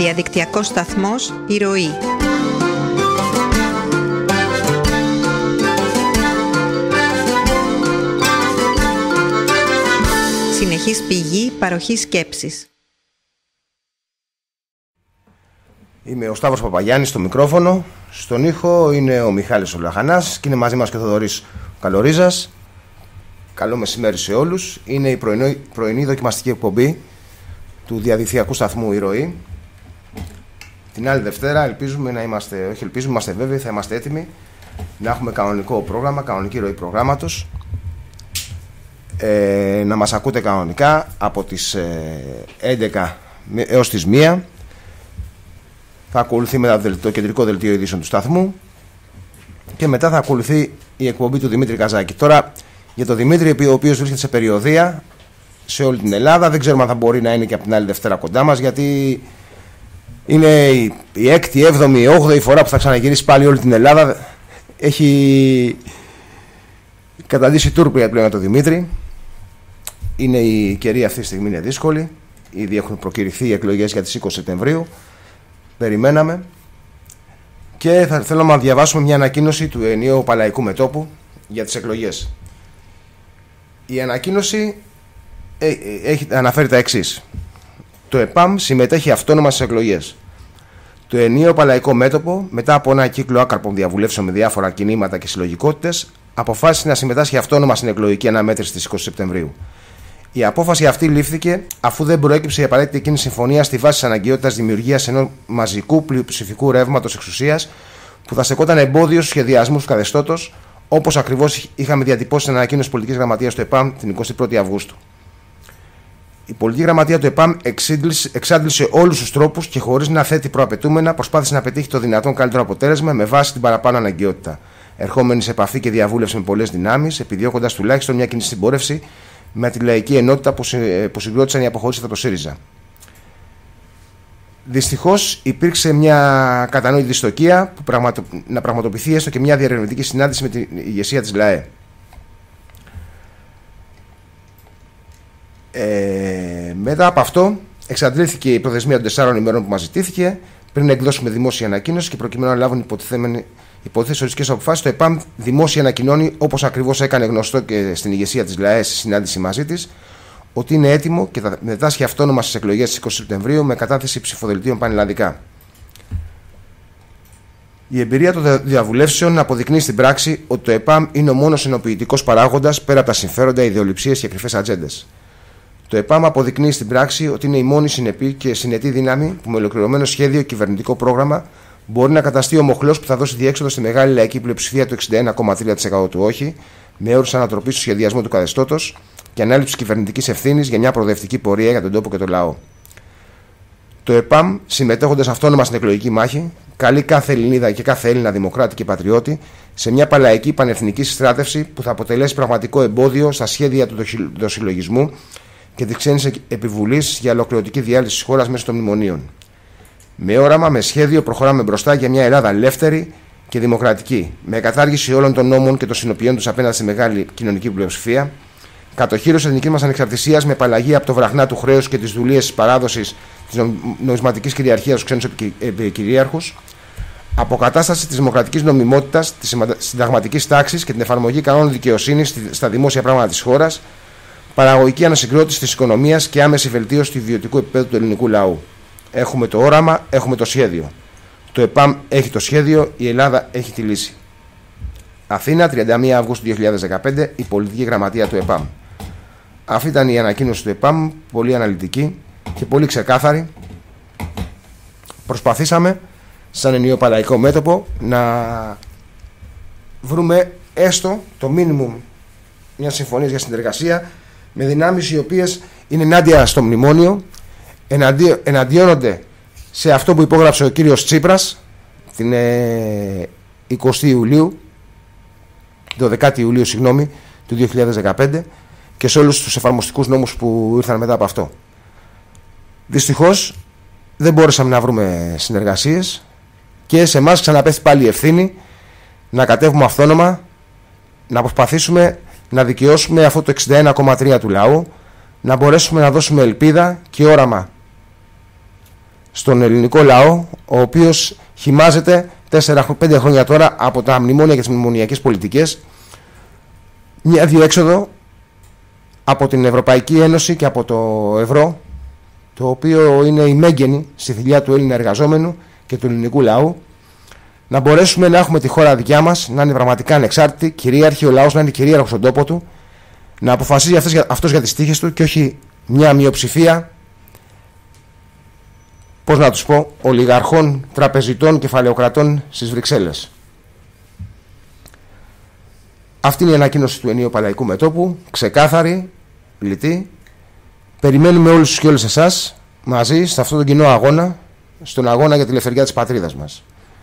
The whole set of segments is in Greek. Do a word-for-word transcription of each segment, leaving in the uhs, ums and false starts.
Διαδικτυακός σταθμός «Η Ροή». Συνεχής πηγή παροχής σκέψης. Είμαι ο Σταύρος Παπαγιάννης στο μικρόφωνο. Στον ήχο είναι ο Μιχάλης ο Λαχανάς και είναι μαζί μας και ο Θοδωρής Καλορίζας. Καλό μεσημέρι σε όλους. Είναι η πρωινή, πρωινή δοκιμαστική εκπομπή του διαδικτυακού σταθμού «Η Ροή». Την άλλη Δευτέρα ελπίζουμε να είμαστε, όχι ελπίζουμε, είμαστε βέβαιοι, θα είμαστε έτοιμοι να έχουμε κανονικό πρόγραμμα, κανονική ροή προγράμματος. Ε, να μας ακούτε κανονικά από τις ε, έντεκα έως τις μία. Θα ακολουθεί μετά το κεντρικό δελτίο ειδήσεων του σταθμού και μετά θα ακολουθεί η εκπομπή του Δημήτρη Καζάκη. Τώρα για τον Δημήτρη, ο οποίος βρίσκεται σε περιοδεία σε όλη την Ελλάδα, δεν ξέρουμε αν θα μπορεί να είναι και από την άλλη Δευτέρα κοντά μας, γιατί είναι η, η έκτη, έβδομη, όγδοη φορά που θα ξαναγυρίσει πάλι όλη την Ελλάδα. Έχει καταντήσει τούρπια πλέον το Δημήτρη. Είναι η καιρή αυτή τη στιγμή είναι δύσκολη. Ήδη έχουν προκηρυχθεί οι εκλογές για τις είκοσι Σεπτεμβρίου. Περιμέναμε. Και θα θέλω να διαβάσουμε μια ανακοίνωση του ενιαίου Παλαϊκού Μετώπου για τις εκλογές. Η ανακοίνωση έχει, αναφέρει τα εξής. Το ΕΠΑΜ συμμετέχει αυτόνομα στις εκλογές. Το ενιαίο Παλαϊκό Μέτωπο, μετά από ένα κύκλο άκαρπων διαβουλεύσεων με διάφορα κινήματα και συλλογικότητες, αποφάσισε να συμμετάσχει αυτόνομα στην εκλογική αναμέτρηση της είκοσι Σεπτεμβρίου. Η απόφαση αυτή λήφθηκε αφού δεν προέκυψε η απαραίτητη εκείνη συμφωνία στη βάση της αναγκαιότητας δημιουργίας ενός μαζικού πλειοψηφικού ρεύματος εξουσίας που θα στεκόταν εμπόδιο στους σχεδιασμούς του καθεστώτος, όπως ακριβώς είχαμε διατυπώσει στην ανακοίνωση πολιτικής γραμματείας του ΕΠΑΜ την εικοστή πρώτη Αυγούστου. Η πολιτική γραμματεία του ΕΠΑΜ εξάντλησε όλους τους τρόπους και χωρίς να θέτει προαπαιτούμενα προσπάθησε να πετύχει το δυνατόν καλύτερο αποτέλεσμα με βάση την παραπάνω αναγκαιότητα. Ερχόμενη σε επαφή και διαβούλευση με πολλές δυνάμεις, επιδιώκοντας τουλάχιστον μια κοινή συμπόρευση με τη λαϊκή ενότητα που συγκρότησαν οι αποχωρήσεις από το ΣΥΡΙΖΑ. Δυστυχώς υπήρξε μια κατανόητη δυστοκία που πραγματο... να πραγματοποιηθεί έστω και μια διερευνητική συνάντηση με την ηγεσία της ΛΑΕ. Ε, μετά από αυτό εξαντλήθηκε η προθεσμία των τεσσάρων ημερών που μας ζητήθηκε πριν εκδώσουμε δημόσια ανακοίνωση και προκειμένου να λάβουν υπόθεση οριστικές αποφάσεις. Το ΕΠΑΜ δημόσια ανακοινώνει, όπως ακριβώς έκανε γνωστό και στην ηγεσία της ΛΑΕ στη συνάντηση μαζί της, ότι είναι έτοιμο και θα μετάσχει αυτόνομα στις εκλογές της εικοστή Σεπτεμβρίου με κατάθεση ψηφοδελτίων πανελλαδικά. Η εμπειρία των διαβουλεύσεων αποδεικνύει στην πράξη ότι το ΕΠΑΜ είναι ο μόνος ενοποιητικός παράγοντας πέρα από τα συμφέροντα, ιδεολειψίες και κρυφές ατζέντες. Το ΕΠΑΜ αποδεικνύει στην πράξη ότι είναι η μόνη συνεπή και συνετή δύναμη που με ολοκληρωμένο σχέδιο κυβερνητικό πρόγραμμα μπορεί να καταστεί ο μοχλός που θα δώσει διέξοδο στη μεγάλη λαϊκή πλειοψηφία του εξήντα ένα κόμμα τρία τοις εκατό του όχι, με όρους ανατροπής του σχεδιασμού του καθεστώτος και ανάληψη κυβερνητικής ευθύνης για μια προοδευτική πορεία για τον τόπο και τον λαό. Το ΕΠΑΜ, συμμετέχοντας αυτόνομα στην εκλογική μάχη, καλεί κάθε Ελληνίδα και κάθε Έλληνα δημοκράτη και πατριώτη σε μια παλαϊκή πανεθνική συστράτευση που θα αποτελέσει πραγματικό εμπόδιο στα σχέδια του δοσυλλογισμού και τη ξένη επιβουλή για ολοκληρωτική διάλυση της χώρας μέσω των μνημονίων. Με όραμα, με σχέδιο, προχωράμε μπροστά για μια Ελλάδα ελεύθερη και δημοκρατική, με κατάργηση όλων των νόμων και των συνοποιών τους απέναντι στη μεγάλη κοινωνική πλειοψηφία, κατοχήρωση εθνικής μας ανεξαρτησίας με απαλλαγή από το βραχνά του χρέους και τις δουλείες της παράδοσης της νομισματικής κυριαρχίας στους ξένους επικυρίαρχους, αποκατάσταση της δημοκρατικής νομιμότητας, της συνταγματικής τάξης και την εφαρμογή κανόνων δικαιοσύνης στα δημόσια πράγματα της χώρας, παραγωγική ανασυγκρότηση της οικονομίας και άμεση βελτίωση του ιδιωτικού επίπεδου του ελληνικού λαού. Έχουμε το όραμα, έχουμε το σχέδιο. Το ΕΠΑΜ έχει το σχέδιο, η Ελλάδα έχει τη λύση. Αθήνα, τριάντα μία Αυγούστου δύο χιλιάδες δεκαπέντε, η πολιτική γραμματεία του ΕΠΑΜ. Αυτή ήταν η ανακοίνωση του ΕΠΑΜ, πολύ αναλυτική και πολύ ξεκάθαρη. Προσπαθήσαμε, σαν ενιαίο Παλαϊκό Μέτωπο, να βρούμε έστω το μίνιμουμ μια συμφωνία για συνεργασία με δυνάμεις οι οποίες είναι ενάντια στο μνημόνιο, εναντί, εναντιώνονται σε αυτό που υπόγραψε ο κύριος Τσίπρας την ε, εικοστή Ιουλίου, δωδεκάτη Ιουλίου συγγνώμη, του δύο χιλιάδες δεκαπέντε και σε όλους τους εφαρμοστικούς νόμους που ήρθαν μετά από αυτό. Δυστυχώς δεν μπόρεσαμε να βρούμε συνεργασίες και σε εμάς ξαναπέφτει πάλι η ευθύνη να κατέβουμε αυτόνομα, να προσπαθήσουμε να δικαιώσουμε αυτό το εξήντα ένα κόμμα τρία του λαού, να μπορέσουμε να δώσουμε ελπίδα και όραμα στον ελληνικό λαό, ο οποίος χυμάζεται τέσσερα πέντε χρόνια τώρα από τα μνημόνια και τις μνημονιακές πολιτικές, μια διέξοδο από την Ευρωπαϊκή Ένωση και από το ευρώ, το οποίο είναι η μέγενη στη θηλιά του Έλληνα εργαζόμενου και του ελληνικού λαού, να μπορέσουμε να έχουμε τη χώρα δικιά μας, να είναι πραγματικά ανεξάρτητη, κυρίαρχη, ο λαός να είναι κυρίαρχος στον τόπο του, να αποφασίζει αυτός για, αυτός για τις τύχες του και όχι μια μειοψηφία, πώς να τους πω, ολιγαρχών, τραπεζιτών, κεφαλαιοκρατών στις Βρυξέλλες. Αυτή είναι η ανακοίνωση του ενιαίου Παλαϊκού Μετώπου, ξεκάθαρη, λιτή. Περιμένουμε όλους και όλες εσάς μαζί σε αυτόν τον κοινό αγώνα, στον αγώνα για τη ελευθερία της πατρίδας μας.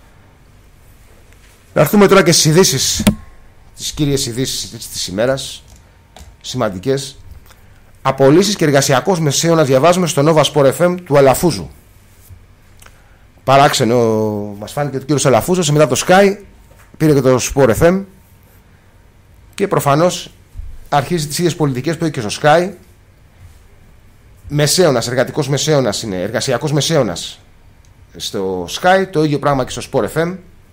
Να έρθουμε τώρα και στις ειδήσεις, τις κύριες ειδήσεις της ημέρας, σημαντικές. Απολύσεις και εργασιακός μεσαίωνας διαβάζουμε στο Nova Sport εφ εμ του Αλαφούζου. Παράξενο μας φάνηκε ο κύριος Αλαφούζος, μετά το Sky πήρε και το Sport εφ εμ και προφανώς αρχίζει τις ίδιες πολιτικές που έχει και στο Sky. Μεσαίωνας, εργατικός μεσαίωνας είναι, εργασιακός μεσαίωνας στο Sky, το ίδιο πράγμα και στο Sport εφ εμ.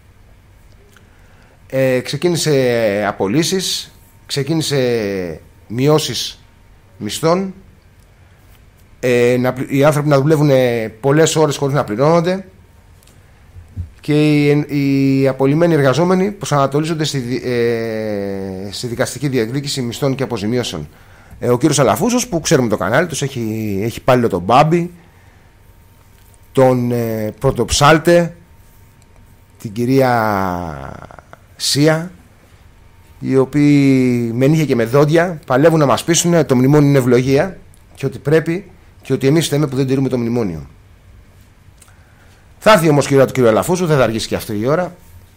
Ε, ξεκίνησε απολύσεις, ξεκίνησε μειώσεις μισθών, ε, να, οι άνθρωποι να δουλεύουν πολλές ώρες χωρίς να πληρώνονται και οι, οι απολυμμένοι εργαζόμενοι προσανατολίζονται στη, ε, στη δικαστική διεκδίκηση μισθών και αποζημιώσεων. Ε, ο κύριος Αλαφούζος, που ξέρουμε το κανάλι τους, έχει, έχει πάλι τον Μπάμπη, τον ε, Πρωτοψάλτε, την κυρία Σία, οι οποίοι με νύχια και με δόντια παλεύουν να μας πείσουν ότι το μνημόνιο είναι ευλογία και ότι πρέπει και ότι εμείς φταίμε που δεν τηρούμε το μνημόνιο. Θα έρθει όμως η ώρα του κ. Αλαφούζου, δεν θα αργήσει και αυτή η ώρα.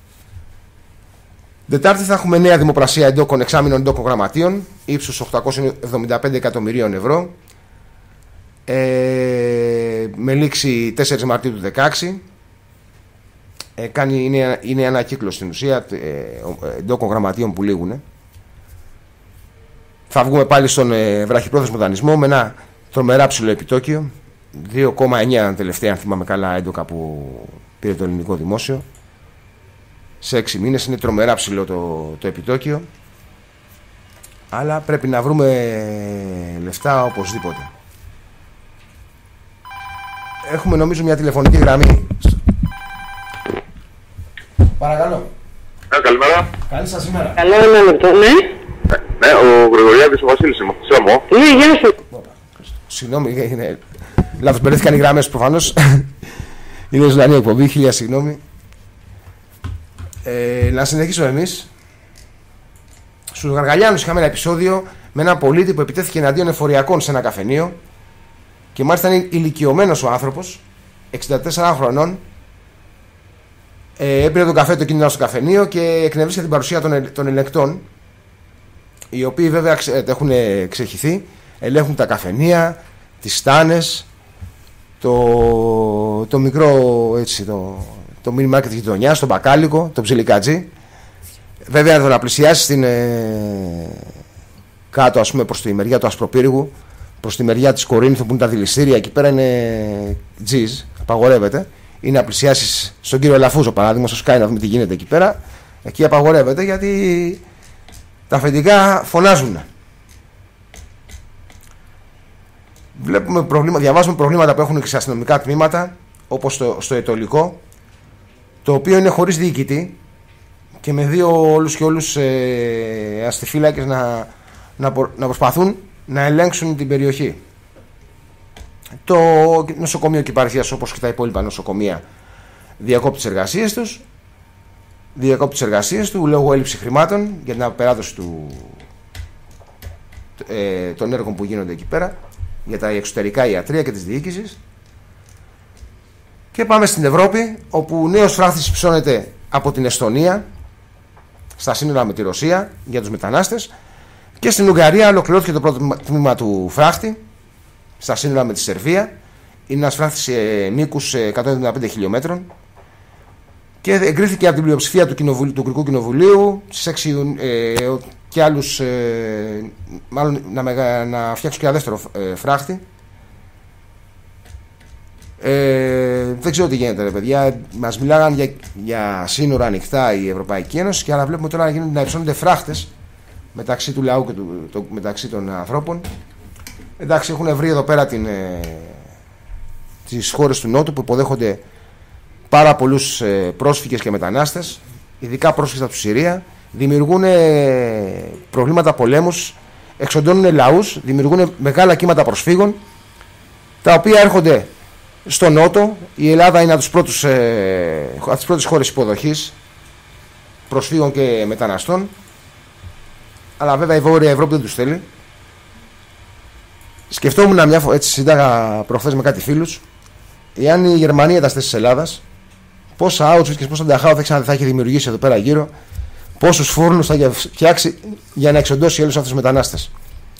Δετάρτη θα έχουμε νέα δημοπρασία εντόκων, εξάμηνων εντόκων γραμματείων ύψους οκτακόσια εβδομήντα πέντε εκατομμυρίων ευρώ, ε, με λήξη τέσσερις Μαρτίου του δύο χιλιάδες δεκαέξι. Ε, κάνει, είναι, είναι ανακύκλωση στην ουσία ε, εντόκων γραμματείων που λήγουν. Θα βγούμε πάλι στον ε, βραχυπρόθεσμο δανεισμό με ένα τρομερά ψηλό επιτόκιο, δύο κόμμα εννιά τελευταία, αν θυμάμαι καλά, έντοκα που πήρε το ελληνικό δημόσιο. Σε έξι μήνες είναι τρομερά ψηλό το, το επιτόκιο, αλλά πρέπει να βρούμε λεφτά οπωσδήποτε. Έχουμε νομίζω μια τηλεφωνική γραμμή. Παρακαλώ. Ε, καλημέρα. Καλή σας ημέρα. Καλό ένα λεπτό, ναι. Ε, ναι, ο Γρηγοριάδης ο Βασίλης είμαι. Σέμω. Ναι, γεια σου. Συγγνώμη, είναι... λάθος μπερδεύτηκαν οι γραμμές προφανώς. Είναι ζωντανή εκπομπή, χίλια συγγνώμη. Ε, να συνεχίσουμε εμείς. Στους Γαργαλιάνους είχαμε ένα επεισόδιο με ένα πολίτη που επιτέθηκε εναντίον εφοριακών σε ένα καφενείο και μάλιστα είναι ηλικιωμένος ο άνθρωπος, εξήντα τέσσερα χρονών. Ε, έπαιρνε τον καφέ το κίνδυνο στο καφενείο και εκνευρίστηκε την παρουσία των, των ελεκτών, οι οποίοι βέβαια ξε, έχουν ξεχυθεί, ελέγχουν τα καφενεία, τις στάνες, το, το μικρό έτσι, το, το mini market της γειτονιάς, το μπακάλικο, το ψιλικατζί. Βέβαια το να πλησιάσει στην, ε, κάτω, ας πούμε, προς τη μεριά του Ασπροπύργου, προς τη μεριά της Κορίνθου που είναι τα δηληστήρια, εκεί πέρα είναι τζιζ, απαγορεύεται. Ή να πλησιάσεις στον κύριο Αλαφούζο, παράδειγμα, στο Sky, να δούμε τι γίνεται εκεί πέρα. Εκεί απαγορεύεται γιατί τα αφεντικά φωνάζουν. Βλέπουμε προβλήματα, διαβάζουμε προβλήματα που έχουν και σε αστυνομικά τμήματα, όπως στο, στο Ετωλικό, το οποίο είναι χωρίς διοικητή και με δύο όλους και όλους ε, αστιφύλακες να, να, να προσπαθούν να ελέγξουν την περιοχή. Το νοσοκομείο Κυπαρχίας, όπως και τα υπόλοιπα νοσοκομεία, διακόπτει τις εργασίες τους. Διακόπτει τις εργασίες του λόγω έλλειψη χρημάτων για την απεράδοση του, ε, των έργων που γίνονται εκεί πέρα, για τα εξωτερικά ιατρεία και της διοίκησης. Και πάμε στην Ευρώπη, όπου νέος φράχτης υψώνεται από την Εστονία στα σύνορα με τη Ρωσία για τους μετανάστες, και στην Ουγγαρία ολοκληρώθηκε το πρώτο τμήμα του φράχτη στα σύνορα με τη Σερβία. Είναι ένας φράχτης ε, μήκους εκατόν εβδομήντα πέντε χιλιόμετρων και εγκρίθηκε από την πλειοψηφία του, κοινοβουλίου, του Ουγγρικού Κοινοβουλίου στις έξι ε, και άλλους ε, μάλλον να, μεγα, να φτιάξουν και ένα δεύτερο ε, φράχτη. Ε, δεν ξέρω τι γίνεται, ρε παιδιά. Μας μιλάγαν για, για σύνορα ανοιχτά η Ευρωπαϊκή Ένωση και άρα βλέπουμε τώρα να, γίνονται, να υψώνονται φράχτες μεταξύ του λαού και του, το, μεταξύ των ανθρώπων. Εντάξει, έχουν βρει εδώ πέρα την, ε, τις χώρες του Νότου που υποδέχονται πάρα πολλούς ε, πρόσφυγες και μετανάστες, ειδικά πρόσφυγες από τη Συρία. Δημιουργούν ε, προβλήματα πολέμους, εξοντώνουν λαούς, δημιουργούν μεγάλα κύματα προσφύγων, τα οποία έρχονται στο Νότο. Η Ελλάδα είναι από τις πρώτες, ε, από τις πρώτες χώρες υποδοχής προσφύγων και μεταναστών, αλλά βέβαια η Βόρεια Ευρώπη δεν τους θέλει. Σκεφτόμουν μια φορά, έτσι συντάγα προχθές με κάτι φίλους, εάν η Γερμανία ήταν στις Ελλάδας, πόσα Auschwitz και πόσα Dachau θα, θα έχει δημιουργήσει εδώ πέρα γύρω, πόσους φούρνους θα έχει φτιάξει για να εξοντώσει όλους αυτούς τους μετανάστες.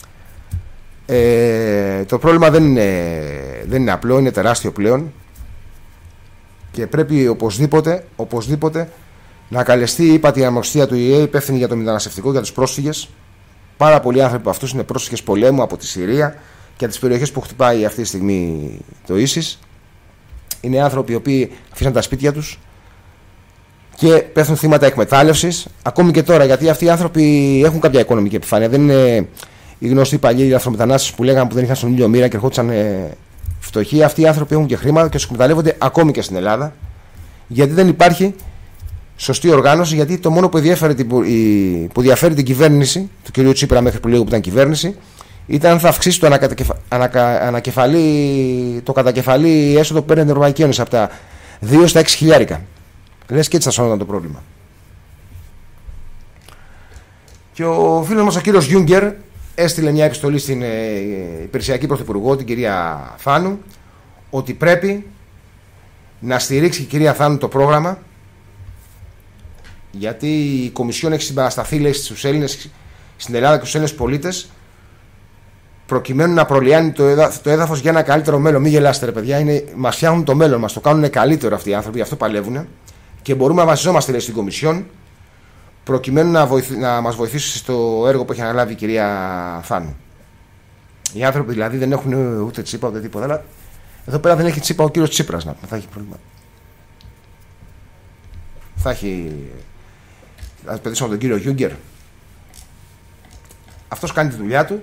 Ε, το πρόβλημα δεν είναι, δεν είναι απλό, είναι τεράστιο πλέον και πρέπει οπωσδήποτε, οπωσδήποτε να καλεστεί η ύπατη αρμοστία του ι έι υπεύθυνη για το μεταναστευτικό, για τους πρόσφυγες. Πάρα πολλοί άνθρωποι από αυτούς είναι πρόσφυγες πολέμου από τη Συρία και από τις περιοχές που χτυπάει αυτή τη στιγμή το ίσις. Είναι άνθρωποι οι οποίοι αφήσαν τα σπίτια τους και πέφτουν θύματα εκμετάλλευσης ακόμη και τώρα, γιατί αυτοί οι άνθρωποι έχουν κάποια οικονομική επιφάνεια. Δεν είναι οι γνωστοί παλιοί λαθρομετανάστες που λέγανε που δεν είχαν στον ήλιο μοίρα και ερχόντουσαν ε, φτωχοί. Αυτοί οι άνθρωποι έχουν και χρήματα και τους εκμεταλλεύονται ακόμη και στην Ελλάδα, γιατί δεν υπάρχει σωστή οργάνωση. Γιατί το μόνο που διαφέρει την, που διαφέρει την κυβέρνηση του κ. Τσίπρα μέχρι που λίγο που ήταν κυβέρνηση ήταν αν θα αυξήσει το, ανακα, ανακεφαλή, το κατακεφαλή έσοδο που παίρνει την Ευρωπαϊκή Ένωση από τα δύο στα έξι χιλιάρικα. Λες και έτσι θα σώνονταν το πρόβλημα. Και ο φίλος μας ο κύριος Γιούγκερ έστειλε μια επιστολή στην ε, υπηρεσιακή πρωθυπουργό, την κυρία Θάνου, ότι πρέπει να στηρίξει η κυρία Θάνου το πρόγραμμα, γιατί η Κομισιόν έχει συμπαρασταθεί, λέει, στους Έλληνες στην Ελλάδα και στους Έλληνες πολίτες, προκειμένου να προλιάνει το, έδα, το έδαφος για ένα καλύτερο μέλλον. Μην γελάστε, ρε παιδιά, είναι, μας φτιάχνουν το μέλλον, μας το κάνουν καλύτερο αυτοί οι άνθρωποι, γι' αυτό παλεύουν και μπορούμε να βασιζόμαστε, λέει, στην Κομισιόν, προκειμένου να, βοηθ, να μας βοηθήσει στο έργο που έχει αναλάβει η κυρία Θάνου. Οι άνθρωποι δηλαδή δεν έχουν ούτε τσίπα ούτε τίποτα, αλλά εδώ πέρα δεν έχει τσίπα ο κύριος Τσίπρας, να πούμε, θα έχει πρόβλημα. Θα έχει. Θα πετύσουμε τον κύριο Γιούγκερ. Αυτός κάνει τη δουλειά του.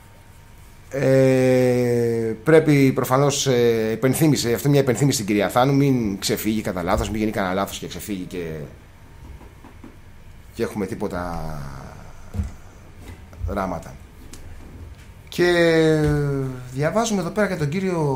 Ε, πρέπει προφανώς ε, υπενθύμησε, αυτό μια υπενθύμηση στην κυρία Θάνου, μην ξεφύγει κατά λάθος, μην γίνει κανένα λάθος και ξεφύγει και, και έχουμε τίποτα δράματα. Και διαβάζουμε εδώ πέρα και τον κύριο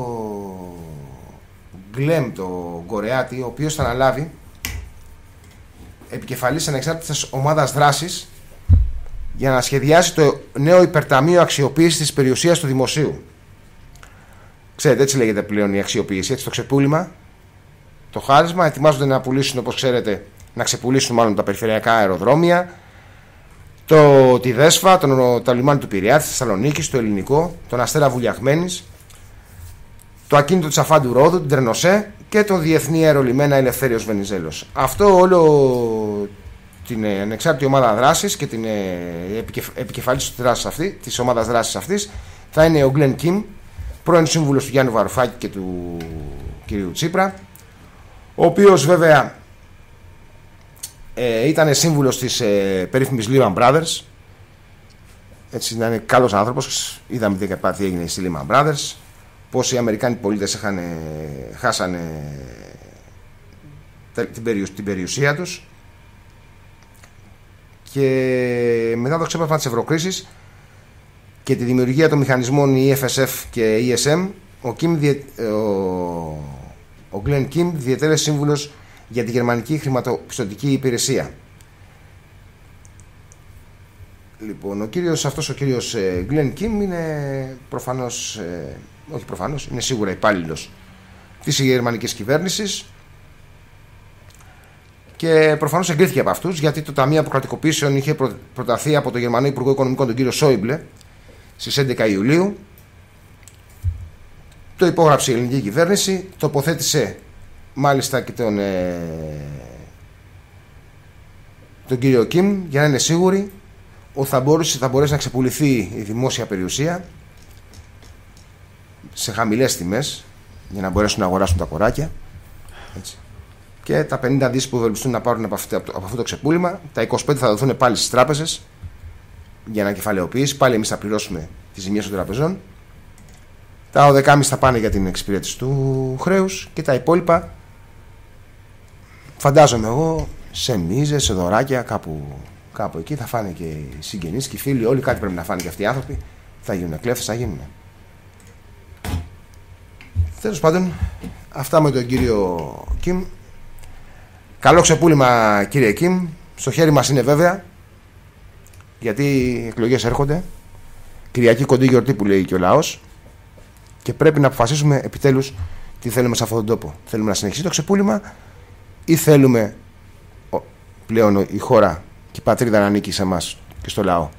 Γκλέμ, το Κορεάτη, ο οποίος θα αναλάβει επικεφαλής ανεξάρτητης ομάδας δράσης για να σχεδιάσει το νέο υπερταμείο αξιοποίησης της περιουσίας του δημοσίου. Ξέρετε, έτσι λέγεται πλέον η αξιοποίηση, έτσι, το ξεπούλημα, το χάρισμα. Ετοιμάζονται να πουλήσουν, όπως ξέρετε, να ξεπουλήσουν μάλλον τα περιφερειακά αεροδρόμια, το, τη Δέσφα, το, το λιμάνι του Πειραιά, της Θεσσαλονίκης, το ελληνικό, τον Αστέρα Βουλιαγμένης, το ακίνητο της Αφάντου Ρόδου, την Τρενοσέ και τον διεθνή αερολιμένα Ελευθέριος Βενιζέλος. Αυτό όλο την ανεξάρτητη ομάδα δράσης και την επικεφ, επικεφαλής της, δράσης αυτή, της ομάδας δράσης αυτής θα είναι ο Γκλεν Κιμ, πρώην σύμβουλος του Γιάννου Βαρουφάκη και του κυρίου Τσίπρα, ο οποίος βέβαια ε, ήταν σύμβουλος της ε, περίφημης Lehman Brothers. Έτσι, ήταν καλός άνθρωπος. Είδαμε τι έγινε στη Lehman Brothers, πώς οι Αμερικάνοι πολίτες είχαν, χάσανε την, περιουσ, την περιουσία τους. Και μετά το ξέπλασμα της ευρωκρίσης και τη δημιουργία των μηχανισμών ι εφ ες εφ και ι ες εμ, ο, Kim, ο, ο Glenn Kim διετέλεσε σύμβουλος για τη γερμανική χρηματοπιστωτική υπηρεσία. Λοιπόν, ο κύριος, αυτός ο κύριος Glenn Kim είναι προφανώς, όχι προφανώς, είναι σίγουρα υπάλληλος της γερμανικής κυβέρνησης και προφανώς εγκρίθηκε από αυτούς, γιατί το Ταμείο Αποκρατικοποίησεων είχε προταθεί από τον Γερμανό Υπουργό Οικονομικών, τον κύριο Σόιμπλε, στις έντεκα Ιουλίου. Το υπόγραψε η ελληνική κυβέρνηση, τοποθέτησε μάλιστα και τον, ε, τον κύριο Κιμ για να είναι σίγουροι ότι θα μπορέσει, θα μπορέσει να ξεπουληθεί η δημόσια περιουσία σε χαμηλές τιμές, για να μπορέσουν να αγοράσουν τα κοράκια. Έτσι. Και τα πενήντα δις που ευελπιστούν να πάρουν από αυτό, από αυτό το ξεπούλημα, τα είκοσι πέντε θα δοθούν πάλι στις τράπεζες για ανακεφαλαιοποίηση. Πάλι εμείς θα πληρώσουμε τις ζημιές των τραπεζών. Τα δεκάμισι θα πάνε για την εξυπηρέτηση του χρέους και τα υπόλοιπα φαντάζομαι εγώ σε μίζες, σε δωράκια, κάπου, κάπου εκεί θα φάνε και οι συγγενείς και οι φίλοι. Όλοι κάτι πρέπει να φάνε και αυτοί οι άνθρωποι. Θα γίνουν κλέφτες, θα γίνουν. Τέλος πάντων, αυτά με τον κύριο Κιμ. Καλό ξεπούλημα, κύριε Κιμ. Στο χέρι μας είναι βέβαια, γιατί οι εκλογές έρχονται. Κυριακή κοντή γιορτή που λέει και ο λαός. Και πρέπει να αποφασίσουμε επιτέλους τι θέλουμε σε αυτόν τον τόπο. Θέλουμε να συνεχίσει το ξεπούλημα ή θέλουμε πλέον η χώρα και η πατρίδα να ανήκει σε εμάς και στο λαό.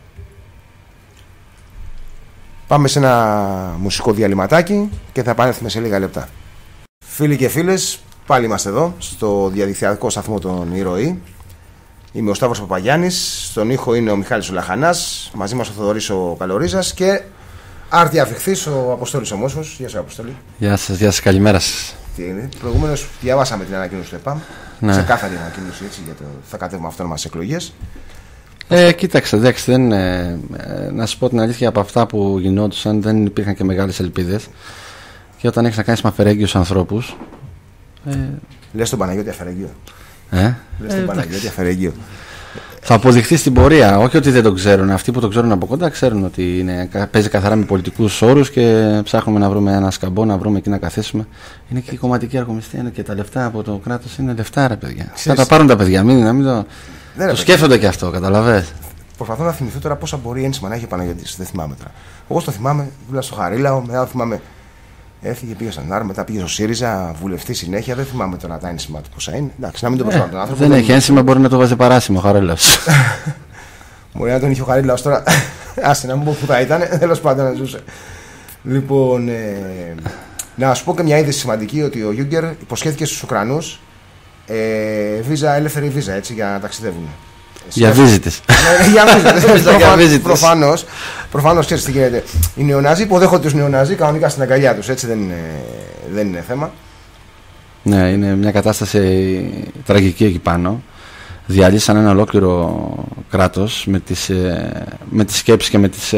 Πάμε σε ένα μουσικό διαλυματάκι και θα επανέλθουμε σε λίγα λεπτά. Φίλοι και φίλες, πάλι είμαστε εδώ στο διαδικτυακό σταθμό των Ηρωή. Είμαι ο Σταύρος Παπαγιάννης, στον ήχο είναι ο Μιχάλης ο Λαχανάς, μαζί μας ο Θοδωρής ο Καλορίζας και άρτια αφιχθής ο Αποστόλης ο Μόσχος. Γεια σας Αποστόλη. Γεια σας, γεια σας, καλημέρα σας. Τι είναι, προηγουμένως διαβάσαμε την ανακοίνωση του ΕΠΑΜ, ναι. Ξεκάθαρη ανακοίνωση έτσι, για το θα κατέβουμε αυτόνομας εκλογές. Ε, κοίταξε, εντάξει, δεν, ε, ε, να σου πω την αλήθεια, από αυτά που γινόντουσαν δεν υπήρχαν και μεγάλες ελπίδες. Και όταν έχεις να κάνεις με αφαιρέγγιους ανθρώπους. Ε... Λες τον Παναγιώτη αφαιρέγγιο. Ε? Λες τον ε, Παναγιώτη αφαιρέγγιο. Θα αποδειχθεί στην πορεία. Όχι ότι δεν το ξέρουν. Αυτοί που το ξέρουν από κοντά ξέρουν ότι είναι, παίζει καθαρά με πολιτικούς όρους και ψάχνουμε να βρούμε ένα σκαμπό, να βρούμε εκεί να καθίσουμε. Είναι και η κομματική αρκομιστία, είναι και τα λεφτά από το κράτος. Είναι λεφτά, ρε παιδιά. Θα τα πάρουν τα παιδιά. Μην, να μην το. Ναι, το σκέφτονται και αυτό, καταλαβαίνεις. Προσπαθώ να θυμηθώ τώρα πόσα μπορεί ένσημα να έχει ο Παναγιώτης. Δεν θυμάμαι τώρα. Εγώ το θυμάμαι, δούλα στο Χαρίλαο, μετά θυμάμαι. Έφυγε, πήγε στον Άρ, μετά πήγε στο ΣΥΡΙΖΑ, βουλευτή συνέχεια. Δεν θυμάμαι τώρα τα ένσημα του πόσα είναι. Εντάξει, να μην το προσβάλλω τον άνθρωπο. Δεν έχει ένσημα, μπορεί να το βάζει παράσημο ο Χαρίλαος. Μπορεί να τον είχε ο Χαρίλαος τώρα. Άσε να μου πω που θα ήταν. Τέλος πάντων να ζούσε. Λοιπόν, ε, να σου πω και μια είδηση σημαντική ότι ο Γιούγκερ υποσχέθηκε στους Ουκρανούς ε, βίζα, ελεύθερη βίζα έτσι, για να ταξιδεύουν. Για βίζιτες. Για βίζιτες. Προφανώς, προφανώς ξέρεις τι γίνεται. Οι νεονάζοι υποδέχονται τους νεονάζοι κανονικά στην αγκαλιά τους. Έτσι δεν είναι, δεν είναι θέμα. Ναι, είναι μια κατάσταση τραγική εκεί πάνω. Διαλύσαν ένα ολόκληρο κράτος με τις, με τις σκέψεις και με τις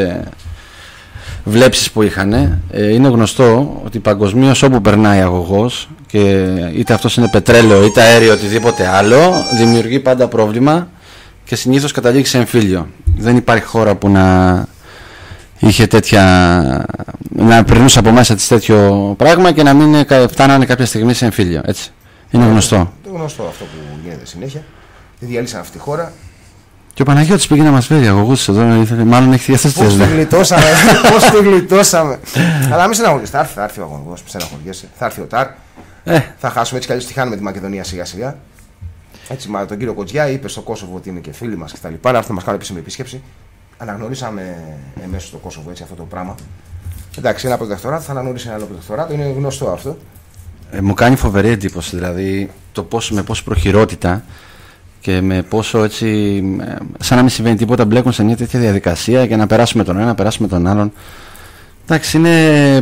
βλέψεις που είχαν. Είναι γνωστό ότι παγκοσμίως όπου περνάει αγωγός, και είτε αυτός είναι πετρέλαιο είτε αέριο οτιδήποτε άλλο, δημιουργεί πάντα πρόβλημα και συνήθως καταλήγει σε εμφύλιο. Δεν υπάρχει χώρα που να είχε τέτοια, να περνούσε από μέσα της τέτοιο πράγμα και να μην φτάνανε κάποια στιγμή σε εμφύλιο. Έτσι. Είναι γνωστό. Είναι γνωστό αυτό που γίνεται συνέχεια. Διαλύσαν αυτή τη χώρα. Και ο Παναγιώτης πήγε να μας φέρει αγωγούς εδώ, μάλλον έχει διαθέσει. Πώς τη γλιτώσαμε, πώς τη γλιτώσαμε. Αλλά μην στεναχωριέσαι, θα έρθει, θα έρθει ο αγωγός, μην στεναχωριέσαι. Θα έρθει ο Τάρ. Ε. Θα χάσουμε έτσι κι αλλιώς τη χάνουμε τη Μακεδονία σιγά σιγά. Έτσι, μα τον κύριο Κοτζιά είπε στο Κόσοβο ότι είναι και φίλοι μας κτλ. Να έρθουν να μας κάνουν επίσημη επίσκεψη. Αναγνωρίσαμε εμέσω στο Κόσοβο έτσι, αυτό το πράγμα. Εντάξει, ένα προτεκτοράτο θα αναγνωρίσει ένα άλλο προτεκτοράτο, είναι γνωστό αυτό. Ε, μου κάνει φοβερή εντύπωση δηλαδή το πώς, με πόση προχειρότητα και με πόσο έτσι, σαν να μην συμβαίνει τίποτα, μπλέκουν σε μια τέτοια διαδικασία για να περάσουμε τον ένα, να περάσουμε τον άλλον. Εντάξει, είναι.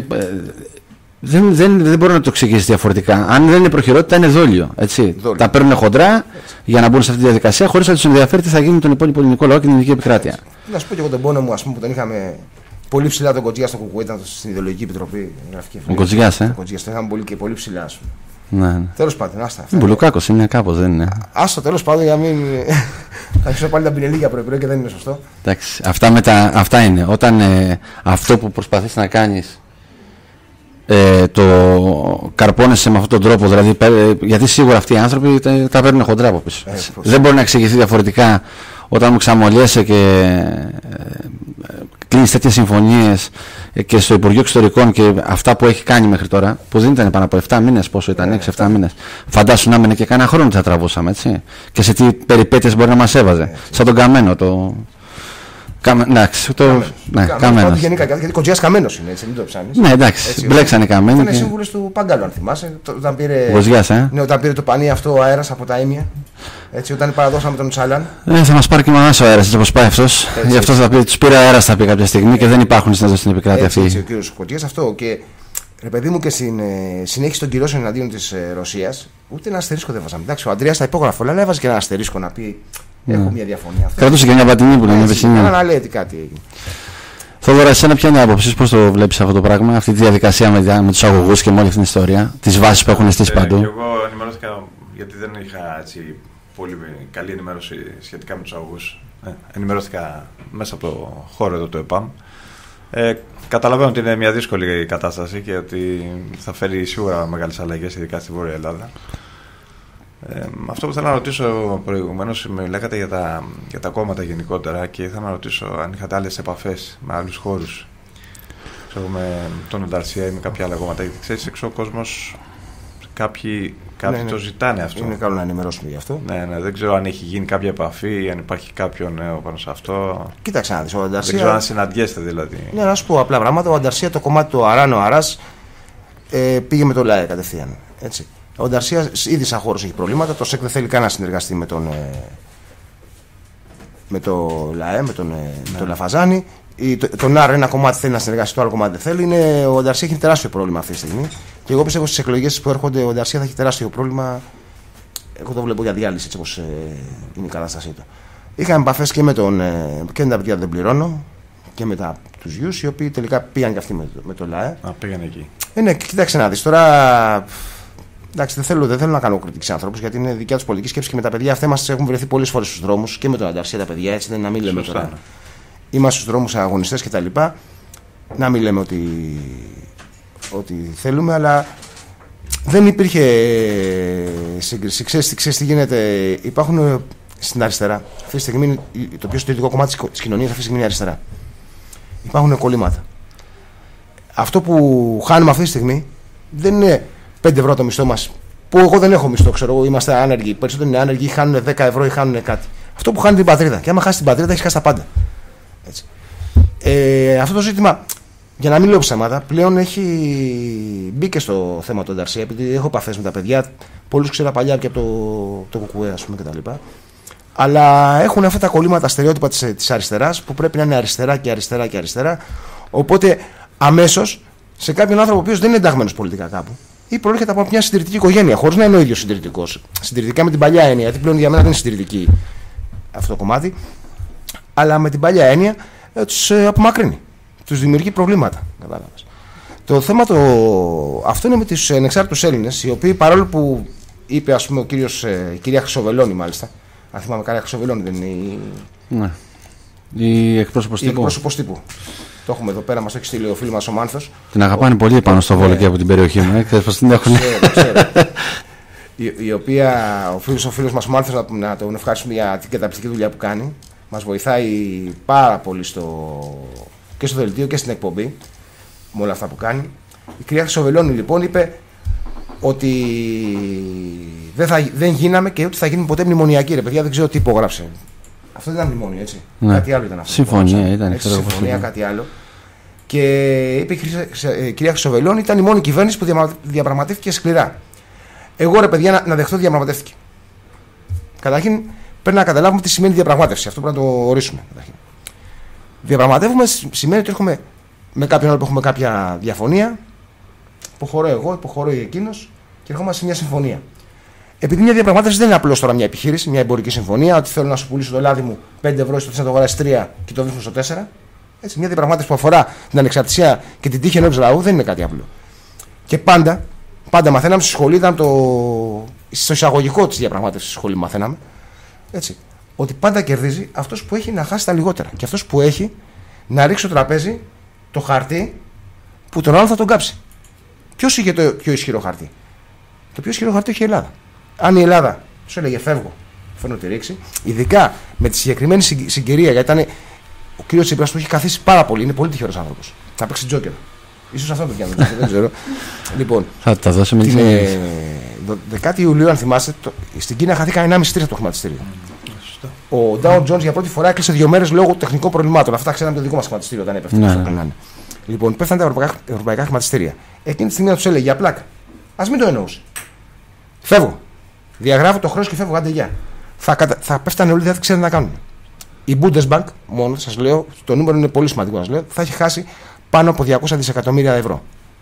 Δεν, δεν, δεν μπορώ να το εξηγήσει διαφορετικά. Αν δεν είναι προχειρότητα, είναι δόλιο. Έτσι. Δόλιο. Τα παίρνουν χοντρά έτσι, για να μπουν σε αυτή τη διαδικασία, χωρίς να τους ενδιαφέρει τι θα γίνει με τον υπόλοιπο ελληνικό λαό και την ελληνική επικράτεια. Έτσι. Να σου πω και εγώ τον πόνο μου, ας πούμε, που τον είχαμε πολύ ψηλά τον Κοτζιά στο Κουκουέ, ήταν στην Ιδεολογική Επιτροπή. Ο Κοτζιάς, ε. Ο Κοτζιάς, τον είχαμε πολύ και πολύ ψηλά, ας πούμε. Ναι, ναι. Τέλος πάντων, άστα. Μπουλουκάκος είναι κάπως, δεν είναι. Άστο, τέλος πάντων, για να μην. Θα αρχίσω πάλι τα πινελίγια πρωί-πρωί και δεν είναι σωστό. Εντάξει, αυτά, με τα... αυτά είναι. Όταν ε, αυτό που προσπαθείς να κάνεις ε, το καρπώνεσαι με αυτόν τον τρόπο, δηλαδή, ε, γιατί σίγουρα αυτοί οι άνθρωποι τα, τα παίρνουν χοντρά από πίσω. Ε, δεν μπορεί να εξηγηθεί διαφορετικά όταν μου ξαμολιέσαι και ε, κλείνεις τέτοιες συμφωνίες και στο Υπουργείο Εξωτερικών και αυτά που έχει κάνει μέχρι τώρα, που δεν ήταν πάνω από επτά μήνες, πόσο ήταν, έξι επτά μήνες. Φαντάσου να έμενε και κανένα χρόνο θα τραβούσαμε, έτσι. Και σε τι περιπέτειες μπορεί να μας έβαζε. Σαν τον Καμένο, το. Καμε... Εντάξει, το. Καμένος. Ναι, Καμένος. Καμένος. Γενικά, γιατί Κοτζιάς Καμένος είναι, έτσι, μην το ψάνεις. Ναι, εντάξει, μπλέξανε Καμένοι. Ήταν και... σύμβουλος του Παγκάλου, αν θυμάσαι. Όταν πήρε, Κοτζιάς, ε? ναι, όταν πήρε το πανί αυτό ο αέρας από τα ίμια. Έτσι, όταν παραδώσαμε τον Τσάλαν. Ε, θα μας πάρει και μανάς ο αέρας, έτσι όπως πάει αυτός. Γι' αυτό θα πει, τους πήρε αέρας θα πει κάποια στιγμή και δεν υπάρχουν συνέδρια στην επικράτεια αυτή. Έτσι, ο κύριος Κοτζιάς αυτό. Και Ρε παιδί μου, και στην ε, συνέχιση των κυρώσεων εναντίον της ε, Ρωσίας, ούτε ένα αστερίσκο δεν βάζαμε. Εντάξει, ο Αντρέας τα υπόγραφε, αλλά έβαζε και ένα αστερίσκο να πει: έχω ναι. μια διαφωνία. Κρατούσε και μια πατινή που λέμε Βεσσινιά. Να λέει κάτι έγινε. Θόδωρα, εσένα ποια είναι η άποψη, πώς το βλέπεις αυτό το πράγμα, αυτή τη διαδικασία με, με τους αγωγούς και με όλη αυτή την ιστορία, τις βάσεις που έχουν στήσει παντού? Ε, εγώ ενημερώθηκα, γιατί δεν είχα έτσι, πολύ καλή ενημέρωση σχετικά με τους αγωγούς. Ε, ενημερώθηκα μέσα από το χώρο εδώ του ΕΠΑΜ. Ε, καταλαβαίνω ότι είναι μια δύσκολη κατάσταση και ότι θα φέρει σίγουρα μεγάλες αλλαγές, ειδικά στη Βόρεια Ελλάδα. Ε, αυτό που θέλω να ρωτήσω προηγουμένως, με λέγατε για τα, για τα κόμματα γενικότερα και ήθελα να ρωτήσω αν είχατε άλλες επαφές με άλλους χώρους, ξέρω, με τον Ανταρσία ή με κάποια άλλα κόμματα, γιατί ξέρεις, έξω ο κόσμος κάποιοι, κάποιοι ναι, ναι. το ζητάνε αυτό. Είναι καλό να ενημερώσουμε γι' αυτό. Ναι, ναι, δεν ξέρω αν έχει γίνει κάποια επαφή, αν υπάρχει κάποιο νέο πάνω σε αυτό. Κοίταξε να δεις, ο Ανταρσία... Δεν ξέρω αν συναντιέστε δηλαδή. Ναι, να σου πω απλά πράγματα. Ο Ανταρσία, το κομμάτι του Αράνο Αράς, ε, πήγε με το ΛΑΕ κατευθείαν. Έτσι. Ο Ανταρσία ήδη σαν χώρος έχει προβλήματα. Το ΣΕΚ δεν θέλει καν να συνεργαστεί με τον, ε, με το ΛΑΕ, με τον, ε, ναι. με τον Λαφαζάνη. Η, το, τον Άρ, ένα κομμάτι θέλει να συνεργαστεί, το άλλο κομμάτι δεν θέλει. Είναι, ο Ανταρσία έχει τεράστιο πρόβλημα αυτή τη στιγμή. Και εγώ πιστεύω στις εκλογές που έρχονται ο Ανταρσία θα έχει τεράστιο πρόβλημα. Εγώ το βλέπω για διάλυση, έτσι όπως ε, είναι η κατάστασή του. Είχαμε επαφές και με τον. Ε, και με τα παιδιά δεν πληρώνω και με τα, τους γιους, οι οποίοι τελικά πήγαν και αυτοί με, με το ΛΑΕ. Α, πήγαν εκεί. Ε, ναι, κοίταξε να δεις τώρα. Εντάξει, δεν θέλω, δεν θέλω να κάνω κριτική σε ανθρώπους, γιατί είναι δικιά τους πολιτική σκέψη και με τα παιδιά αυτά μας έχουν βρεθεί πολλές φορές στους δρόμους και με τον Ανταρσία τα παιδιά, έτσι δεν είναι να μην λέμε τώρα. Είμαστε στους δρόμους αγωνιστές κτλ. Να μην λέμε ότι, ότι θέλουμε, αλλά δεν υπήρχε σύγκριση. Ξέρεις, ξέρεις τι γίνεται, υπάρχουν στην αριστερά. Αυτή τη στιγμή το πιο συντηρητικό κομμάτι της κοινωνίας αυτή τη στιγμή είναι αριστερά. Υπάρχουν κολλήματα. Αυτό που χάνουμε αυτή τη στιγμή δεν είναι πέντε ευρώ το μισθό μας, που εγώ δεν έχω μισθό, ξέρω εγώ, είμαστε άνεργοι. Περισσότεροι είναι άνεργοι ή χάνουν δέκα ευρώ ή χάνουν κάτι. Αυτό που χάνει την πατρίδα. Και άμα χάσει την πατρίδα, έχει χάσει τα πάντα. Έτσι. Ε, αυτό το ζήτημα, για να μην λέω ψέματα, πλέον έχει μπει και στο θέμα του Ανταρσία, επειδή έχω επαφές με τα παιδιά. Πολλούς ξέρα παλιά και από το, το κουκουέ, ας πούμε, κτλ. Αλλά έχουν αυτά τα κολλήματα στερεότυπα της, της αριστεράς, που πρέπει να είναι αριστερά και αριστερά και αριστερά. Οπότε αμέσως σε κάποιον άνθρωπο ο οποίος δεν είναι ενταγμένος πολιτικά κάπου, ή προέρχεται από μια συντηρητική οικογένεια, χωρίς να είναι ο ίδιος συντηρητικός. Συντηρητικά με την παλιά έννοια, γιατί πλέον για μένα δεν είναι συντηρητική αυτό το κομμάτι, αλλά με την παλιά έννοια ε, τους ε, απομακρύνει. Τους δημιουργεί προβλήματα. Κατάλαβες. Το θέμα το... αυτό είναι με τους ανεξάρτητους Έλληνες, οι οποίοι παρόλο που είπε, ας πούμε, ο κύριος, ε, η κυρία Χρυσοβελώνη, μάλιστα. Αν θυμάμαι καλά, Χρυσοβελώνη δεν είναι η. Ναι. Η εκπρόσωπος τύπου. Η εκπρόσωπος τύπου. Το έχουμε εδώ πέρα, μας έχει στείλει ο φίλος μας ο Μάνθος. Την αγαπάνε ο... πολύ πάνω στο Βόλο και από την περιοχή μου. Ξέρεις πως την έχουν. Ξέρω, ξέρω. η, η οποία ο φίλος, ο φίλος μας ο Μάνθος, να, να τον ευχαριστούμε για την καταπληκτική δουλειά που κάνει. Μας βοηθάει πάρα πολύ στο, και στο δελτίο και στην εκπομπή με όλα αυτά που κάνει. Η κυρία Χρυσοβελώνη λοιπόν είπε ότι δεν, θα, δεν γίναμε και ούτε θα γίνουμε ποτέ μνημονιακοί. Ρε παιδιά, δεν ξέρω τι υπογράψε. Αυτό δεν ήταν μνημόνιο, έτσι. Ναι. Κάτι άλλο ήταν αυτό. Συμφωνία ήταν. Έτσι, συμφωνία, κάτι άλλο. Και είπε η κυρία Χρυσοβελώνη, ήταν η μόνη κυβέρνηση που διαπραγματεύτηκε σκληρά. Εγώ, ρε παιδιά, να, να δεχτώ διαπραγματεύτηκε. Καταρχήν, πρέπει να καταλάβουμε τι σημαίνει διαπραγμάτευση. Αυτό πρέπει να το ορίσουμε. Καταρχήν. Διαπραγματεύουμε σημαίνει ότι έρχομαι με κάποιον άλλο που έχουμε κάποια διαφωνία. Υποχωρώ εγώ, υποχωρώ εκείνος και ερχόμαστε σε μια συμφωνία. Επειδή μια διαπραγμάτευση δεν είναι απλώς τώρα μια επιχείρηση, μια εμπορική συμφωνία, ότι θέλω να σου πουλήσω το λάδι μου πέντε ευρώ, στο να το αγοράσει τρία και το βρίσκω στο τέσσερα. Έτσι, μια διαπραγμάτευση που αφορά την ανεξαρτησία και την τύχη ενός λαού δεν είναι κάτι απλό. Και πάντα, πάντα μαθαίναμε στη σχολή, ήταν το. Στο εισαγωγικό της διαπραγμάτευσης στη σχολή μαθαίναμε. Έτσι, ότι πάντα κερδίζει αυτός που έχει να χάσει τα λιγότερα. Και αυτός που έχει να ρίξει στο τραπέζι το χαρτί που τον άλλο θα τον κάψει. Ποιος είχε το πιο ισχυρό χαρτί? Το πιο ισχυρό χαρτί είχε η Ελλάδα. Αν η Ελλάδα του έλεγε φεύγω, φέρνω τη ρήξη, ειδικά με τη συγκεκριμένη συγκυρία, γιατί ήταν ο κύριος Τσίπρας που έχει καθίσει πάρα πολύ, είναι πολύ τυχερός άνθρωπος. Θα παίξει τζόκερ. Ίσως αυτό το πιάνω, δεν ξέρω. Λοιπόν, θα τα δώσουμε την δεκάτη Ιουλίου, αν θυμάστε, το, στην Κίνα χαθήκαν ενάμιση τρία από το χρηματιστήριο. Mm. Ο Dow Jones για πρώτη φορά έκλεισε δύο μέρες λόγω τεχνικών προβλημάτων. Αυτά ξέραμε το δικό μας χρηματιστήριο όταν έπεφτε. Ναι, ναι. Λοιπόν, πέφτανε τα ευρωπαϊκά, ευρωπαϊκά χρηματιστήρια. Εκείνη τη στιγμή να τους έλεγε για πλάκα. Ας μην το εννοούσε. Φεύγω. Διαγράφω το χρέος και φεύγω. Άντε γεια. Θα, κατα... θα πέφτανε όλοι, δεν θα ξέρουν να κάνουν. Η Bundesbank, μόνο σας λέω, το νούμερο είναι πολύ σημαντικό να σας λέω, θα έχει χάσει πάνω από διακόσια δισεκατομμύρια ευρώ.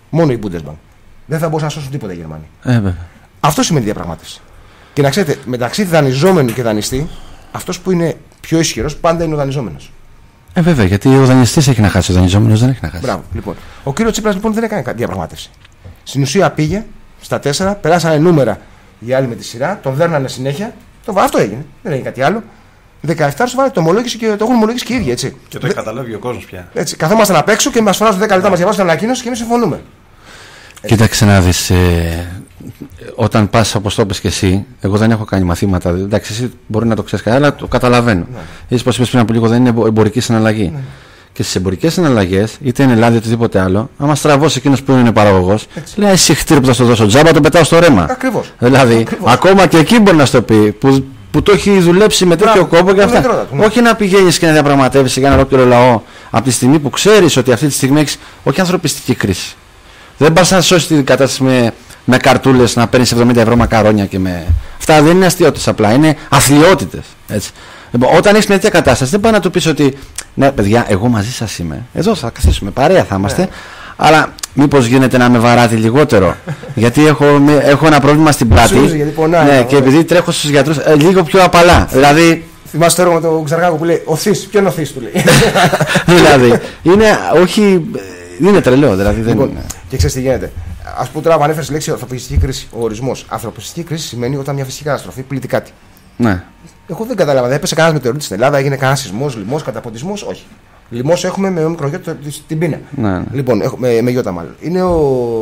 Μόνο η Bundesbank. Δεν θα μπορούσαν να σώσουν τίποτα οι Γερμανοί. Ε, βέβαια. Αυτό σημαίνει διαπραγμάτευση. Και να ξέρετε, μεταξύ δανειζόμενου και δανειστή, αυτός που είναι πιο ισχυρός πάντα είναι ο δανειζόμενος. Ε, βέβαια, γιατί ο δανειστής έχει να χάσει, ο δανειζόμενος δεν έχει να χάσει. Μπράβο, λοιπόν. Ο κύριος Τσίπρας λοιπόν δεν έκανε διαπραγμάτευση. Στην ουσία πήγε στα τέσσερα, περάσανε νούμερα οι άλλοι με τη σειρά, τον δέρνανε συνέχεια. Το, αυτό έγινε, δεν έγινε κάτι άλλο. δεκαεπτά σου βάλε το ομολόγησε και το έχουν ομολογήσει και οι ίδιοι, έτσι. Και το έχει καταλάβει ο κόσμος πια. Έτσι, καθόμασταν απ' έξω και μας φωνάζουν δέκα λεπτά, μας διαβάζουν την ανακοίνωση και εμείς συμφωνούμε. Κοίταξε να δεις, ε, όταν πας όπως το είπες και εσύ, εγώ δεν έχω κάνει μαθήματα, εντάξει εσύ μπορεί να το ξέρεις καλά, αλλά το καταλαβαίνω. Ναι. Εσύ πως είπες πριν από λίγο δεν είναι εμπορική συναλλαγή. Ναι. Και στις εμπορικές συναλλαγές, είτε είναι Ελλάδα είτε οτιδήποτε άλλο, άμα στραβώσει εκείνος που είναι παραγωγός, λέει εσύ χτύρι που θα στο δώσω τζάμπα, το πετάω στο ρέμα. Ακριβώς. Δηλαδή, Ακριβώς. ακόμα και εκεί μπορεί να στο πει, που, που το έχει δουλέψει με τέτοιο κόπο και αυτά. Τρώτα, ναι. Όχι να πηγαίνεις και να διαπραγματεύεσαι για ένα ολόκληρο λαό, από τη στιγμή που ξέρεις ότι αυτή τη στιγμή έχεις όχι ανθρωπιστική κρίση. Δεν πας να σώσεις την κατάσταση με, με καρτούλες, να παίρνεις εβδομήντα ευρώ μακαρόνια και με. Αυτά δεν είναι αστιότητες απλά, είναι αθλιότητες. Έτσι. Λοιπόν, όταν έχεις μια τέτοια κατάσταση, δεν πάει να του πεις ότι ναι, παιδιά, εγώ μαζί σας είμαι. Εδώ θα καθίσουμε, παρέα θα είμαστε. Yeah. Αλλά μήπως γίνεται να με βαράτε λιγότερο. Γιατί έχω, έχω ένα πρόβλημα στην πλάτη. Ναι, και επειδή τρέχω στους γιατρούς, ε, λίγο πιο απαλά. Δηλαδή. Θυμάσαι το έργο με τον Ξαργάκο που λέει: Ο Θης, ποιο είναι ο Θης, του λέει. Δηλαδή, είναι όχι. Είναι τρελό, δηλαδή. Δεν λοιπόν, είναι. Και ξέρεις τι γίνεται. Ας πούμε τώρα, ανέφερες τη λέξη ανθρωπιστική κρίση. Ο ορισμός ανθρωπιστική κρίση σημαίνει όταν μια φυσική καταστροφή πλήττει κάτι. Ναι. Εγώ δεν κατάλαβα. Δεν έπεσε κανένα μετεωρίτη στην Ελλάδα, έγινε κανένα σεισμός, λοιμός, καταποντισμός. Όχι. Λοιμός έχουμε με μικρογιώτα την πείνα. Ναι. Λοιπόν, με, με γιώτα μάλλον. Είναι ο.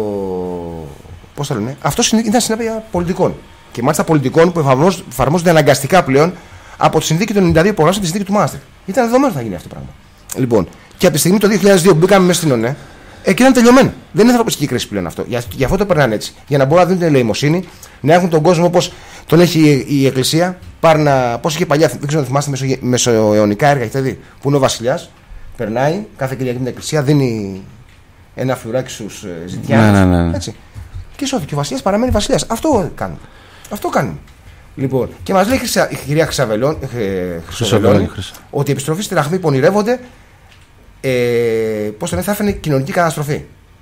Πώς το λένε. Αυτό ήταν συνέπεια πολιτικών. Και μάλιστα πολιτικών που εφαρμόζονται αναγκαστικά πλέον από τη συνθήκη του ενενήντα δύο που υπογράψαμε τη συνθήκη του Μάστριχτ. Ήταν δεδομένο ότι θα γίνει αυτό το πράγμα. Λοιπόν, και από τη στιγμή το δύο χιλιάδες δύο που μπήκαμε μέσα στην ΟΝΕ, εκεί ήταν τελειωμένο. Δεν είναι ανθρωπιστική κρίση πλέον αυτό. Για, για αυτό το περνάνε έτσι. Για να μπορούν να δίνουν την ελεημοσύνη, να έχουν τον κόσμο όπως τον έχει η, η Εκκλησία. Πώς είχε παλιά, δεν ξέρω αν θυμάστε, μεσο, μεσοαιωνικά έργα, έχετε δει. Που είναι ο βασιλιάς, περνάει κάθε Κυριακή με την Εκκλησία, δίνει ένα φλουράκι στους ε, ζητιάνους. Ναι, ναι, ναι. Έτσι. Και σώθηκε. Ο βασιλιάς παραμένει βασιλιάς. Αυτό κάνουν. Αυτό κάνουν. Λοιπόν, και μας λέει η κυρία Χρυσοβελώνη ότι η επιστροφή στη Ραχμή που ονειρεύονται ε, πώς το λένε, θα έφερε κοινωνική καταστροφή.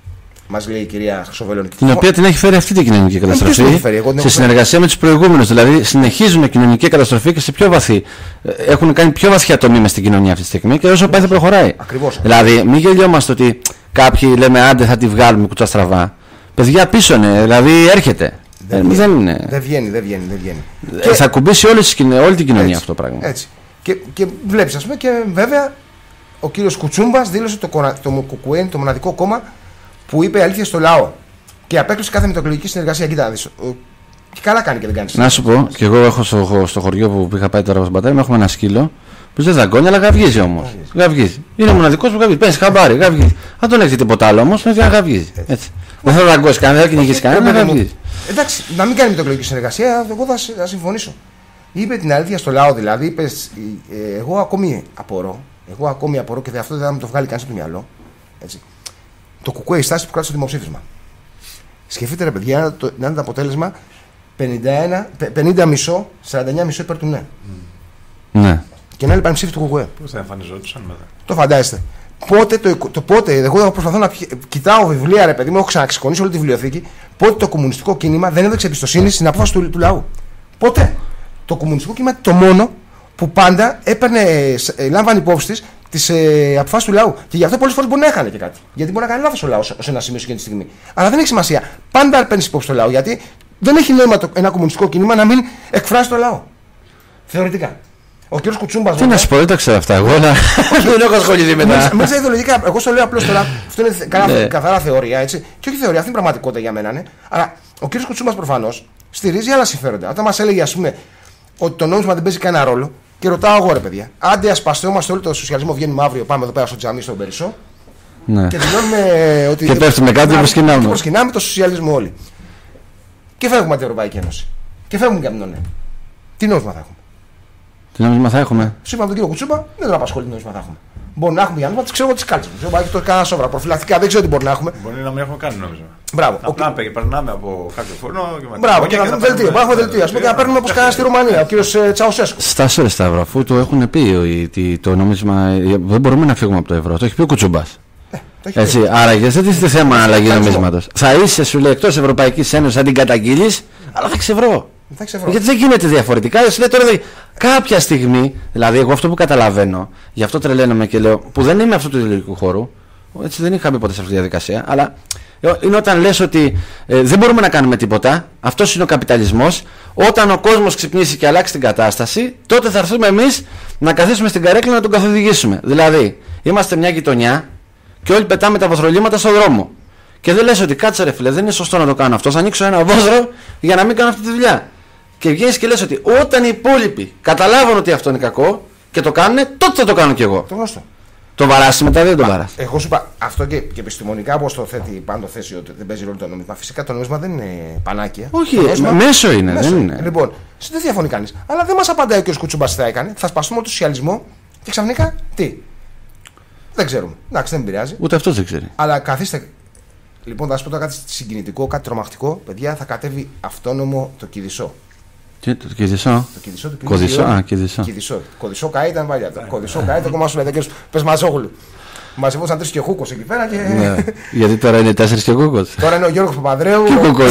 Μας λέει η κυρία Χρυσοβελώνη. Την οποία την έχει φέρει αυτή την κοινωνική καταστροφή. Εγώ, σε συνεργασία με τους προηγούμενους. Δηλαδή συνεχίζουν κοινωνική καταστροφή και σε πιο βαθύ. Έχουν κάνει πιο βαθιά τομή μες στην κοινωνία αυτή τη στιγμή και όσο πάει θα προχωράει. Ακριβώς. Δηλαδή, μην γελιόμαστε ότι κάποιοι λέμε άντε θα τη βγάλουμε κουτσά στραβά. Παιδιά πίσω είναι, δηλαδή έρχεται. Δεν, δεν, βγαίνει, δεν, είναι. δεν βγαίνει, δεν βγαίνει. Δεν βγαίνει. Ε, και θα κουμπίσει όλη, όλη την κοινωνία έτσι, αυτό το πράγμα. Έτσι. Και, και βλέπεις, ας πούμε, και βέβαια ο κύριος Κουτσούμπας δήλωσε το, το ΚΚΕ, το μοναδικό κόμμα που είπε αλήθεια στο λαό. Και απέκλεισε κάθε μετακλογική συνεργασία. Κοίτα, δεις, και καλά κάνει και δεν κάνει. Να σου πω, και εγώ έχω στο, στο χωριό που είχα πάει τώρα από τον πατέρα μου, έχουμε ένα σκύλο που δεν δαγκώνει, αλλά γαυγίζει όμως. Γαυγίζει. Είναι ο μοναδικός που γαυγίζει. Παίρνει χαμπάρι, γαυγίζει. Αν τον έχει τίποτα άλλο όμως, δεν γαυγίζει. Έτσι. Δεν θα δαγκώσει κανένα, δεν θα κυνηγήσει κανένα, δεν γαυγίζει. Εντάξει, να μην κάνει μετακλογική συνεργασία, εγώ θα, θα συμφωνήσω. Είπε την αλήθεια στο λαό, δηλαδή, είπε, ε, εγώ ακόμη απορώ, εγώ ακόμη απορώ και αυτό δεν θα μου το βγάλει κανείς από το μυαλό. Έτσι. Το ΚΚΕ, η στάση που κράτησε το δημοψήφισμα. Σκεφτείτε, ρε παιδιά, να είναι το αποτέλεσμα πενήντα ένα, πενήντα μισό, σαράντα εννιά μισό υπέρ του ναι. Ναι. Και να είναι πανψήφι του ΚΚΕ. Πώς θα εμφανιζόντουσαν μετά. Το φαντάζεστε. Πότε, το, το, πότε, εγώ προσπαθώ να κοιτάω βιβλία, ρε παιδί μου, έχω ξαναξεκονίσει όλη τη βιβλιοθήκη. Πότε το κομμουνιστικό κίνημα δεν έδειξε εμπιστοσύνη στην απόφαση του, του λαού. Πότε. Το κομμουνιστικό κίνημα το μόνο που πάντα έπαιρνε, ε, λάμβανε υπόψη της τις ε, αποφάσεις του λαού. Και γι' αυτό πολλές φορές μπορεί να έχανε και κάτι. Γιατί μπορεί να κάνει λάθος ο λαός σε ένα σημείο εκείνη τη στιγμή. Αλλά δεν έχει σημασία. Πάντα παίρνει υπόψη το λαό. Γιατί δεν έχει νόημα το, ένα κομμουνιστικό κίνημα να μην εκφράσει το λαό. Θεωρητικά. Ο κ. Κουτσούμπας. Τι να σου πω, δεν τα ξέρω αυτά. Εγώ δεν έχω ασχοληθεί με τα. Μέσα ιδεολογικά, εγώ στο λέω απλώς τώρα. Αυτό είναι καθαρά θεωρία, έτσι. Και όχι θεωρία, αυτή είναι πραγματικότητα για μένα. Ναι. Αλλά ο κ. Κουτσούμπας προφανώς στηρίζει άλλα συμφέροντα. Όταν μας έλεγε, ας πούμε, ότι το νόμισμα δεν παίζει κανένα ρόλο, και ρωτάω εγώ, ρε παιδιά, άντε ασπαστεόμαστε όλο το σοσιαλισμό, βγαίνουμε αύριο, πάμε εδώ πέρα στο τζαμί στον Περισσό. Ναι. Και δηλώνουμε ότι. Και πέφτουμε κάτι και προσκυνάμε. Και προσκυνάμε το σοσιαλισμό όλοι. Και φεύγουμε από την Ευρωπαϊκή Ένωση. Και φεύγουμε και από την ΟΝΕ. Τι νόμισμα θα έχουμε. Τι νόμισμα θα έχουμε. Σου είπαμε τον κύριο Κουτσούμπα, δεν τον απασχολεί τι νόμισμα θα έχουμε. Μπορεί να έχουμε για νόμισμα, ξέρω εγώ τι κάλτσε. Μπορεί να έχει κανένα σόβρα. Προφυλακτικά δεν ξέρω τι μπορεί να έχουμε. Μπορεί να μην έχουμε κάνει νόμισμα. Μπράβο. Απλά okay. περνάμε από κάποιο φούρνο και μετά. Μπράβο, και να δούμε δελτίο. Μπορεί να έχουμε δελτίο. Α πούμε και να παίρνουμε όπω κάναμε στη Ρουμανία, ο κύριο Τσαουσέσκου. Στάσου ρε Σταύρο, αφού το έχουν πει ότι το νόμισμα δεν μπορούμε να φύγουμε από το ευρώ. Το έχει πει ο Κουτσούμπας. Έτσι, άραγε δεν τίθεται θέμα αλλαγή νομίσματος. Θα είσαι, σου λέει, εκτός Ευρωπαϊκής Ένωσης, αν την καταγγείλεις, αλλά θα ξεβρώ. Θα ξεβρώ. Γιατί δεν γίνεται διαφορετικά. Σου λέει τώρα, δηλαδή, κάποια στιγμή, δηλαδή, εγώ αυτό που καταλαβαίνω, γι' αυτό τρελαίνομαι και λέω, που δεν είμαι αυτού του ιδεολογικού χώρου, έτσι δεν είχα μπει ποτέ σε αυτή τη διαδικασία, αλλά είναι όταν λες ότι ε, δεν μπορούμε να κάνουμε τίποτα, αυτός είναι ο καπιταλισμός. Όταν ο κόσμος ξυπνήσει και αλλάξει την κατάσταση, τότε θα έρθουμε εμείς να καθίσουμε στην καρέκλα να τον καθοδηγήσουμε. Δηλαδή, είμαστε μια γειτονιά και όλοι πετάμε τα βοθρολίματα στον δρόμο. Και δεν λες ότι κάτσε ρε φίλε, δεν είναι σωστό να το κάνω αυτό. Θα ανοίξω ένα βόθρο για να μην κάνω αυτή τη δουλειά. Και βγαίνεις και λες ότι όταν οι υπόλοιποι καταλάβουν ότι αυτό είναι κακό και το κάνουν, τότε θα το κάνω κι εγώ. Το γνωστό. Το βαράσει μετά δεν το βαράσει. Εγώ σου είπα αυτό και, και επιστημονικά όπως το θέτει πάνω το θέσει ότι δεν παίζει ρόλο το νόμισμα. Φυσικά το νόμισμα δεν είναι πανάκια. Όχι, νόμισμα, μέσο είναι. Μέσο δεν είναι. Λοιπόν, δεν διαφωνεί κανείς. Αλλά δεν μας απαντάει ο κ. Κουτσούμπας τι θα έκανε. Θα σπαστούμε το σοσιαλισμό και ξαφνικά τι. Δεν ξέρουμε. Εντάξει, δεν πειράζει. Ούτε αυτό δεν ξέρει. Αλλά καθίστε. Λοιπόν, θα σα πω τώρα κάτι συγκινητικό, κάτι τρομακτικό. Παιδιά, θα κατέβει αυτόνομο το Κηδισό. Τι, το Κηδισό. Το Κηδισό του Κωδισό. Α, Κηδισό. Κηδισό. Κωδισό καεί ήταν παλιά. Κωδισό καεί το κόμμα σου λέει. Πε Μαζόγλου. Μαζεύονταν τρει και Χούκο εκεί πέρα. Και... Ναι. Γιατί τώρα είναι τέσσερι και Χούκο. Τώρα είναι ο Γιώργο Παπανδρέου. Και ο Χούκο.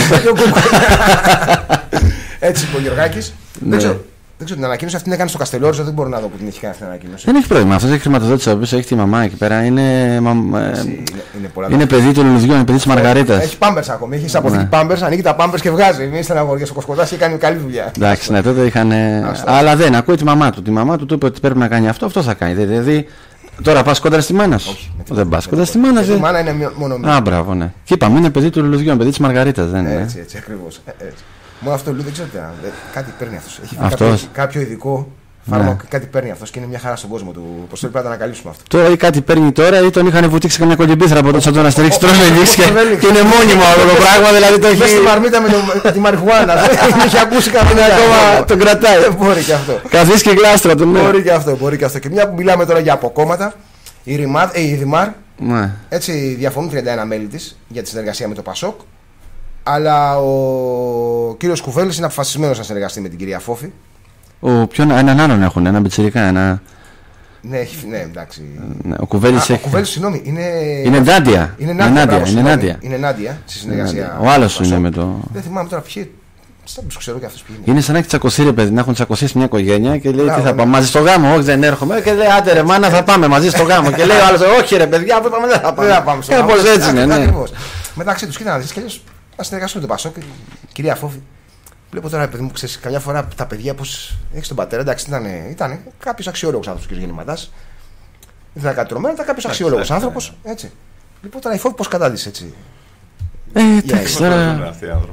Έτσι είπε ο Γιωργάκης. Ναι. Δεν ξέρω, την ανακοίνωση αυτή την έκανε στο Καστελόριζο, δεν μπορώ να δω που την έχει κάνει αυτή την ανακοίνωση. Δεν έχει πρόβλημα. Αυτό έχει χρηματοδότηση, ο οποίο έχει τη μαμά εκεί πέρα. Είναι, μα, ε, είναι, είναι, είναι παιδί του Λουλουδιού, είναι παιδί τη Μαργαρίτα. Έχει πάμπερ ακόμη. Έχει αποθήκη πάμπερ, ανοίγει τα πάμπερ και βγάζει. Μην είστε αγόρια στο Κοσκοτά και κάνει καλή δουλειά. Εντάξει, ναι, τότε είχαν. Αλλά δεν, ακούει τη μαμά του. Τη μαμά του του είπε ότι πρέπει να κάνει αυτό, αυτό θα κάνει. Δηλαδή, τώρα πα κόντρα στη μάνα σου. Δεν πα κόντρα στη μάνα σου. Η μάνα είναι μόνο μία. Α, μπράβο, ναι. Και είπαμε, είναι παιδί του Λουλουδιού, είναι παιδί τη Μαργαρίτα. Έτσι, έτσι ακριβώ. Μόνο αυτό δεν ξέρω τι κάτι παίρνει αυτό. Έχει κάποιο ειδικό φάρμακο, ναι. Κάτι παίρνει αυτό και είναι μια χαρά στον κόσμο του. Πώ πρέπει να το ανακαλύψουμε αυτό. Τώρα ή κάτι παίρνει τώρα ή τον είχαν βουτήξει καμιά κολυμπήθρα από τότε να στηρίξει τρόλελιξ και είναι μόνιμο αυτό το πράγμα. Δηλαδή το έχει. Μέσα στη μαρμίτα με τη μαριχουάνα. Δεν έχει ακούσει κανένα ακόμα. Τον κρατάει. Μπορεί και αυτό. Καθίσει και γλάστρα τον. Μπορεί και αυτό. Μπορεί και αυτό. Και μια που μιλάμε τώρα για αποκόμματα, η Δημάρ έτσι διαφωνούν τριάντα ένα μέλη τη για τη συνεργασία με το Πασόκ. Αλλά ο κύριος Κουβέλης είναι αποφασισμένος να συνεργαστεί με την κυρία Φόφη. Ο ποιον, έναν άλλον έχουν, ένα πιτσιρικά, ένα... Ναι, έχει, ναι, εντάξει. Ναι, ο Κουβέλης έχει... Ο Κουβέλης, συγγνώμη, είναι... Είναι Νάντια. Είναι Νάντια, μπράβο, είναι Νάντια. Είναι Νάντια, στη συνεργασία. Ο άλλος είναι με το... Δεν θυμάμαι τώρα ποιοι... Δεν ξέρω και αυτός ποιοι είναι. Είναι σαν να έχει τσακωθεί ρε παιδί, να έχουν τσακωθεί μια οικογένεια και λέει τι θα πάμε μαζί στο γάμο, όχι δεν έρχομαι και λέει άντε ρε μάνα θα πάμε μαζί στο γάμο και λέει ο άλλος όχι ρε παιδιά αφού είπαμε δεν θα πάμε. Κάπως έτσι είναι, ναι. Μεταξύ τους, κοίτα να δεις και αλλιώς να συνεργαστούν με τον Πασόκ, κυρία Φόφη. Βλέπω τώρα, παιδί μου, ξέρεις, καμιά φορά τα παιδιά πως έχεις τον πατέρα, εντάξει, ήταν, ήταν κάποιος αξιόλογος άνθρωπος και γεννηματάς. Δεν ήταν κάτι τρομένο, ήταν κάποιος αξιόλογος άνθρωπος. Έτσι. Λοιπόν, τώρα η Φόφη πως κατάντησε έτσι. Ε, εντάξει, τώρα.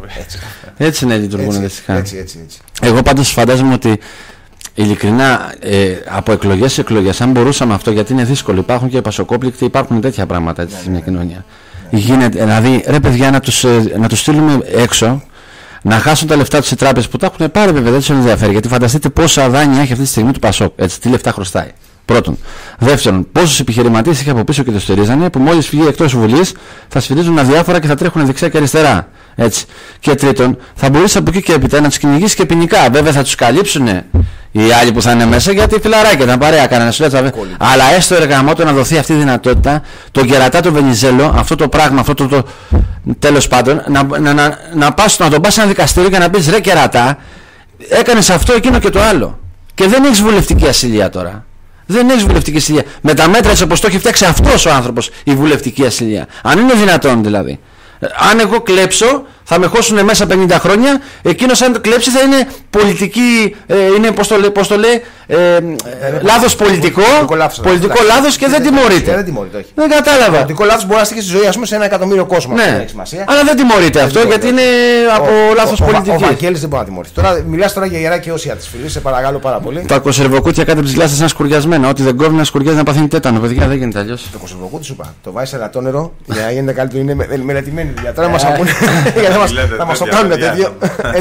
Έτσι είναι, λειτουργούν δυστυχά. Έτσι, έτσι, έτσι. Εγώ πάντως φαντάζομαι ότι ειλικρινά ε, από εκλογές σε εκλογές, αν μπορούσαμε αυτό, γιατί είναι δύσκολο, υπάρχουν και πασοκόπληκτοι, υπάρχουν τέτοια πράγματα έτσι, σε μια κοινωνία. Γίνεται, δηλαδή, ρε παιδιά, να τους, να τους στείλουμε έξω, να χάσουν τα λεφτά τους οι τράπεζες που τα έχουν πάρει, βέβαια δεν τους ενδιαφέρει. Γιατί φανταστείτε πόσα δάνεια έχει αυτή τη στιγμή του Πασόκ. Έτσι, τι λεφτά χρωστάει. Πρώτον. Δεύτερον, πόσους επιχειρηματίες είχε από πίσω και το στηρίζανε, που μόλις φύγει εκτός Βουλής θα σφυρίζουν αδιάφορα και θα τρέχουν δεξιά και αριστερά. Έτσι. Και τρίτον, θα μπορούσε από εκεί και έπειτα να τους κυνηγήσει και ποινικά. Βέβαια θα τους καλύψουν οι άλλοι που θα είναι μέσα γιατί φιλαράκια ήταν παρέα κανένα σου λέει. Αλλά έστω εργαμότο να δοθεί αυτή η δυνατότητα, τον κερατά του Βενιζέλο, αυτό το πράγμα, αυτό το. το τέλος πάντων, να, να, να, να, πας, να τον πας σε ένα δικαστήριο και να πεις ρε κερατά, έκανες αυτό, εκείνο και το άλλο. Και δεν έχεις βουλευτική ασυλία τώρα. Δεν έχεις βουλευτική ασυλία. Με τα μέτρα έτσι όπως το έχει φτιάξει αυτός ο άνθρωπος η βουλευτική ασυλία. Αν είναι δυνατόν δηλαδή. Αν εγώ κλέψω, θα με χώσουν μέσα πενήντα χρόνια. Εκείνος αν κλέψει θα είναι πολιτική, ε, είναι πώς το λέει, πώς το λέει ε, ε, λάθος πολιτικό, πολιτικό λάθος, πολιτικό λάθος και δεν τιμωρείται. Δεν τιμωρείται, όχι. Δεν κατάλαβα. Πολιτικό λάθος μπορεί να στείλει στη ζωή, ας πούμε, σε ένα εκατομμύριο κόσμο. Ναι, αλλά δεν τιμωρείται αυτό γιατί είναι από λάθος πολιτική. Ο Βαγγέλης δεν μπορεί να τιμωρηθεί. Τώρα μιλάς τώρα για ιερά και όσια της φυλής, σε παρακαλώ πάρα πολύ. Τα κονσερβοκούτια κάτω από τις γλάστες είναι σκουριασμένα. Ό,τι δεν κόβει να σκουριάζει να παθαίνει τέτανο. Παιδιά δεν γίνεται αλλιώς. Το κονσερβοκούτι σου είπα. Το βάζει σε λατό νερό για να γίνεται καλύτερο. Είναι μελετημένη δουλειά. Τώρα μας ακούνε. Θα μας το κάνουν τέτοιο.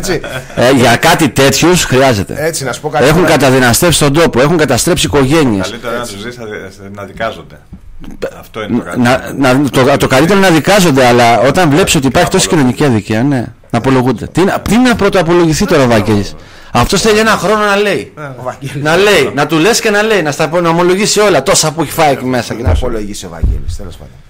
Για κάτι τέτοιους χρειάζεται. Έτσι, να σου πω κάτι. Έχουν καταδυναστεύσει τον τόπο, έχουν καταστρέψει οικογένειες. Καλύτερα να τους δεις να δικάζονται. Αυτό είναι το καλύτερο. Να, να, το, το καλύτερο να δικάζονται, αλλά όταν βλέπεις ότι υπάρχει τόση κοινωνική αδικία, ναι, να απολογούνται. Τι, τι να πρωτοαπολογηθεί τώρα ο Βαγγέλης. Αυτός θέλει ένα χρόνο να λέει. Να λέει, να του λες και να λέει, να στα να ομολογήσει όλα τόσα που έχει φάει εκεί μέσα. Να απολογήσει ο Βαγγέλης, τέλος πάντων.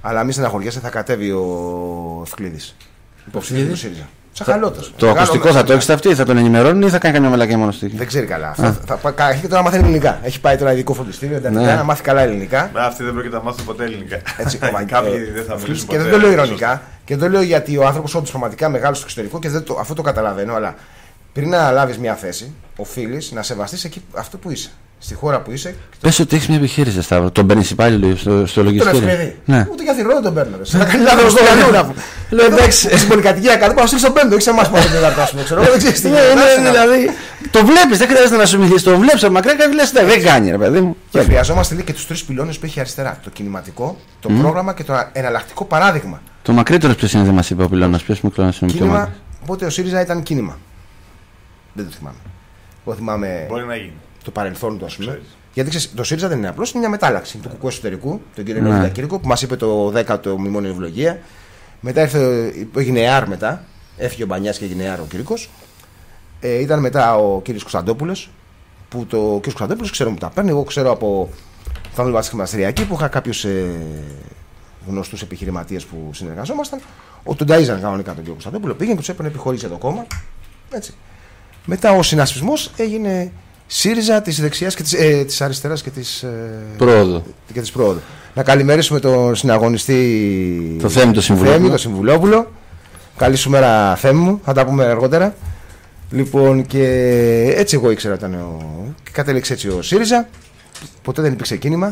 Αλλά μη στεναχωριέσαι, θα κατέβει ο Ευκλήδης. Υποψήφιος του ΣΥΡΙΖΑ. Τσαχαλώτος. Το ακουστικό θα το έχει αυτή, θα τον ενημερώνει ή θα κάνει καμιά μαλακία μόνο στη. Δεν ξέρει καλά. Θα, θα, θα, έχει τώρα μάθει ελληνικά. Έχει πάει τώρα ειδικό φροντιστήριο εντατικά ναι. να μάθει καλά ελληνικά. Μα αυτοί δεν πρόκειται να μάθουν ποτέ ελληνικά. Έτσι, κάποιοι δεν θα μιλήσουν και δεν το λέω ειρωνικά. Και δεν το λέω γιατί ο άνθρωπος όντως πραγματικά μεγάλο στο εξωτερικό και δεν το, αυτό το καταλαβαίνω. Αλλά πριν να λάβεις μια θέση, οφείλεις να σεβαστείς εκεί αυτό που είσαι. Στη χώρα που είσαι. Πες ότι έχεις μια επιχείρηση, Σταύρο. Τον παίρνεις υπάλληλο στο, στο λογιστήριο. Ναι. Ούτε για θηρό δεν τον παίρνω. Σε κάνει λάθος στο γαλούνα. Λέω εντάξει, στην πολυκατοικία κάτω πάω στον πέμπτο. Έχει εμά που θα την καρτάσουμε. Ξέρω δεν ξέρει τι είναι. Δηλαδή το βλέπεις, δεν χρειάζεται να σου μιλήσει. Το βλέπεις από μακριά και λες δεν κάνει, ρε παιδί μου. Και χρειαζόμαστε και τους τρεις πυλώνες που έχει αριστερά. Το κινηματικό, το πρόγραμμα και το εναλλακτικό παράδειγμα. Το μακρύτερο ποιος είναι, δεν μας είπε ο πυλώνας. Ποιος μικρό είναι. Οπότε ο ΣΥΡΙΖΑ ήταν κίνημα. Δεν το θυμάμαι. Εγώ θυμάμαι. Μπορεί να γίνει. Το παρελθόν του, α πούμε. Γιατί ξέρεις, το ΣΥΡΙΖΑ δεν είναι απλώς, είναι μια μετάλλαξη του κουκού εσωτερικού, τον κύριο Λεωνίδα ναι. Κύρκο, που μας είπε το δέκατο μνημόνιο ευλογία. Μετά ήρθε, έγινε ΕΑΡ μετά, έφυγε ο Μπανιάς και έγινε ΕΑΡ ο Κύρκος. Ε, ήταν μετά ο κύριος Κωνσταντόπουλος, που το ο κύριος Κωνσταντόπουλος ξέρω που τα παίρνει. Εγώ ξέρω από θα δούμε στη χρηματιστηριακή που είχα κάποιους ε, γνωστούς επιχειρηματίες που συνεργαζόμασταν. Ο τον ταΐζαν κανονικά τον κύριο Κωνσταντόπουλο, πήγαινε και του έπαιρνε επιχωρήσει το κόμμα. Έτσι. Μετά ο συνασπισμός έγινε ΣΥΡΙΖΑ της δεξιάς και της, ε, της αριστεράς και της, ε, πρόοδου. και της πρόοδου. Να καλημερίσουμε τον συναγωνιστή το Θέμη το Συμβουλόπουλο. το Συμβουλόπουλο. Καλή σου μέρα Θέμη μου, θα τα πούμε αργότερα. Λοιπόν και έτσι εγώ ήξερα ήταν ο... και κατέληξε έτσι ο ΣΥΡΙΖΑ. Ποτέ δεν υπήρξε κίνημα.